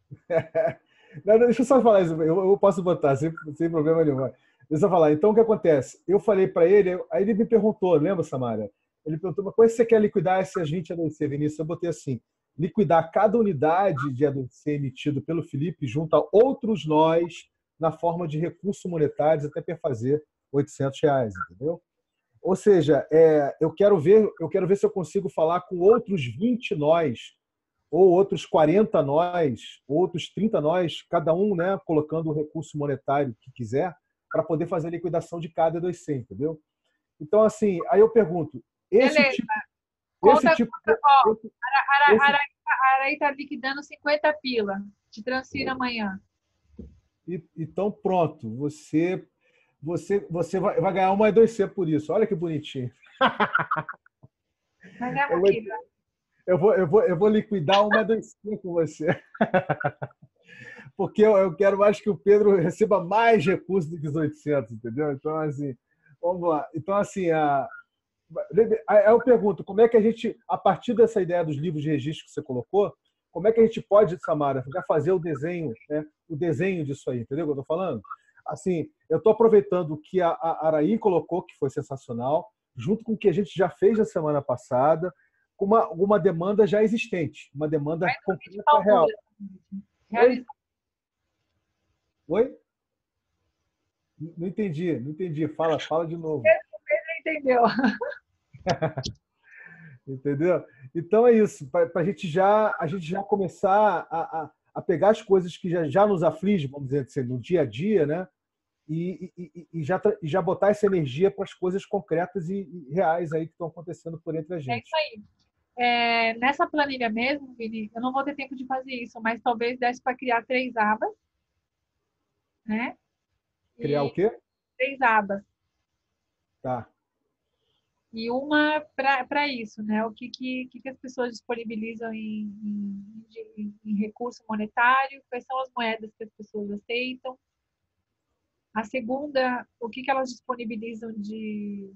A: Não, não, deixa eu só falar isso, eu, eu posso botar, sem, sem problema nenhum. Deixa eu só falar. Então, o que acontece? Eu falei para ele, aí ele me perguntou, lembra, Samara? Ele perguntou, mas como é que você quer liquidar essas vinte E dois C, Vinícius? Eu botei assim, liquidar cada unidade de E dois C emitido pelo Felipe junto a outros nós na forma de recursos monetários até perfazer oitocentos reais, entendeu? Ou seja, é, eu, quero ver, eu quero ver se eu consigo falar com outros vinte nós, ou outros quarenta nós, outros trinta nós, cada um, né, colocando o recurso monetário que quiser, para poder fazer a liquidação de cada E dois C, entendeu? Então, assim, aí eu pergunto, esse
E: Beleza.
A: tipo...
E: Conta,
A: esse tipo
E: conta, ó,
A: esse,
E: Araí, Araí, Araí tá liquidando cinquenta pila. Te transfiro amanhã.
A: E, então, pronto. Você, você, você vai, vai ganhar uma E dois C por isso. Olha que bonitinho.
E: Vai ganhar
A: Eu
E: uma
A: vou,
E: pila.
A: eu, vou, eu, vou, eu vou liquidar uma E dois C com você. Porque eu, eu quero mais que o Pedro receba mais recursos do que os oitocentos, entendeu? Então, assim, vamos lá. Então, assim, a, aí eu pergunto, como é que a gente, a partir dessa ideia dos livros de registro que você colocou, como é que a gente pode, Samara, já fazer o desenho, né? O desenho disso aí, entendeu o que eu estou falando? Assim, eu estou aproveitando o que a, a Araí colocou, que foi sensacional, junto com o que a gente já fez na semana passada, com uma, uma demanda já existente, uma demanda concreta real. Oi? Oi? Não entendi, não entendi. Fala, fala de novo.
E: O Pedro entendeu.
A: Entendeu? Então é isso, para a gente já a gente já começar a, a, a pegar as coisas que já, já nos afligem, vamos dizer assim, no dia a dia, né? E, e, e, já, e já botar essa energia para as coisas concretas e, e reais aí que estão acontecendo por entre a gente.
E: É isso aí. É, nessa planilha mesmo, Vini, eu não vou ter tempo de fazer isso, mas talvez desse para criar três abas, né?
A: Criar
E: E
A: o quê?
E: três abas.
A: Tá.
E: E uma para isso, né? O que, que, que as pessoas disponibilizam em, em, em, em recurso monetário, quais são as moedas que as pessoas aceitam. A segunda, o que, que elas disponibilizam de,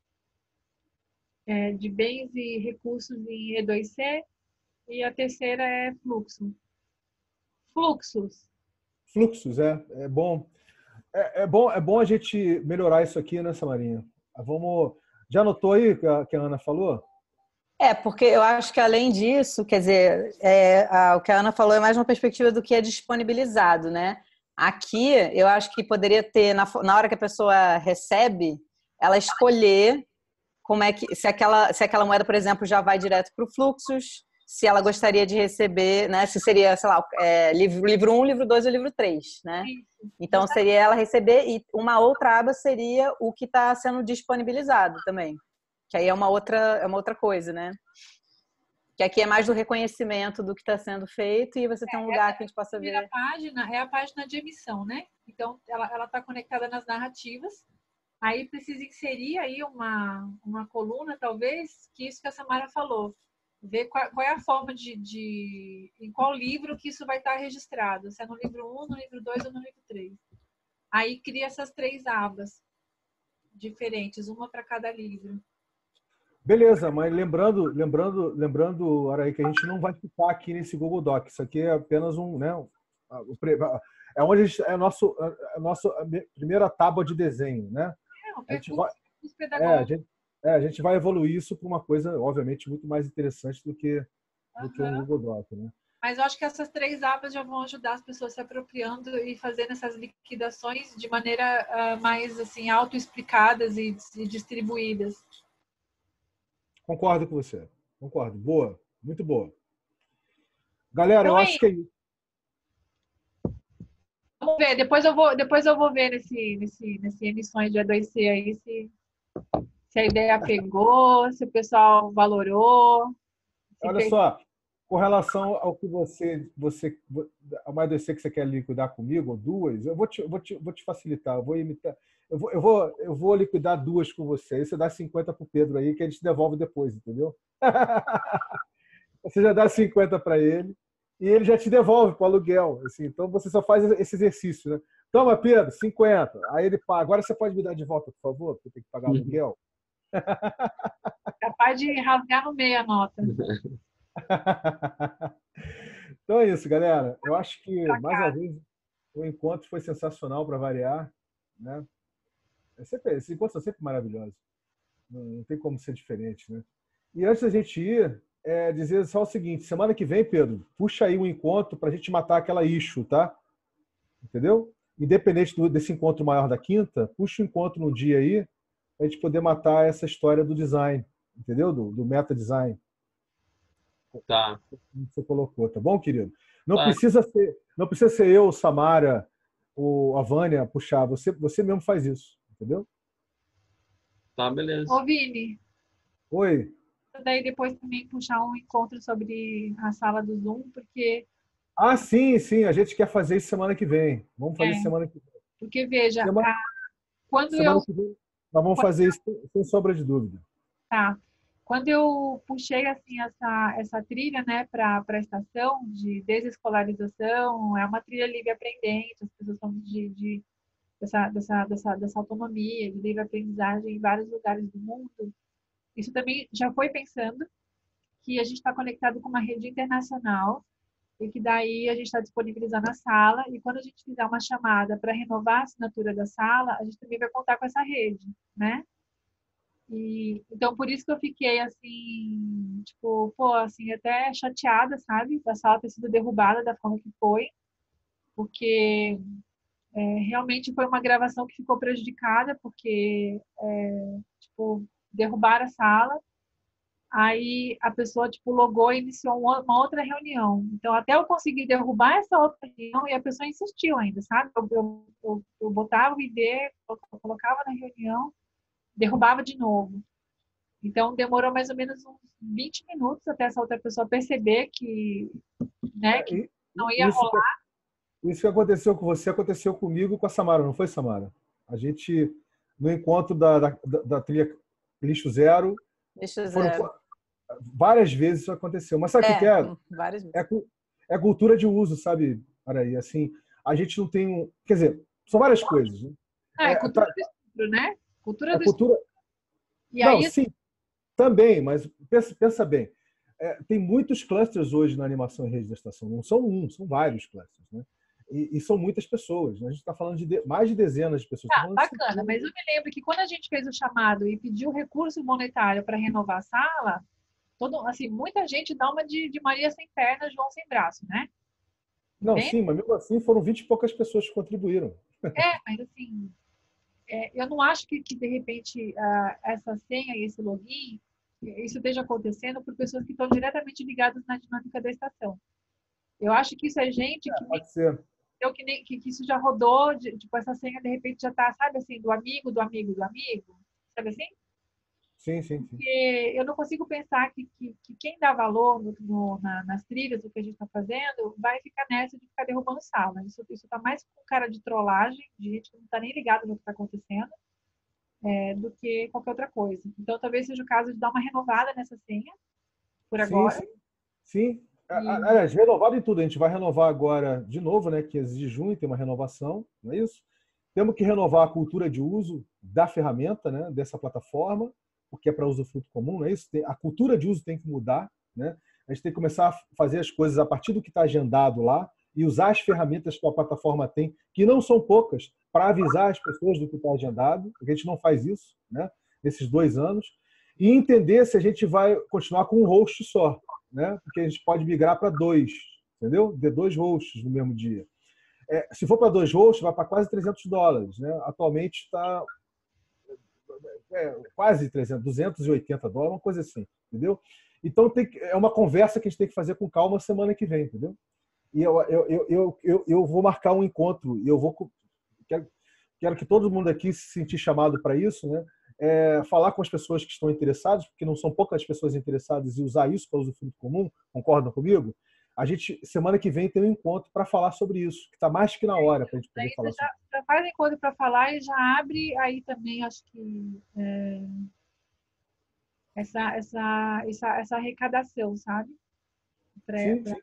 E: é, de bens e recursos em E dois C. E a terceira é fluxo. Fluxos.
A: Fluxos, é, é bom. É, é bom. É bom a gente melhorar isso aqui, né, Samarinha? Vamos. Já anotou aí que a, que a Ana falou?
C: É, porque eu acho que além disso, quer dizer, é, a, o que a Ana falou é mais uma perspectiva do que é disponibilizado, né? Aqui, eu acho que poderia ter, na, na hora que a pessoa recebe, ela escolher como é que, se aquela, se aquela moeda, por exemplo, já vai direto para o fluxos, se ela gostaria de receber, né? Se seria, sei lá, é, livro, livro um, livro dois ou livro três, né? Então, seria ela receber, e uma outra aba seria o que está sendo disponibilizado também. Que aí é uma outra, é uma outra coisa, né? Que aqui é mais do reconhecimento do que está sendo feito e você tem um lugar que a gente possa ver.
E: A página é a página de emissão, né? Então, ela está conectada nas narrativas. Aí precisa inserir aí uma, uma coluna, talvez, que isso que a Samara falou. Ver qual, qual é a forma de, de... em qual livro que isso vai estar registrado. Se é no livro um, no livro dois ou no livro três. Aí cria essas três abas diferentes, uma para cada livro.
A: Beleza, mas lembrando, lembrando, lembrando, Araí, que a gente não vai ficar aqui nesse Google Doc. Isso aqui é apenas um, né? É onde a gente, é a nosso, a nossa primeira tábua de desenho, né?
E: É, um
A: a gente vai,
E: é,
A: a gente, é, a gente vai evoluir isso para uma coisa, obviamente, muito mais interessante do que, do uhum. que um Google Doc, né?
E: Mas eu acho que essas três abas já vão ajudar as pessoas se apropriando e fazendo essas liquidações de maneira uh, mais assim autoexplicadas e, e distribuídas.
A: Concordo com você. Concordo. Boa. Muito boa. Galera, então, eu acho que é isso.
E: Vamos ver. Depois eu vou, depois eu vou ver nesse, nesse, nesse emissões de E dois C aí se, se a ideia pegou, se o pessoal valorou.
A: Olha fez... só, com relação ao que você, você a mais E dois C que você quer liquidar comigo, ou duas, eu vou te, vou te, vou te facilitar. Eu vou imitar. Eu vou, eu, vou, eu vou liquidar duas com você. Aí você dá cinquenta para o Pedro aí, que a gente devolve depois, entendeu? Você já dá cinquenta para ele e ele já te devolve para o aluguel. Assim, então você só faz esse exercício, né? Toma, Pedro, cinquenta. Aí ele paga. Agora você pode me dar de volta, por favor? Porque eu tenho que pagar aluguel.
E: Capaz de rasgar no meio a nota.
A: Então é isso, galera. Eu acho que, mais uma vez, o encontro foi sensacional para variar, né? É sempre, esses encontros são sempre maravilhosos. Não, não tem como ser diferente, né? E antes da gente ir, é dizer só o seguinte: semana que vem, Pedro, puxa aí um encontro para a gente matar aquela issue, tá? Entendeu? Independente do, desse encontro maior da quinta, puxa o um encontro no dia aí para a gente poder matar essa história do design, entendeu? Do, do meta design.
D: Tá.
A: Você colocou, tá bom, querido? Não
D: tá.
A: precisa ser, não precisa ser eu, Samara, ou a Vânia puxar. Você, você mesmo faz isso. Entendeu?
D: Tá, beleza.
E: Ô, Vini.
A: Oi.
E: Daí depois também puxar um encontro sobre a sala do Zoom, porque...
A: Ah, sim, sim. A gente quer fazer isso semana que vem. Vamos fazer
E: é,
A: isso semana que vem.
E: Porque, veja,
A: semana,
E: a... quando
A: semana
E: eu...
A: que vem, nós vamos fazer isso sem sombra de dúvida.
E: Tá. Quando eu puxei, assim, essa, essa trilha, né, para a estação de desescolarização, é uma trilha livre aprendente, as pessoas são de... de Dessa, dessa, dessa, dessa autonomia, de livre aprendizagem em vários lugares do mundo, isso também já foi pensando que a gente está conectado com uma rede internacional e que daí a gente está disponibilizando a sala e quando a gente fizer uma chamada para renovar a assinatura da sala, a gente também vai contar com essa rede, né? E, então, por isso que eu fiquei assim, tipo, pô, assim, até chateada, sabe? Da sala ter sido derrubada da forma que foi, porque... É, realmente foi uma gravação que ficou prejudicada, porque, é, tipo, derrubaram a sala, aí a pessoa, tipo, logou e iniciou uma outra reunião. Então, até eu conseguir derrubar essa outra reunião, e a pessoa insistiu ainda, sabe? Eu, eu, eu, eu botava o I D, eu colocava na reunião, derrubava de novo. Então, demorou mais ou menos uns vinte minutos até essa outra pessoa perceber que, né, que não ia
A: isso,
E: rolar.
A: Isso que aconteceu com você, aconteceu comigo e com a Samara, não foi, Samara? A gente, no encontro da, da, da trilha Lixo Zero.
C: Lixo
A: Foram,
C: Zero.
A: várias vezes isso aconteceu. Mas sabe o
C: É,
A: que que é?
C: várias vezes.
A: É, cu- é cultura de uso, sabe, Araí? Assim, a gente não tem um... Quer dizer, são várias coisas. Né?
E: Ah, é
A: É,
E: cultura
A: tá-
E: do estupro, né? Cultura
A: a
E: do estupro.
A: cultura...
E: E
A: Não,
E: aí,
A: sim, também, mas pensa, pensa bem. É, tem muitos clusters hoje na animação em rede de estação. Não são um, são vários clusters. Né? E, e são muitas pessoas. Né? A gente está falando de, de mais de dezenas de pessoas. Tá
E: ah,
A: falando de
E: bacana,
A: centenas.
E: mas eu me lembro que quando a gente fez o chamado e pediu recurso monetário para renovar a sala, todo, assim, muita gente dá uma de, de Maria sem perna, João sem braço, né?
A: Não,
E: Bem,
A: sim, mas mesmo assim foram vinte e poucas pessoas que contribuíram.
E: é, mas assim, é, eu não acho que, que de repente, ah, essa senha e esse login, isso esteja acontecendo por pessoas que estão diretamente ligadas na dinâmica da estação. Eu acho que isso é gente que nem
A: Pode ser.
E: eu que, nem, que, que isso já rodou, de, tipo, essa senha de repente já tá, sabe assim, do amigo, do amigo, do amigo, sabe assim?
A: Sim, sim, sim.
E: Porque eu não consigo pensar que, que, que quem dá valor no, no, na, nas trilhas, do que a gente está fazendo, vai ficar nessa de ficar derrubando sala. Isso está mais com cara de trollagem, de gente que não está nem ligada no que está acontecendo, é, do que qualquer outra coisa. Então, talvez seja o caso de dar uma renovada nessa senha, por
A: Sim,
E: agora.
A: sim. Sim. A- a-
E: E,
A: Aliás, renovado em tudo. A gente vai renovar agora de novo, né? quinze de junho tem uma renovação, não é isso? Temos que renovar a cultura de uso da ferramenta, né? Dessa plataforma, porque é para usufruto comum, não é isso? Tem- A cultura de uso tem que mudar, né? A gente tem que começar a fazer as coisas a partir do que está agendado lá e usar as ferramentas que a plataforma tem, que não são poucas, para avisar as pessoas do que está agendado, porque a gente não faz isso, né? Nesses dois anos, e entender se a gente vai continuar com um host só, né? Porque a gente pode migrar para dois, entendeu? De dois hosts no mesmo dia. É, se for para dois hosts, vai para quase trezentos dólares, né? Atualmente está é, quase trezentos, duzentos e oitenta dólares, uma coisa assim, entendeu? Então tem que, é uma conversa que a gente tem que fazer com calma semana que vem, entendeu? E eu, eu, eu, eu, eu, eu vou marcar um encontro e eu vou quero, quero que todo mundo aqui se sentir chamado para isso, né? É, falar com as pessoas que estão interessadas, porque não são poucas pessoas interessadas e usar isso para usufruto comum, concordam comigo? A gente, semana que vem, tem um encontro para falar sobre isso, que está mais que na hora para a gente poder
E: aí
A: falar
E: você já,
A: sobre
E: já faz encontro para falar e já abre aí também, acho que, é, essa, essa, essa, essa arrecadação, sabe? Pra,
A: Sim,
E: pra...
A: sim.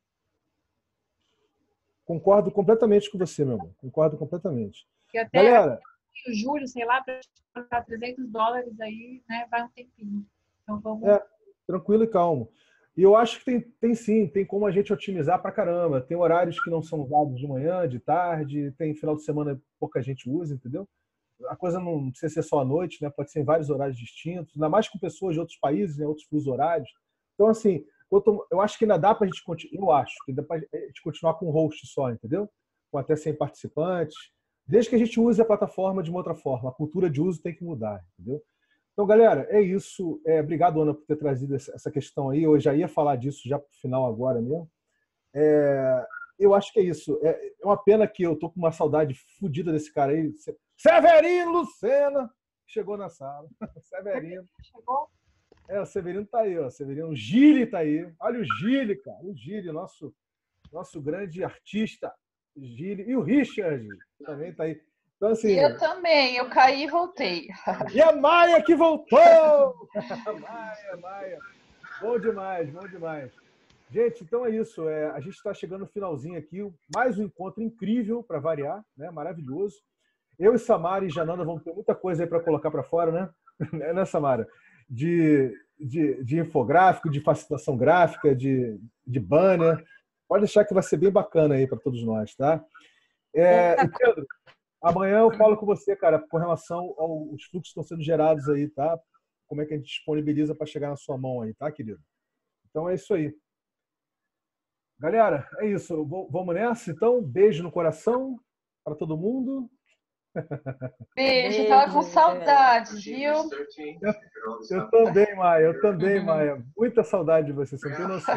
A: Concordo completamente com você, meu amor. Concordo completamente.
E: Que até,
A: Galera,
E: até julho, sei lá, para pagar trezentos dólares aí, né, vai um tempinho. Então vamos.
A: é, tranquilo e calmo. E eu acho que tem, tem sim, tem como a gente otimizar pra caramba. Tem horários que não são usados de manhã, de tarde, tem final de semana pouca gente usa, entendeu? A coisa não precisa ser só à noite, né? Pode ser em vários horários distintos, ainda mais com pessoas de outros países, né? Outros fusos horários. Então, assim, quanto- eu acho que ainda dá para a gente continuar, eu acho que dá para a gente continuar com um host só, entendeu? Com até cem participantes, desde que a gente use a plataforma de uma outra forma. A cultura de uso tem que mudar, entendeu? Então, galera, é isso. É, obrigado, Ana, por ter trazido essa questão aí. Eu já ia falar disso já para o final agora mesmo. É, eu acho que é isso. É, é uma pena que eu tô com uma saudade fodida desse cara aí. Severino Lucena chegou na sala. Severino.
E: Chegou?
A: É, o Severino tá aí, ó. Severino, o Gili tá aí. Olha o Gili, cara. O Gili, nosso, nosso grande artista. Gili. E o Richard também tá aí. Então, assim.
G: E eu também, eu caí e voltei.
A: E a Maia que voltou! Maia, Maia. Bom demais, bom demais. Gente, então é isso. É, a gente está chegando no finalzinho aqui. Mais um encontro incrível para variar, né? Maravilhoso. Eu e Samara e Jananda vamos ter muita coisa aí para colocar para fora, né? né, Samara? De, de, de infográfico, de facilitação gráfica, de, de banner. Pode deixar que vai ser bem bacana aí para todos nós, tá? É, e Pedro, amanhã eu falo com você, cara, com relação aos fluxos que estão sendo gerados aí, tá? Como é que a gente disponibiliza para chegar na sua mão aí, tá, querido? Então é isso aí. Galera, é isso. Vamos nessa? Então, beijo no coração para todo mundo.
G: Beijo, tava com saudades, viu?
A: Eu, eu também, Maia. Eu também, Maia. Muita saudade de você, você não tem noção.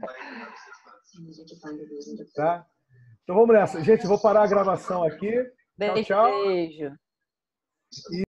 A: Tá? Então vamos nessa. Gente, eu vou parar a gravação aqui. Tchau, tchau.
C: Beijo.
A: E